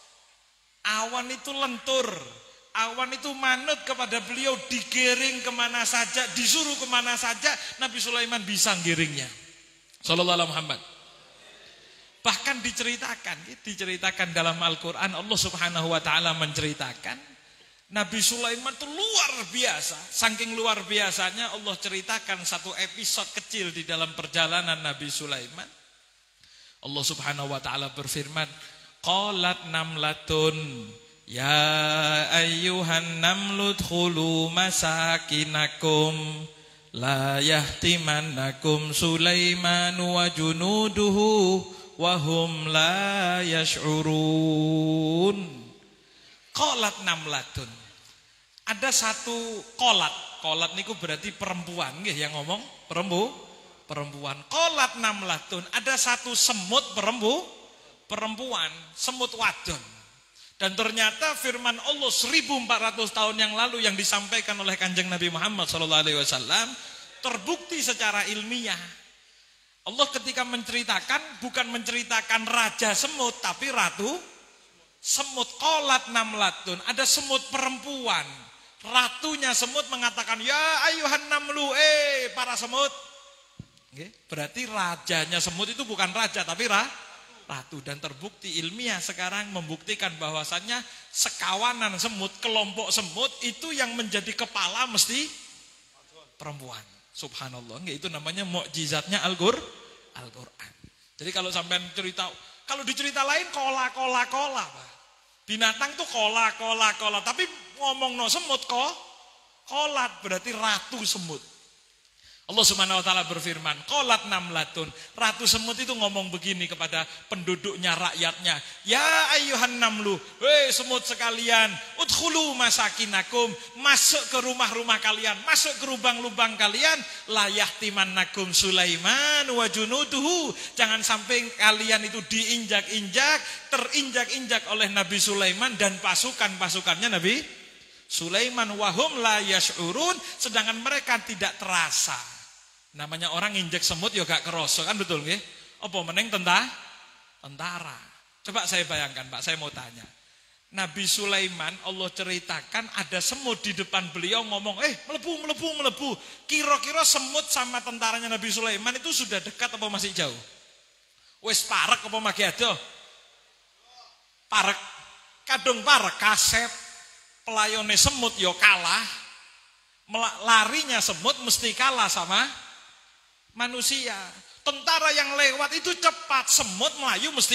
Awan itu lentur, awan itu manut kepada beliau, digiring kemana saja, disuruh kemana saja, Nabi Sulaiman bisa ngiringnya. Sallallahu alaihi Muhammad. Bahkan diceritakan dalam Al-Qur'an, Allah Subhanahu wa taala menceritakan Nabi Sulaiman itu luar biasa. Saking luar biasanya Allah ceritakan satu episode kecil di dalam perjalanan Nabi Sulaiman. Allah Subhanahu wa taala berfirman, qalat namlatun ya ayyuhan namlu dkhulu masakinakum la yahtimannakum Sulaiman wa junuduhu wa hum la yash'urun. Qalat namlatun. Ada satu kolat niku berarti perempuan nggih yang ngomong, perempuan. Qalat namlatun, ada satu semut perempuan, semut wadon. Dan ternyata firman Allah 1400 tahun yang lalu yang disampaikan oleh Kanjeng Nabi Muhammad SAW terbukti secara ilmiah. Allah ketika menceritakan bukan menceritakan raja semut tapi ratu semut. Qalat namlatun, ada semut perempuan. Ratunya semut mengatakan, ya ayuhan namlu, para semut. Berarti rajanya semut itu bukan raja tapi ratu. Dan terbukti ilmiah sekarang membuktikan bahwasannya sekawanan semut, kelompok semut itu yang menjadi kepala mesti perempuan. Subhanallah, itu namanya mukjizatnya Al-Qur'an. Jadi kalau sampean cerita, kalau dicerita lain kola. Binatang tuh kola. Tapi ngomong no semut kolat berarti ratu semut. Allah Subhanahu wa taala berfirman, qalat namlatun. Ratu semut itu ngomong begini kepada penduduknya, rakyatnya. Ya ayyuhan namlu, semut sekalian, udkhulu masakinakum, masuk ke rumah-rumah kalian, masuk ke lubang-lubang kalian, la yahtimannakum Sulaiman wa junuduhu. Jangan sampai kalian itu diinjak-injak, terinjak-injak oleh Nabi Sulaiman dan pasukan-pasukannya Nabi Sulaiman wahum la yash'urun, sedangkan mereka tidak terasa. Namanya orang injek semut ya gak kerasa kan, betul nggih? Apa meneng tentara. Coba saya bayangkan, Pak, saya mau tanya. Nabi Sulaiman Allah ceritakan ada semut di depan beliau ngomong, melebu. Kira-kira semut sama tentaranya Nabi Sulaiman itu sudah dekat apa masih jauh? Wes parek apa masih ada? Parek. Kadung parek kaset. Pelayone semut yo kalah. Larinya semut mesti kalah sama manusia. Tentara yang lewat itu cepat, semut melayu mesti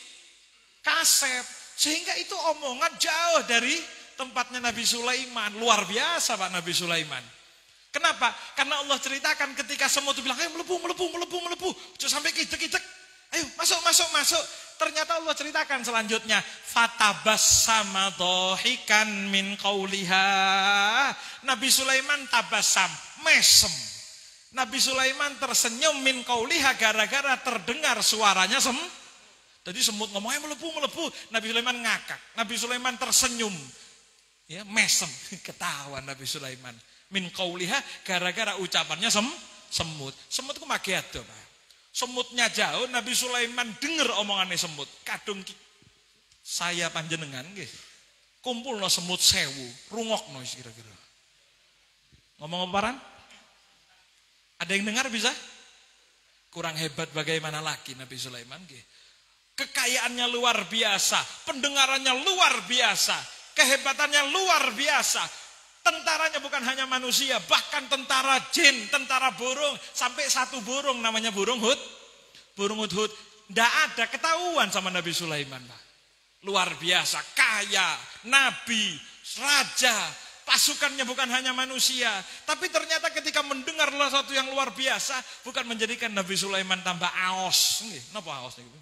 kaset. Sehingga itu omongan jauh dari tempatnya Nabi Sulaiman. Luar biasa Pak Nabi Sulaiman. Kenapa? Karena Allah ceritakan ketika semut itu bilang, ayo melebu. Cuk sampai kijek. Ayo masuk. Ternyata Allah ceritakan selanjutnya, fatabassama dhahikan min qauliha. Nabi Sulaiman tabassam, mesem. Nabi Sulaiman tersenyum min qauliha gara-gara terdengar suaranya Jadi semut ngomong, melebu. Nabi Sulaiman ngakak. Nabi Sulaiman tersenyum. Ya, mesem, ketahuan Nabi Sulaiman. Min qauliha gara-gara ucapannya semut. Semut ku mage ado, Pak. Semutnya jauh, Nabi Sulaiman dengar omongannya semut. Kadung saya panjenengan nggih. Kumpulno semut 1000, rungokno kira-kira. Ngomong apa paran? Ada yang dengar bisa? Kurang hebat bagaimana lagi Nabi Sulaiman nggih. Kekayaannya luar biasa, pendengarannya luar biasa, kehebatannya luar biasa. Tentaranya bukan hanya manusia, bahkan tentara jin, tentara burung, sampai satu burung namanya burung hudhud. Tidak ada ketahuan sama Nabi Sulaiman, Pak. Luar biasa, kaya, nabi, raja, pasukannya bukan hanya manusia. Tapi ternyata ketika mendengar sesuatu yang luar biasa, bukan menjadikan Nabi Sulaiman tambah aos. Napa aos niku?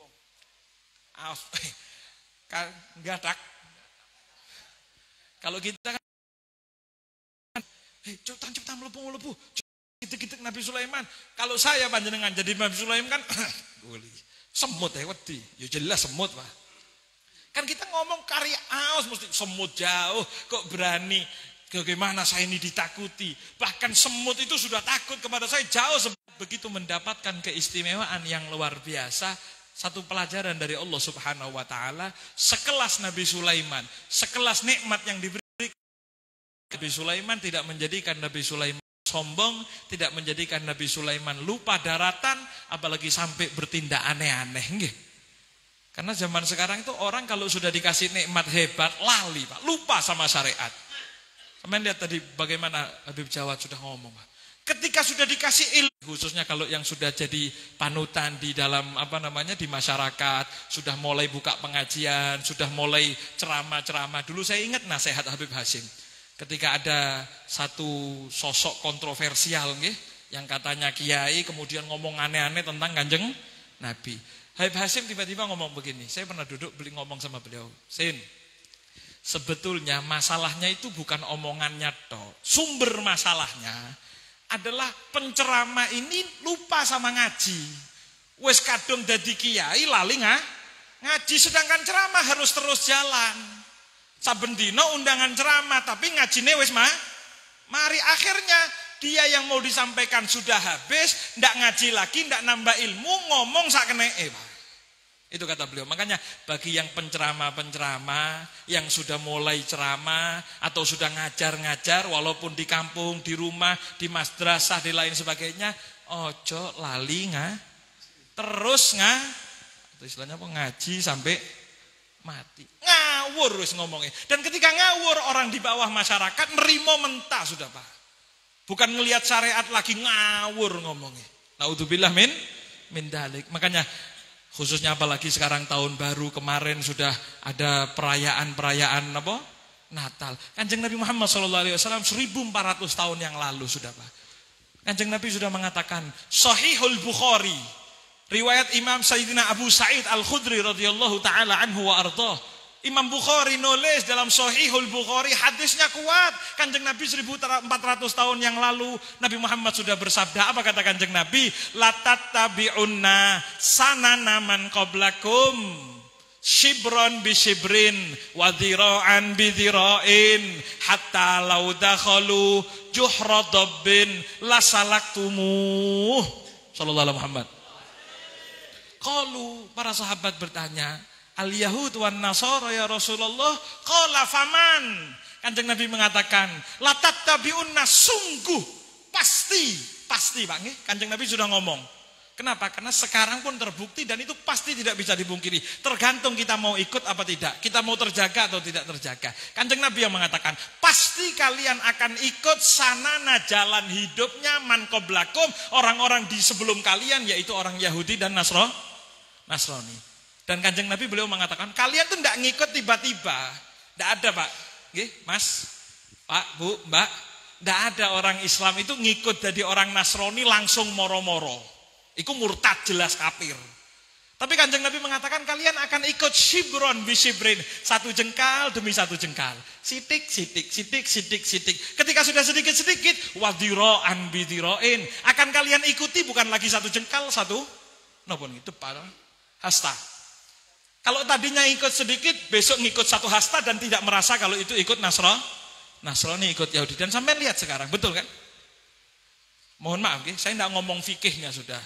Aos. Gadak. Kalau kita kan cepetan melebu. Gitu Nabi Sulaiman. Kalau saya panjenengan jadi Nabi Sulaiman kan semut wedi. Ya jelas semut, Pak. Kan kita ngomong karya aus mesti semut jauh kok berani Bagaimana saya ini ditakuti. Bahkan semut itu sudah takut kepada saya jauh. Begitu mendapatkan keistimewaan yang luar biasa. Satu pelajaran dari Allah Subhanahu wa ta'ala. Sekelas Nabi Sulaiman. Sekelas nikmat yang diberi. Nabi Sulaiman tidak menjadikan Nabi Sulaiman sombong. Tidak menjadikan Nabi Sulaiman lupa daratan. Apalagi sampai bertindak aneh-aneh. Nggih. Karena zaman sekarang itu orang kalau sudah dikasih nikmat hebat. Lali Pak. Lupa sama syariat. Kemarin lihat tadi bagaimana Habib Jawad sudah ngomong. Ketika sudah dikasih ilmu, khususnya kalau yang sudah jadi panutan di dalam di masyarakat, sudah mulai buka pengajian, sudah mulai ceramah-ceramah. Dulu saya ingat nasihat Habib Hasim. Ketika ada satu sosok kontroversial yang katanya kiai kemudian ngomong aneh-aneh tentang Kanjeng Nabi. Habib Hasim tiba-tiba ngomong begini. Saya pernah duduk ngomong sama beliau. Sin. Sebetulnya masalahnya itu bukan omongannya toh. Sumber masalahnya adalah penceramah ini lupa sama ngaji. Wes kadung dadi kiai lali ngaji, sedangkan ceramah harus terus jalan. Saben dina undangan ceramah tapi ngajine wes mari akhirnya dia yang mau disampaikan sudah habis, ndak ngaji lagi, ndak nambah ilmu, ngomong sakkeneke, Pak. Itu kata beliau. Makanya bagi yang penceramah-penceramah yang sudah mulai ceramah atau sudah ngajar-ngajar walaupun di kampung, di rumah, di madrasah, di lain sebagainya, ojo lali terus atau istilahnya apa ngaji sampai mati. Ngawur wis ngomongnya. Dan ketika ngawur orang di bawah masyarakat nerimo mentah sudah Pak. Bukan ngelihat syariat lagi ngawur ngomongnya. Naudzubillah min dalik. Makanya khususnya apalagi sekarang tahun baru kemarin sudah ada perayaan Natal. Kanjeng Nabi Muhammad SAW 1400 tahun yang lalu sudah Pak. Kanjeng Nabi sudah mengatakan Sahihul Bukhari. Riwayat Imam Sayyidina Abu Sa'id Al-Khudri radhiyallahu taala anhu wa ardhah. Imam Bukhari nulis dalam Sahihul Bukhari, hadisnya kuat. Kanjeng Nabi 1400 tahun yang lalu Nabi Muhammad sudah bersabda. Apa kata Kanjeng Nabi? Latattabi'unna sanana man qablakum shibron bi shibrin wa dhira'an bi dhira'in hatta law dakhalu juhra dabbin lasalaktumuh. Sallallahu alaihi Muhammad. Qalu, para sahabat bertanya, Al-Yahud wan Nasara ya Rasulullah. Qala faman. Kanjeng Nabi mengatakan, latattabi'unna, sungguh pasti Pak nggih. Kanjeng Nabi sudah ngomong. Kenapa? Karena sekarang pun terbukti dan itu pasti tidak bisa dipungkiri. Tergantung kita mau ikut apa tidak. Kita mau terjaga atau tidak terjaga. Kanjeng Nabi yang mengatakan, pasti kalian akan ikut sanana jalan hidupnya man qablakum, orang-orang di sebelum kalian, yaitu orang Yahudi dan Nasrani. Dan Kanjeng Nabi beliau mengatakan, kalian tuh enggak ngikut tiba-tiba. Enggak ada Pak. Nggih, Mas, Pak, Bu, Mbak. Enggak ada orang Islam itu ngikut dari orang Nasrani langsung moro-moro. Iku murtad jelas kafir. Tapi Kanjeng Nabi mengatakan kalian akan ikut shibron bi shibrin, satu jengkal demi satu jengkal. Sitik. Ketika sudah sedikit-sedikit, wadhiro'an bi dhiro'in, akan kalian ikuti bukan lagi satu jengkal, satu napa itu Pak? Hasta. Kalau tadinya ikut sedikit, besok ngikut satu hasta dan tidak merasa kalau itu ikut Nasrani ikut Yahudi. Dan sampai lihat sekarang, betul kan? Mohon maaf, saya tidak ngomong fikihnya sudah.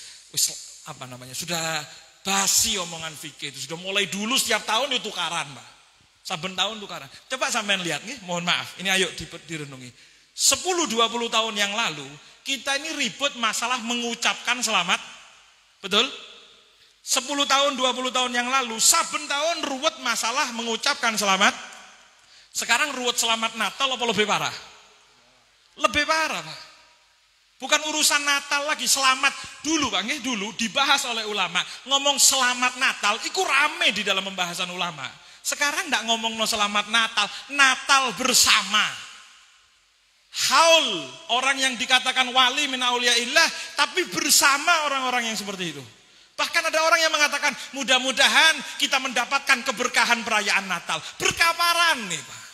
Sudah basi omongan fikih itu. Sudah mulai dulu setiap tahun itu tukaran, Pak. Saben tahun tukaran. Coba sampean lihat, mohon maaf. Ini ayo direnungi. 10-20 tahun yang lalu, kita ini ribut masalah mengucapkan selamat. Betul? 10 tahun, 20 tahun yang lalu, saben tahun ruwet masalah mengucapkan selamat. Sekarang ruwet selamat Natal apa lebih parah? Lebih parah, Pak. Bukan urusan Natal lagi, selamat dulu, Pak. Dulu dibahas oleh ulama. Ngomong selamat Natal, itu rame di dalam pembahasan ulama. Sekarang enggak ngomong no selamat Natal, Natal bersama. Haul, orang yang dikatakan wali min auliyaillah, tapi bersama orang-orang yang seperti itu. Bahkan ada orang yang mengatakan mudah-mudahan kita mendapatkan keberkahan perayaan Natal. Berkah apaan nih Pak?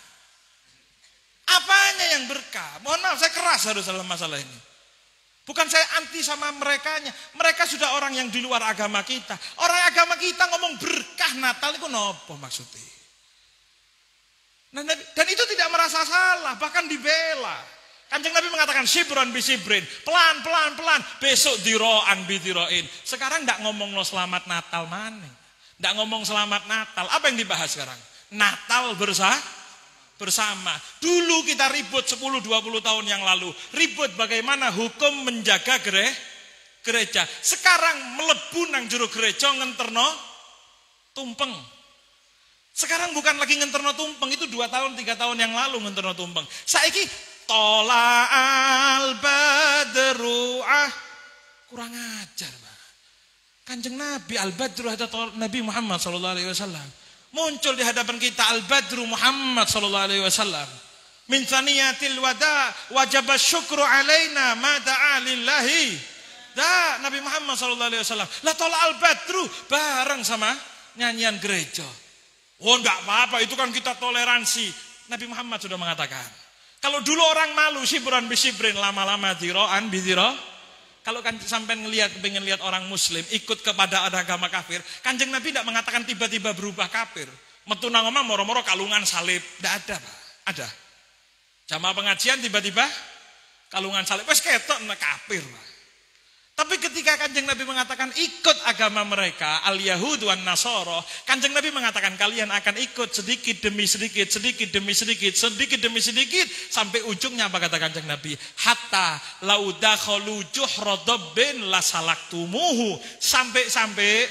Apanya yang berkah? Mohon maaf, saya keras harus dalam masalah ini. Bukan saya anti sama merekanya. Mereka sudah orang yang di luar agama kita. Orang agama kita ngomong berkah Natal itu apa maksudnya? Dan itu tidak merasa salah, bahkan dibela. Kanjeng Nabi mengatakan sibron bisibrin, pelan, besok diro'an bidiro'in. Sekarang tidak ngomong lo selamat Natal mana. Tidak ngomong selamat Natal. Apa yang dibahas sekarang? Natal bersama. Dulu kita ribut 10-20 tahun yang lalu. Ribut bagaimana hukum menjaga gereja. Sekarang melebu nang jero gereja ngenterno tumpeng. Sekarang bukan lagi ngenterno tumpeng, itu 2 tahun 3 tahun yang lalu ngenterno tumpeng. Saiki tola al badru kurang ajar, Pak. Kanjeng Nabi al badru ada Nabi Muhammad sallallahu alaihi wasallam. Muncul di hadapan kita al badru Muhammad sallallahu alaihi wasallam. Min thaniyatil wada wajib syukru alaina ma da'a lillahi. Nabi Muhammad sallallahu alaihi wasallam. La tola al badru bareng sama nyanyian gereja. Oh enggak apa-apa, itu kan kita toleransi. Nabi Muhammad sudah mengatakan. Kalau dulu orang malu sibran bisibrin, lama-lama diro'an bidiro. Kalau kan sampai pengen lihat orang muslim ikut kepada agama kafir, Kanjeng Nabi tidak mengatakan tiba-tiba berubah kafir. Metu nang omah moro-moro kalungan salib, tidak ada, Pak. Ada. Jamaah pengajian tiba-tiba kalungan salib, wes ketok kafir, Pak. Tapi ketika Kanjeng Nabi mengatakan ikut agama mereka, al-Yahud wan Nasara, Kanjeng Nabi mengatakan kalian akan ikut sedikit demi sedikit, sampai ujungnya apa kata Kanjeng Nabi? Hatta laudakhalu juhradabbin lasalaktumuhu. Sampai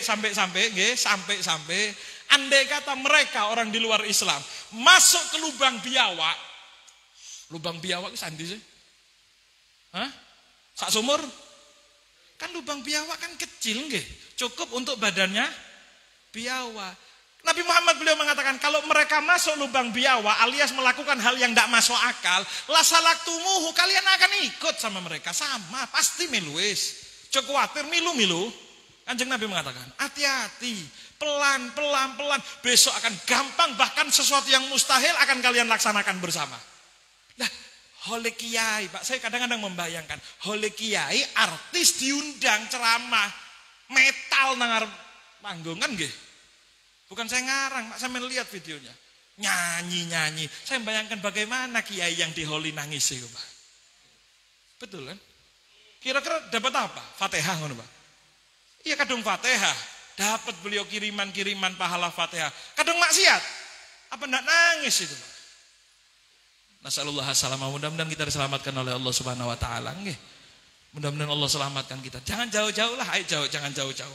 andai kata mereka orang di luar Islam masuk ke lubang biawak. Lubang biawak itu sandi sih? Hah? Sak sumur? Kan lubang biawak kan kecil nggih, cukup untuk badannya biawak. Nabi Muhammad beliau mengatakan kalau mereka masuk lubang biawak alias melakukan hal yang tidak masuk akal, lasalaktumuhu, kalian akan ikut sama mereka, sama pasti miluis. Cukup khawatir milu. Kanjeng Nabi mengatakan hati-hati, pelan, besok akan gampang, bahkan sesuatu yang mustahil akan kalian laksanakan bersama. Nah, oleh kiai, Pak, saya kadang-kadang membayangkan, oleh kiai artis diundang ceramah metal nangar panggung kan nggih. Bukan saya ngarang, Pak, saya melihat videonya. Nyanyi. Saya membayangkan bagaimana kiai yang di holi nangis itu, Pak. Betul kan? Kira-kira dapat apa? Fatihah ngono, Pak. Iya, kadung Fatihah. Dapat beliau kiriman pahala Fatihah. Kadung maksiat. Apa enggak nangis itu, Pak? Nasallallahu alaihi, mudah-mudahan kita diselamatkan oleh Allah Subhanahu wa taala nggih. Mudah-mudahan Allah selamatkan kita. Jangan jauh-jauh lah, jangan jauh-jauh.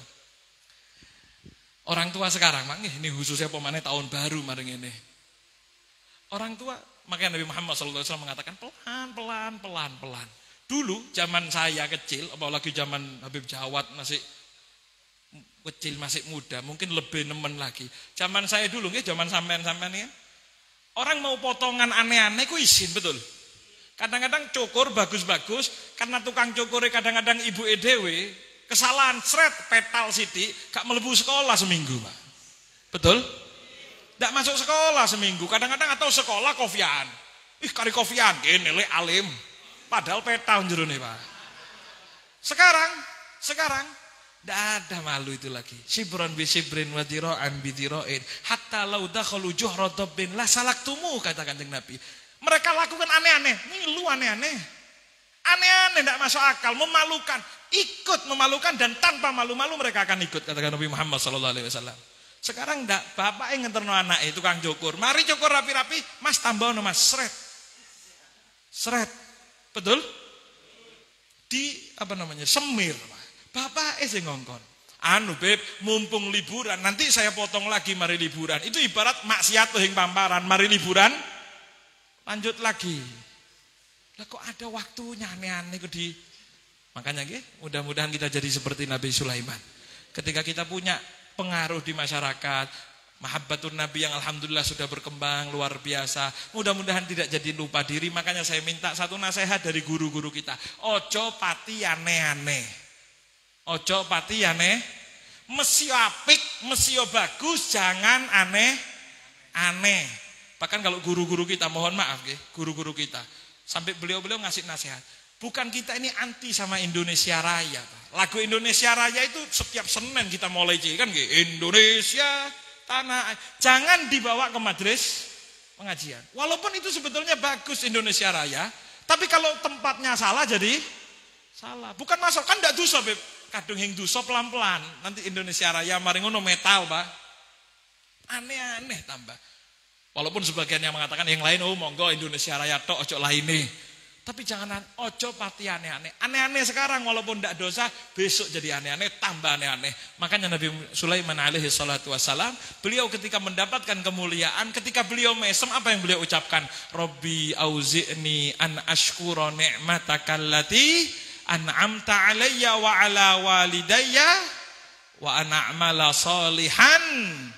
Orang tua sekarang, Mak nggih, ini khususnya pemane tahun baru maring ini. Orang tua, makanya Nabi Muhammad sallallahu alaihi wasallam mengatakan pelan. Dulu zaman saya kecil, apalagi zaman Habib Jawad masih kecil, masih muda, mungkin lebih nemen lagi. Zaman saya dulu nggih, zaman sampean-sampean ya. Orang mau potongan aneh-aneh ku izin, betul. Kadang-kadang cukur bagus-bagus, karena tukang cukurnya kadang-kadang ibu edewe, kesalahan seret petal sidik, gak melebu sekolah seminggu, Pak. Betul? Gak masuk sekolah seminggu, kadang-kadang atau sekolah kofian. Kari kofian, gini le alim. Padahal petal jerone, Pak. Sekarang tidak ada malu itu lagi. Sibran bisibrin wadiro'an bidiro'in. Hatta laudakhalu juhradabbin la salaktumu, kata Kanjeng Nabi. Mereka lakukan aneh-aneh. Milu aneh-aneh. Aneh-aneh, tidak masuk akal. Memalukan. Ikut memalukan dan tanpa malu-malu mereka akan ikut, kata Nabi Muhammad SAW. Sekarang tidak. Bapak yang ngenterno anak itu tukang cukur. Mari cukur rapi-rapi. Mas tambah no mas. Seret. Betul? Semir. Bapak sing ngongkon. Beb, mumpung liburan, nanti saya potong lagi mari liburan. Itu ibarat maksiat hing pamparan, mari liburan lanjut lagi. Lah kok ada waktunya aneh-aneh di. Makanya nggih, mudah-mudahan kita jadi seperti Nabi Sulaiman. Ketika kita punya pengaruh di masyarakat, mahabbatun Nabi yang alhamdulillah sudah berkembang luar biasa. Mudah-mudahan tidak jadi lupa diri. Makanya saya minta satu nasihat dari guru-guru kita. Ojo pati aneh-aneh. Ojo pati aneh, mesio apik, mesio bagus, jangan aneh-aneh. Bahkan kalau guru-guru kita, mohon maaf guru-guru kita, sampai beliau-beliau ngasih nasihat. Bukan kita ini anti sama Indonesia Raya, Pak. Lagu Indonesia Raya itu setiap Senin kita mulai kan, Indonesia tanah. Jangan dibawa ke majelis pengajian. Walaupun itu sebetulnya bagus Indonesia Raya, tapi kalau tempatnya salah jadi salah. Bukan masuk kan ndak dosa, Beb. Kadung hing dosa pelan-pelan. Nanti Indonesia Raya mari ngono metal, Pak. Aneh-aneh tambah. Walaupun sebagian yang mengatakan yang lain, oh monggo Indonesia Raya tok ojo lainnya. Tapi jangan ojo pati aneh-aneh. Aneh-aneh sekarang walaupun tidak dosa, besok jadi aneh-aneh, tambah aneh-aneh. Makanya Nabi Sulaiman alaihi salatu wassalam, beliau ketika mendapatkan kemuliaan, ketika beliau mesem, apa yang beliau ucapkan? Rabbi auzi'ni an ashkura ni'mataka allati an'amta alayya wa ala walidayya wa an a'mala salihan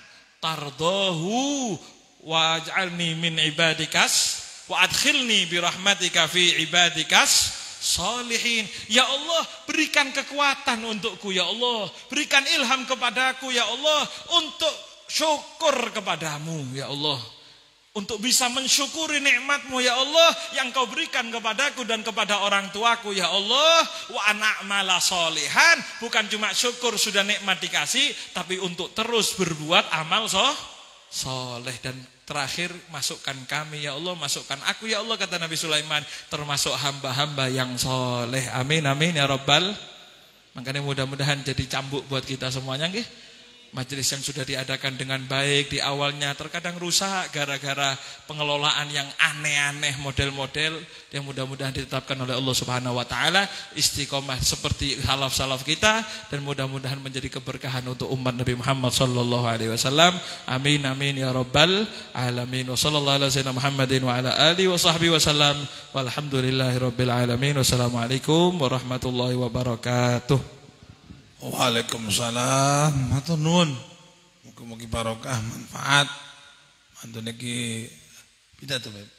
tardahu waj'alni min ibadikas wa adkhilni birahmatika fi ibadikas salihin. Ya Allah, berikan kekuatan untukku ya Allah, berikan ilham kepadaku ya Allah untuk syukur kepadamu ya Allah, untuk bisa mensyukuri nikmatmu ya Allah yang kau berikan kepadaku dan kepada orang tuaku ya Allah. Wa an'amala salihan, bukan cuma syukur sudah nikmat dikasih, tapi untuk terus berbuat amal soleh. Dan terakhir, masukkan kami ya Allah, masukkan aku ya Allah, kata Nabi Sulaiman, termasuk hamba-hamba yang soleh. Amin amin ya Rabbal. Makanya mudah-mudahan jadi cambuk buat kita semuanya nggih. Majelis yang sudah diadakan dengan baik di awalnya terkadang rusak gara-gara pengelolaan yang aneh-aneh model-model, yang mudah-mudahan ditetapkan oleh Allah Subhanahu wa taala istiqomah seperti salaf-salaf kita, dan mudah-mudahan menjadi keberkahan untuk umat Nabi Muhammad sallallahu alaihi wasallam. Amin amin ya rabbal alamin. Wa sallallahu ala sayyidina Muhammadin wa ala alihi wa sahbihi wasallam. Walhamdulillahirabbil alamin. Wassalamualaikum warahmatullahi wabarakatuh. Waalaikumsalam. Matur nuwun. Mugi-mugi barokah manfaat. Mantune iki pidato Beb.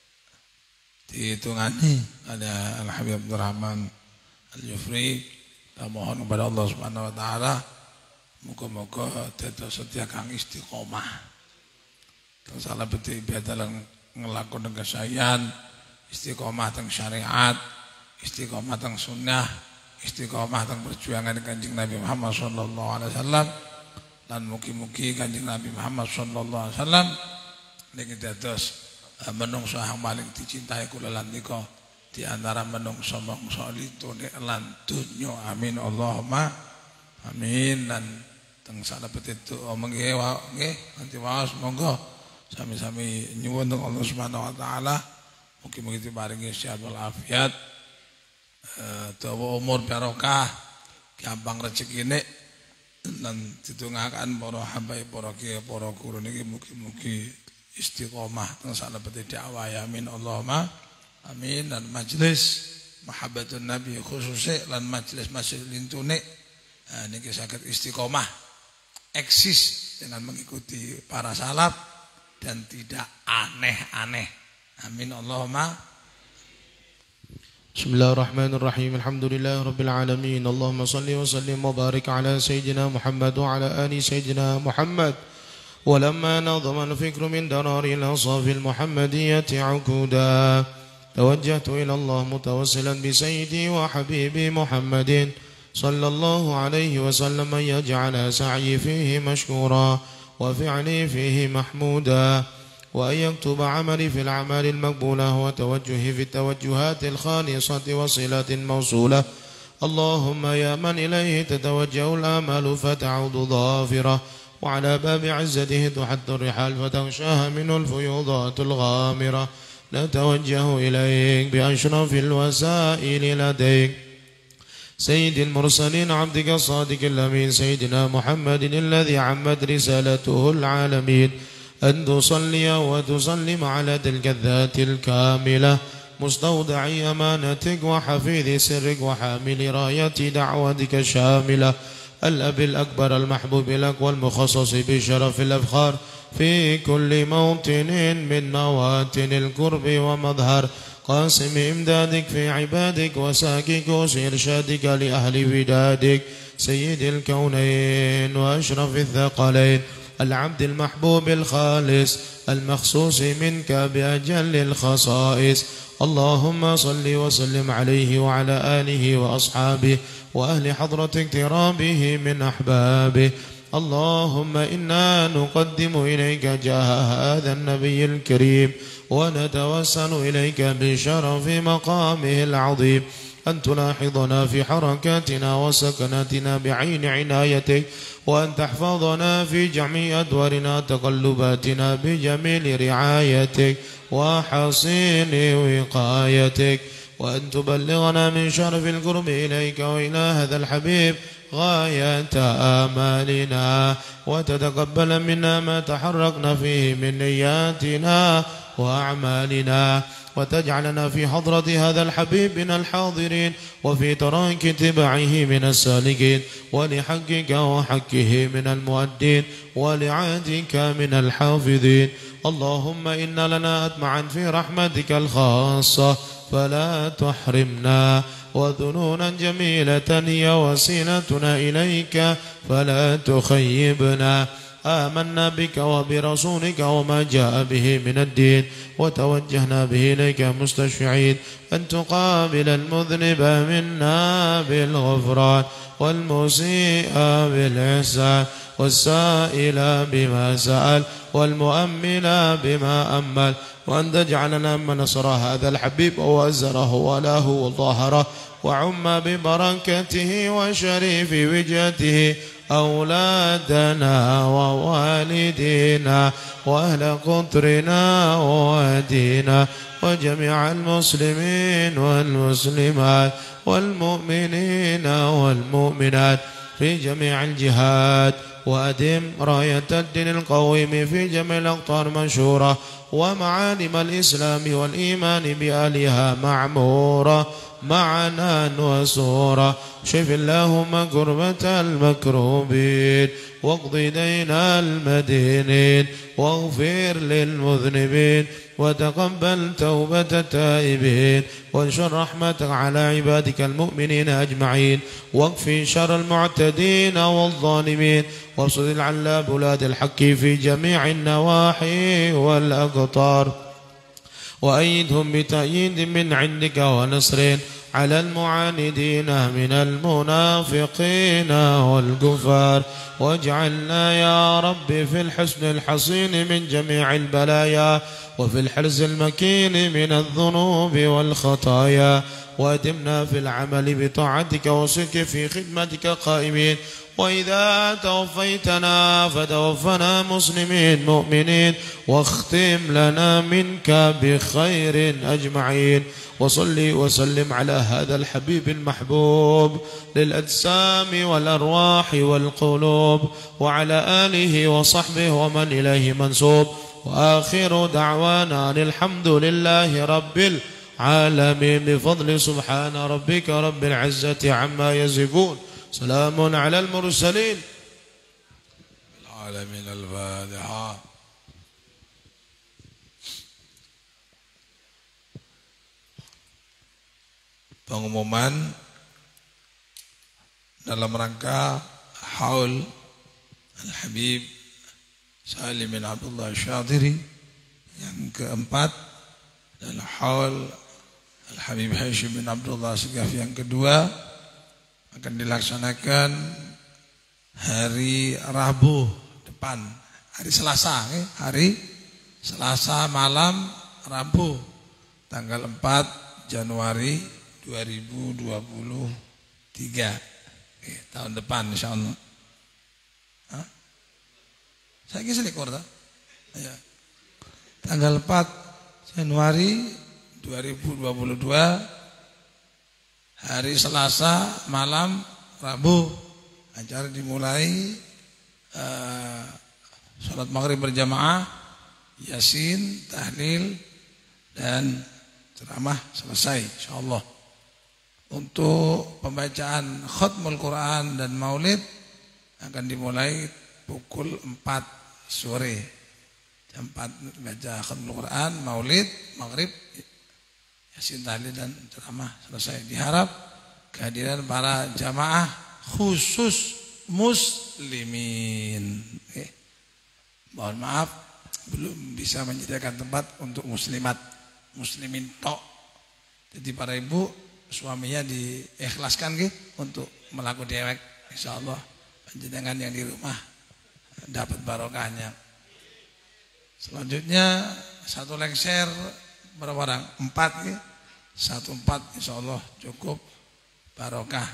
Dihitungani ada Al Habib Abdurrahman Al-Jufri. Kita mohon kepada Allah Subhanahu wa taala muga-muga dados setia kang istiqomah. Kang salah beti biadalang ngelakon kesayan, istiqomah teng syariat, istiqomah teng sunnah, istiqomah tentang perjuangan Kanjeng Nabi Muhammad sallallahu alaihi wasallam, lan mugi-mugi Kanjeng Nabi Muhammad sallallahu alaihi wasallam niki dados menungso yang paling dicintai kula lan nika di antara menungso-menungso litune lan donya. Amin Allahumma amin. Dan teng salebet itu nggih nganti waos monggo sami-sami nyuwun teng Allah Subhanahu wa taala mugi-mugi diparingi sehat wal afiat, dawa umur barokah, gampang rezekine, lan ditungakaken para hamba para kiai para guru niki mugi-mugi istiqomah teng salebete dakwah. Amin Allahumma amin. Dan majelis mahabbatun nabi khususnya lan majelis lintune niki saged istiqomah eksis dengan mengikuti para salaf dan tidak aneh-aneh. Amin Allahumma. بسم الله الرحمن الرحيم. الحمد لله رب العالمين. اللهم صل وسلم وبارك على سيدنا محمد وعلى آل سيدنا محمد. ولما نظم الفكر من درار الأصاف المحمدية عقودا توجهت إلى الله متوسلا بسيدي وحبيبي محمد صلى الله عليه وسلم أن يجعل سعي فيه مشكورا وفعلي فيه محمودا، وأن يكتب عملي في الأعمال المقبولة وتوجهي في التوجهات الخالصة وصلة موصولة. اللهم يا من إليه تتوجه الآمال فتعود ظافرة، وعلى باب عزته تحد الرحال فتغشاها منه الفيوضات الغامرة. نتوجه إليك بأشرف الوسائل لديك سيد المرسلين عبدك الصادق الأمين سيدنا محمد الذي عمت رسالته العالمين، أن تصلي وتسلم على تلك الذات الكاملة مستودع أمانتك وحفيظ سرك وحامل راية دعوتك الشاملة، الأب الأكبر المحبوب لك والمخصص بشرف الأفخار في كل موطن من مواطن القرب ومظهر قاسم إمدادك في عبادك وساكك وإرشادك لأهل ودادك سيد الكونين وأشرف الثقلين، العبد المحبوب الخالص المخصوص منك بأجل الخصائص. اللهم صل وسلم عليه وعلى آله وأصحابه وأهل حضرة اقترابه من أحبابه اللهم إنا نقدم إليك جاه هذا النبي الكريم ونتوسل إليك بشرف مقامه العظيم أن تلاحظنا في حركاتنا وسكناتنا بعين عنايتك، وأن تحفظنا في جميع أدوارنا تقلباتنا بجميل رعايتك وحصين وقايتك، وأن تبلغنا من شرف القرب إليك وإلى هذا الحبيب غاية آمالنا، وتتقبل منا ما تحركنا فيه من نياتنا وأعمالنا، وتجعلنا في حضرة هذا الحبيب من الحاضرين، وفي تراك اتباعه من السالكين، ولحقك وحقه من المؤدين، ولعهدك من الحافظين. اللهم إن لنا أطمعا في رحمتك الخاصة فلا تحرمنا، وذنونا جميلة هي وسيلتنا إليك فلا تخيبنا. آمنا بك وبرسولك وما جاء به من الدين، وتوجهنا به إليك مستشفعين أن تقابل المذنب منا بالغفران، والمسيء بالإحسان، والسائل بما سأل، والمؤمل بما أمل، وأن تجعلنا من نصر هذا الحبيب ووزره وله وظهره، وعم ببركته وشريف وجهته أولادنا ووالدينا وأهل قطرنا ووادينا وجميع المسلمين والمسلمات والمؤمنين والمؤمنات في جميع الجهات، وأدم راية الدين القويم في جميع الأقطار منشورة، ومعالم الإسلام والإيمان بآلها معمورة معنا وسورة. شف اللهم كربة المكروبين، واقض دين المدينين، واغفر للمذنبين، وتقبل توبة التائبين، وانشر رحمتك على عبادك المؤمنين أجمعين، واكفي شر المعتدين والظالمين، وابسط على بلاد الحق في جميع النواحي والأقطار، وأيدهم بتأييد من عندك ونصر على المعاندين من المنافقين والكفار، واجعلنا يا رب في الحسن الحصين من جميع البلايا، وفي الحرز المكين من الذنوب والخطايا، وأدمنا في العمل بطاعتك وصدق في خدمتك قائمين، وإذا توفيتنا فتوفنا مسلمين مؤمنين، واختم لنا منك بخير أجمعين. وصلي وسلم على هذا الحبيب المحبوب للأجسام والأرواح والقلوب، وعلى آله وصحبه ومن إليه منسوب، وآخر دعوانا الحمد لله رب العالمين، بفضل سبحان ربك رب العزة عما يصفون، سلام على المرسلين العالمين. الفاتحة. Pengumuman dalam rangka haul Al-Habib Salim bin Abdullah Syadiri yang keempat, dan haul Al-Habib Hashim bin Abdullah Segaf yang kedua akan dilaksanakan hari Rabu depan, hari Selasa, hari Selasa malam Rabu tanggal 4 Januari 2023 tahun depan insyaallah. Saya kisah likur tak? Ya. Tanggal 4 Januari 2022 hari Selasa malam Rabu, acara dimulai salat maghrib berjamaah, yasin, tahlil dan ceramah selesai insyaallah. Untuk pembacaan khatmul Quran dan maulid akan dimulai pukul 4 sore. Jam 4 baca khatmul Quran, maulid, maghrib, yasin, tahlil dan ceramah selesai. Diharap kehadiran para jamaah khusus muslimin. Mohon maaf belum bisa menyediakan tempat untuk muslimin tok. Jadi para ibu suaminya diikhlaskan untuk melakukan dewek, insyaallah panjenengan yang di rumah dapat barokahnya. Selanjutnya satu lengser berapa orang? 4 ya. 1/4 insyaallah cukup barokah.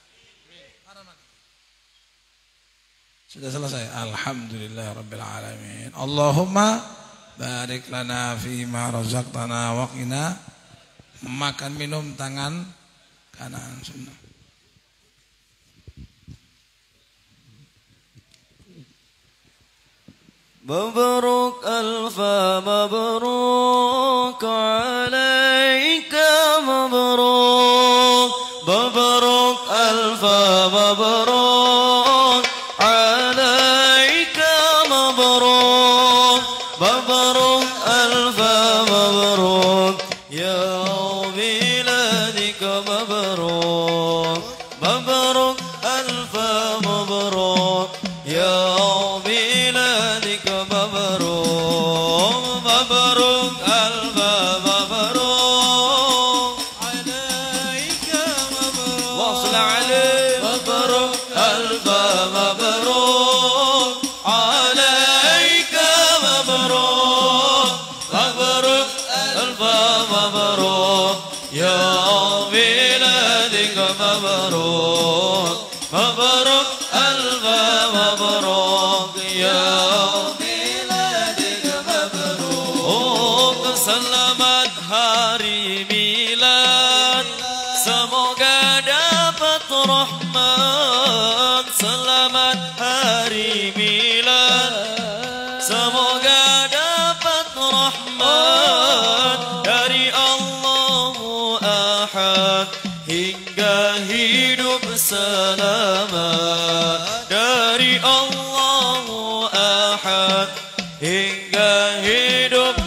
Sudah selesai. Alhamdulillahirabbil alamin. Allahumma barik lana fima razaqtana wa qina. Makan minum tangan kanan sunnah. مبروك ألف مبروك عليك مبروك مبروك ألف مبروك عليك مبروك مبروك ألف مبروك يا بلادك مبروك مبروك ألف مبروك يا بلادك مبروك مبروك ألف مبروك عليك مبروك واصل عليه مبروك ألف مبروك عليك مبروك مبروك ألف مبروك يا بلادك مبروك مبروك ألف مبروك يا بلادك مبروك selamat hari milad semoga dapat rahmat selamat hari milad semoga dapat rahmat dari Allah Ahad hingga hidup selamat dari Allah Ahad hingga hidup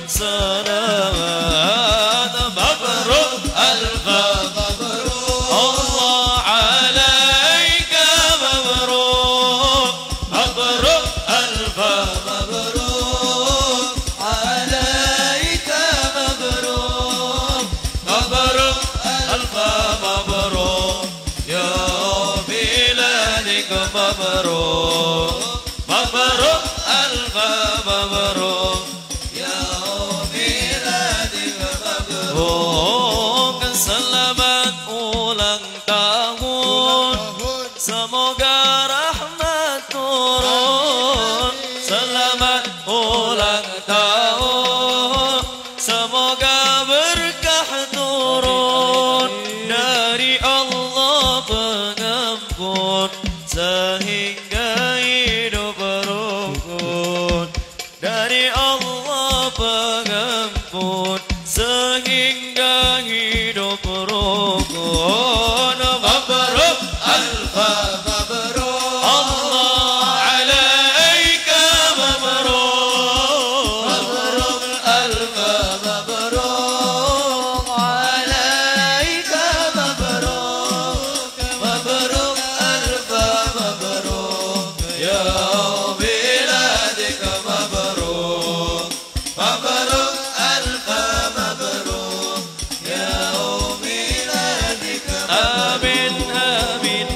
selamat mabruk alfa mabruk Allah alaika mabruk mabruk alfa mabruk alaika mabruk mabruk alfa mabruk ya biladik mabruk mabruk alfa mabruk ya biladik mabruk selamat ulang tahun semoga rahmat turun selamat ulang tahun semoga berkah turun dari Allah pengampun sehingga hidup rukun dari Allah pengampun sehingga hidup rukun mabruk alfa mabruk Allah alaika mabruk mabruk alfa mabruk alaika mabruk mabruk alfa mabruk ya biladik mabruk mabruk alfa mabruk ya biladik amin amin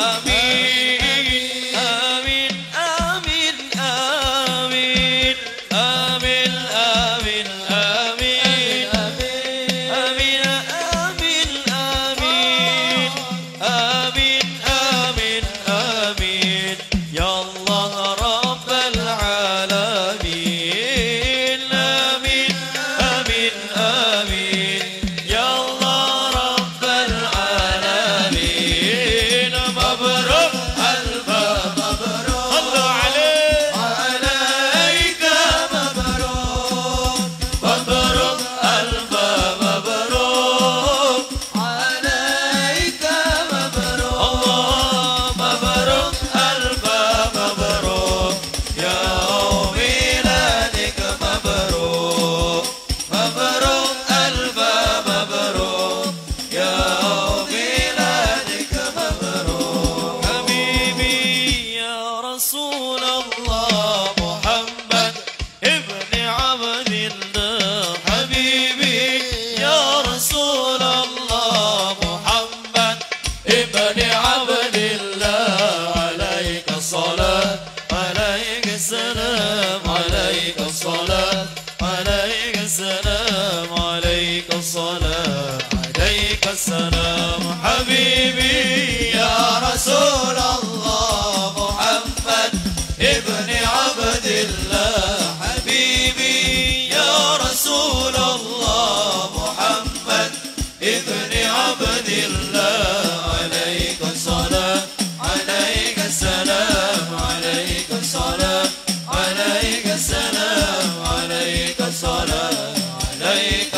amin amin amin amin amin amin amin amin amin amin amin amin amin ya Allah rabbal alamin amin amin amin ya Allah rabbal alamin mabruk alfa mabruk Allah alayka mabruk mabruk alfa mabruk alayka mabruk Allah mabruk alfa mabruk ya biladik mabruk mabruk alfa mabruk ya biladik mabruk habibi ya Rasulullah Muhammad ibn Abdillah habibi ya Rasulullah Muhammad ibn Abdillah alaika salat alaika السلام عليك الصلاة عليك السلام عليك الصلاة عليك السلام حبيبي يا رسول الله محمد ابن عبد الله حبيبي يا رسول الله محمد ابن عبد الله عليك الصلاة عليك السلام عليك الصلاة عليك السلام عليك الصلاة عليك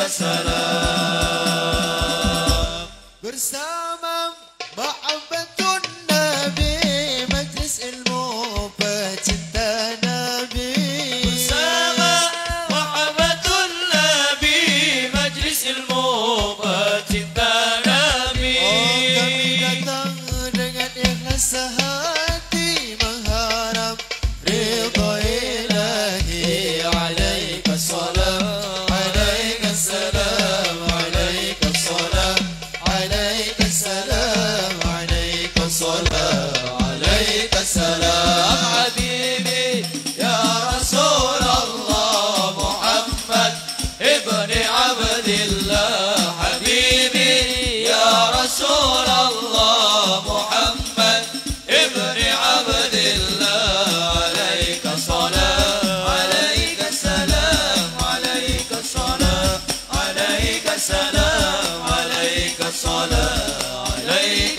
السلام bersama mahabbatun Nabi majlis ilmu pecinta Nabi bersama mahabbatun Nabi majlis ilmu pecinta Nabi kami datang dengan ikhlas hati mengharap ridha ilahi alaika salam alaika salam alaika salam alaika salam alaika salam alaika salam حبيبي يا رسول الله محمد ابن عبد الله حبيبي يا رسول الله محمد ابن عبد الله عليك الصلاة عليك السلام عليك الصلاة عليك السلام عليك الصلاة عليك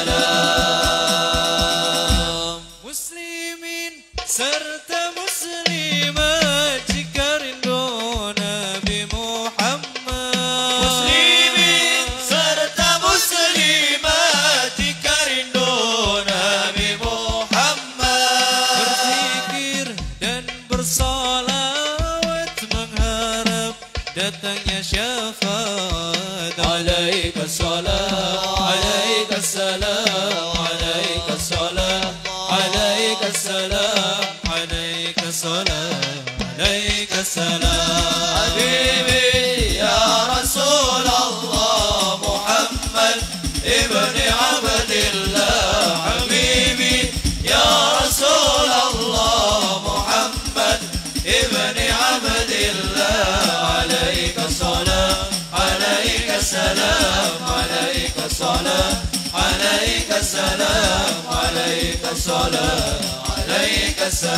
السلام Muslimin serta muslimat jika rindu Nabi Muhammad Muslimin serta muslimat jika rindu Nabi Muhammad berzikir dan bersalawat mengharap datangnya syafaat alaika salam alaika salam alaika salam alaika salam alaika salam alaika salam حبيبي يا رسول الله محمد ابن عبد الله حبيبي يا رسول الله محمد ابن عبد الله عليك الصلاة عليك السلام عليك الصلاة عليك السلام عليك الصلاة عليك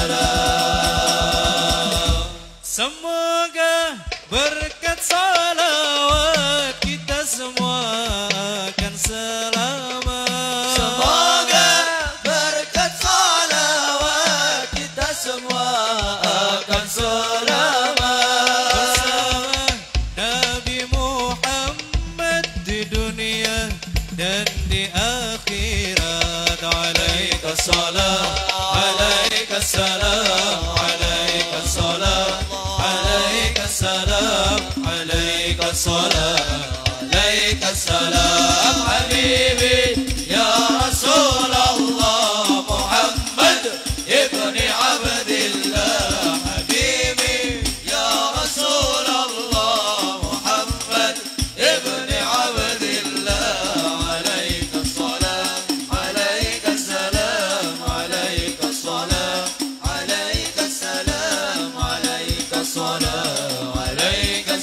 السلام Semoga berkat salawat kita semua akan selamat. Semoga berkat salawat kita semua akan selamat bersama Nabi Muhammad di dunia dan di akhirat. Alaika salam, alaika salam, alaika salam, alaika salam, alaika salam, alaika salam. Habibi ya Rasulullah Muhammad ibn Abdillah. Habibi ya Rasulullah Muhammad ibn Abdillah. Alaika salam, alaika salam, alaika salam, alaika salam, alaika salam, alaika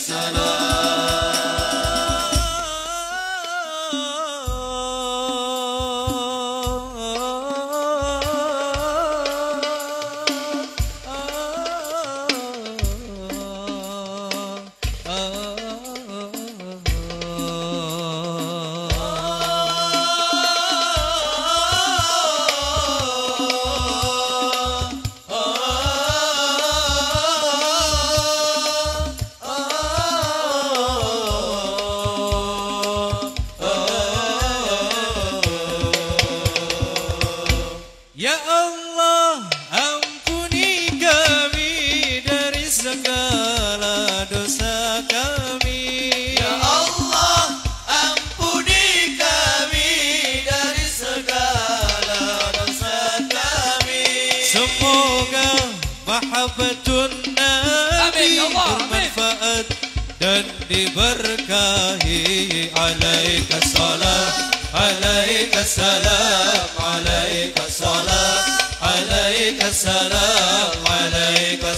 Ya Allah, ampuni kami dari segala dosa kami. Ya Allah, ampuni kami dari segala dosa kami. Semoga mahabbatun Nabi bermanfaat dan diberkahi. Alaika salam, alaika salam, alaika salam, alaika salam.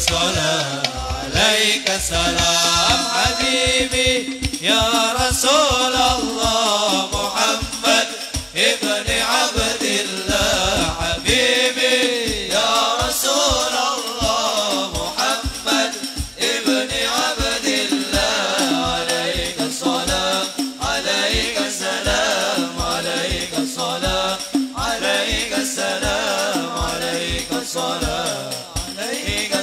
الصلاة عليك السلام حبيبي يا رسول الله محمد ابن عبد الله حبيبي يا رسول الله محمد ابن عبد الله عليك الصلاة عليك السلام عليك الصلاة عليك السلام عليك الصلاة عليك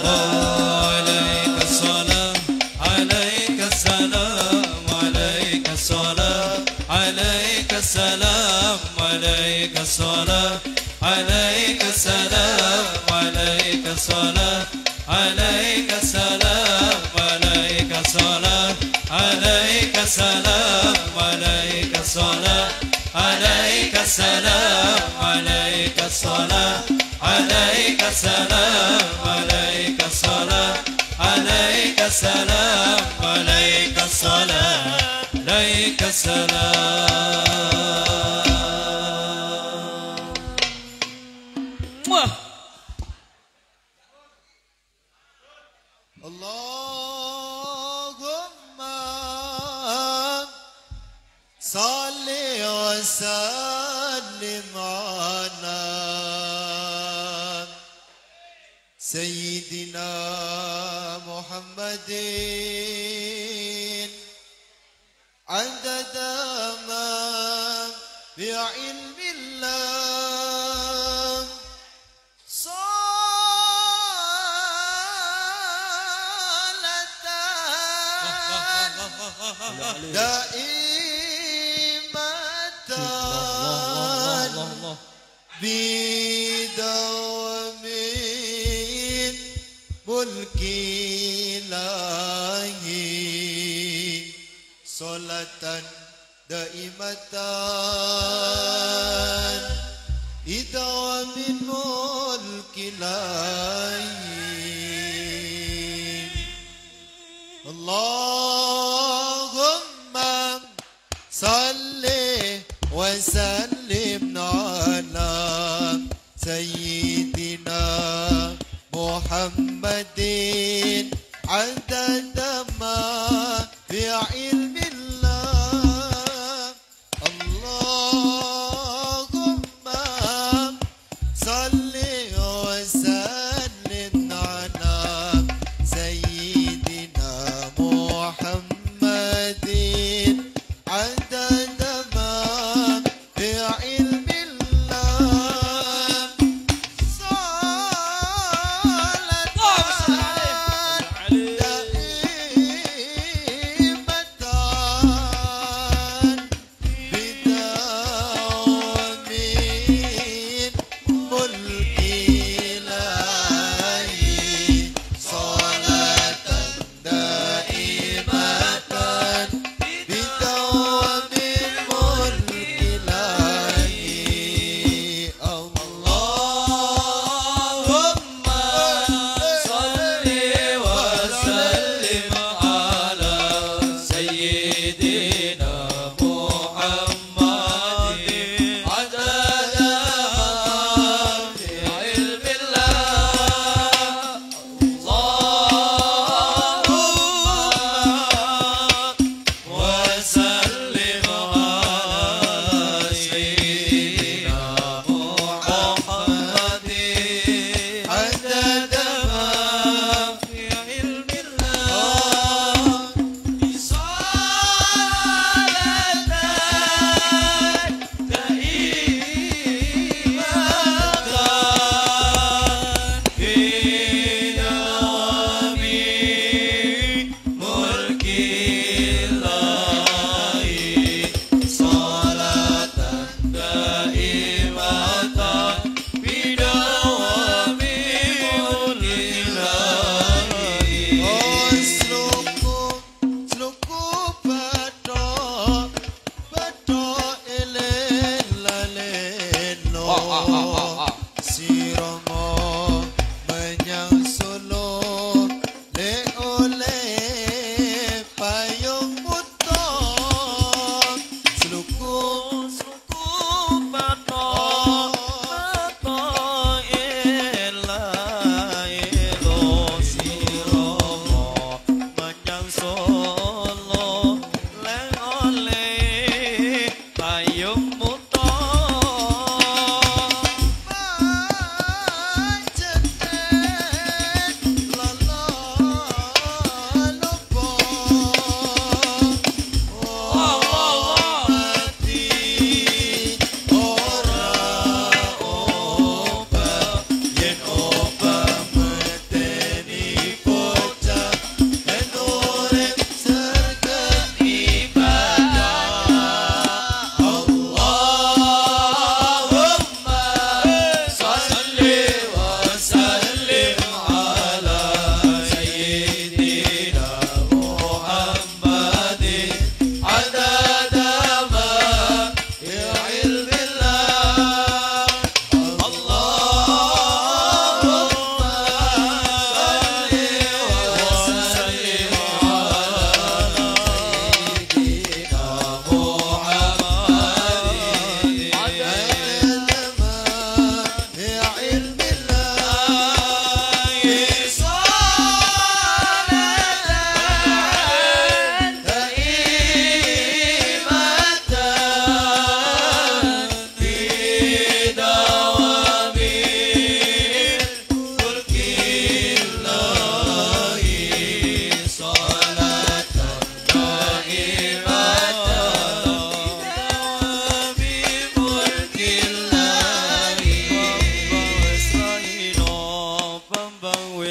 السلام عليك السلام عليك السلام عليك السلام عليك السلام عليك السلام عليك السلام عليك السلام عليك السلام عليك السلام عليك السلام عليك السلام عليك السلام عليك السلام عليك السلام عليك السلام عليك السلام عليك السلام اللهم صل وسلم على سيدنا محمد عدد ما بعلم الله دائمة بدوام ملك إلهي صلاة دائمة بدوام ملك إلهي اللهم صل وسلم على سيدنا محمد عدد ما في علم الله اللهم صل وسلم على سيدنا محمد عدد ما في علم الله صلاة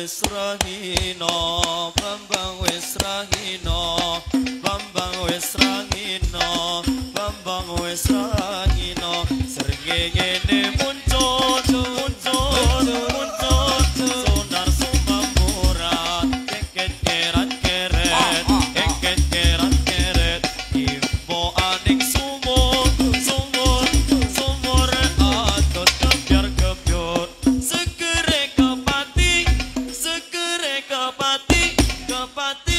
wis rahina, Bambang wis rahina, Bambang wis rahina, Bambang wis rahina. Srengenge ne muncul, muncul, muncul, sonar sumamura, keket kerat keret, keket kerat keret, impo aning sumur, sumur, sumur atot kebiar kebiur, segere kepati, segere kepati, kepati.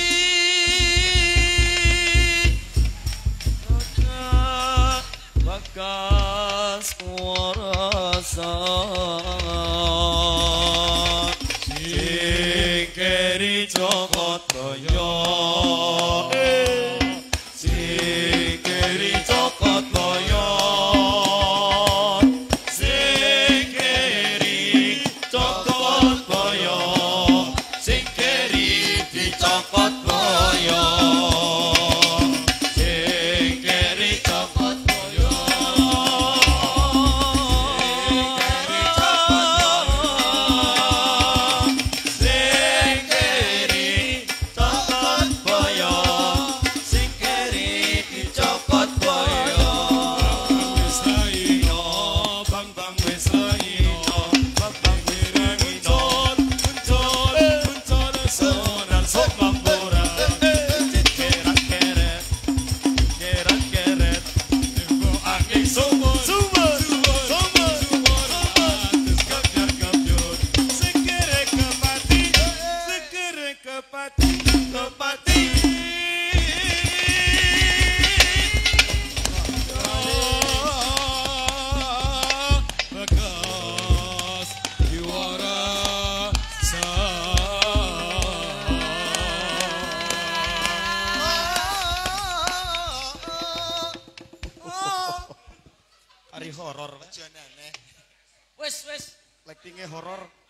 Bagas warasa sing keri Joko Toyo, sing keri Joko Toyo, sing keri Joko Toyo, sing keri di Joko Toyo, sing keri Joko Toyo. Ari horor. Jangan aneh. Wes. Lightingnya horor.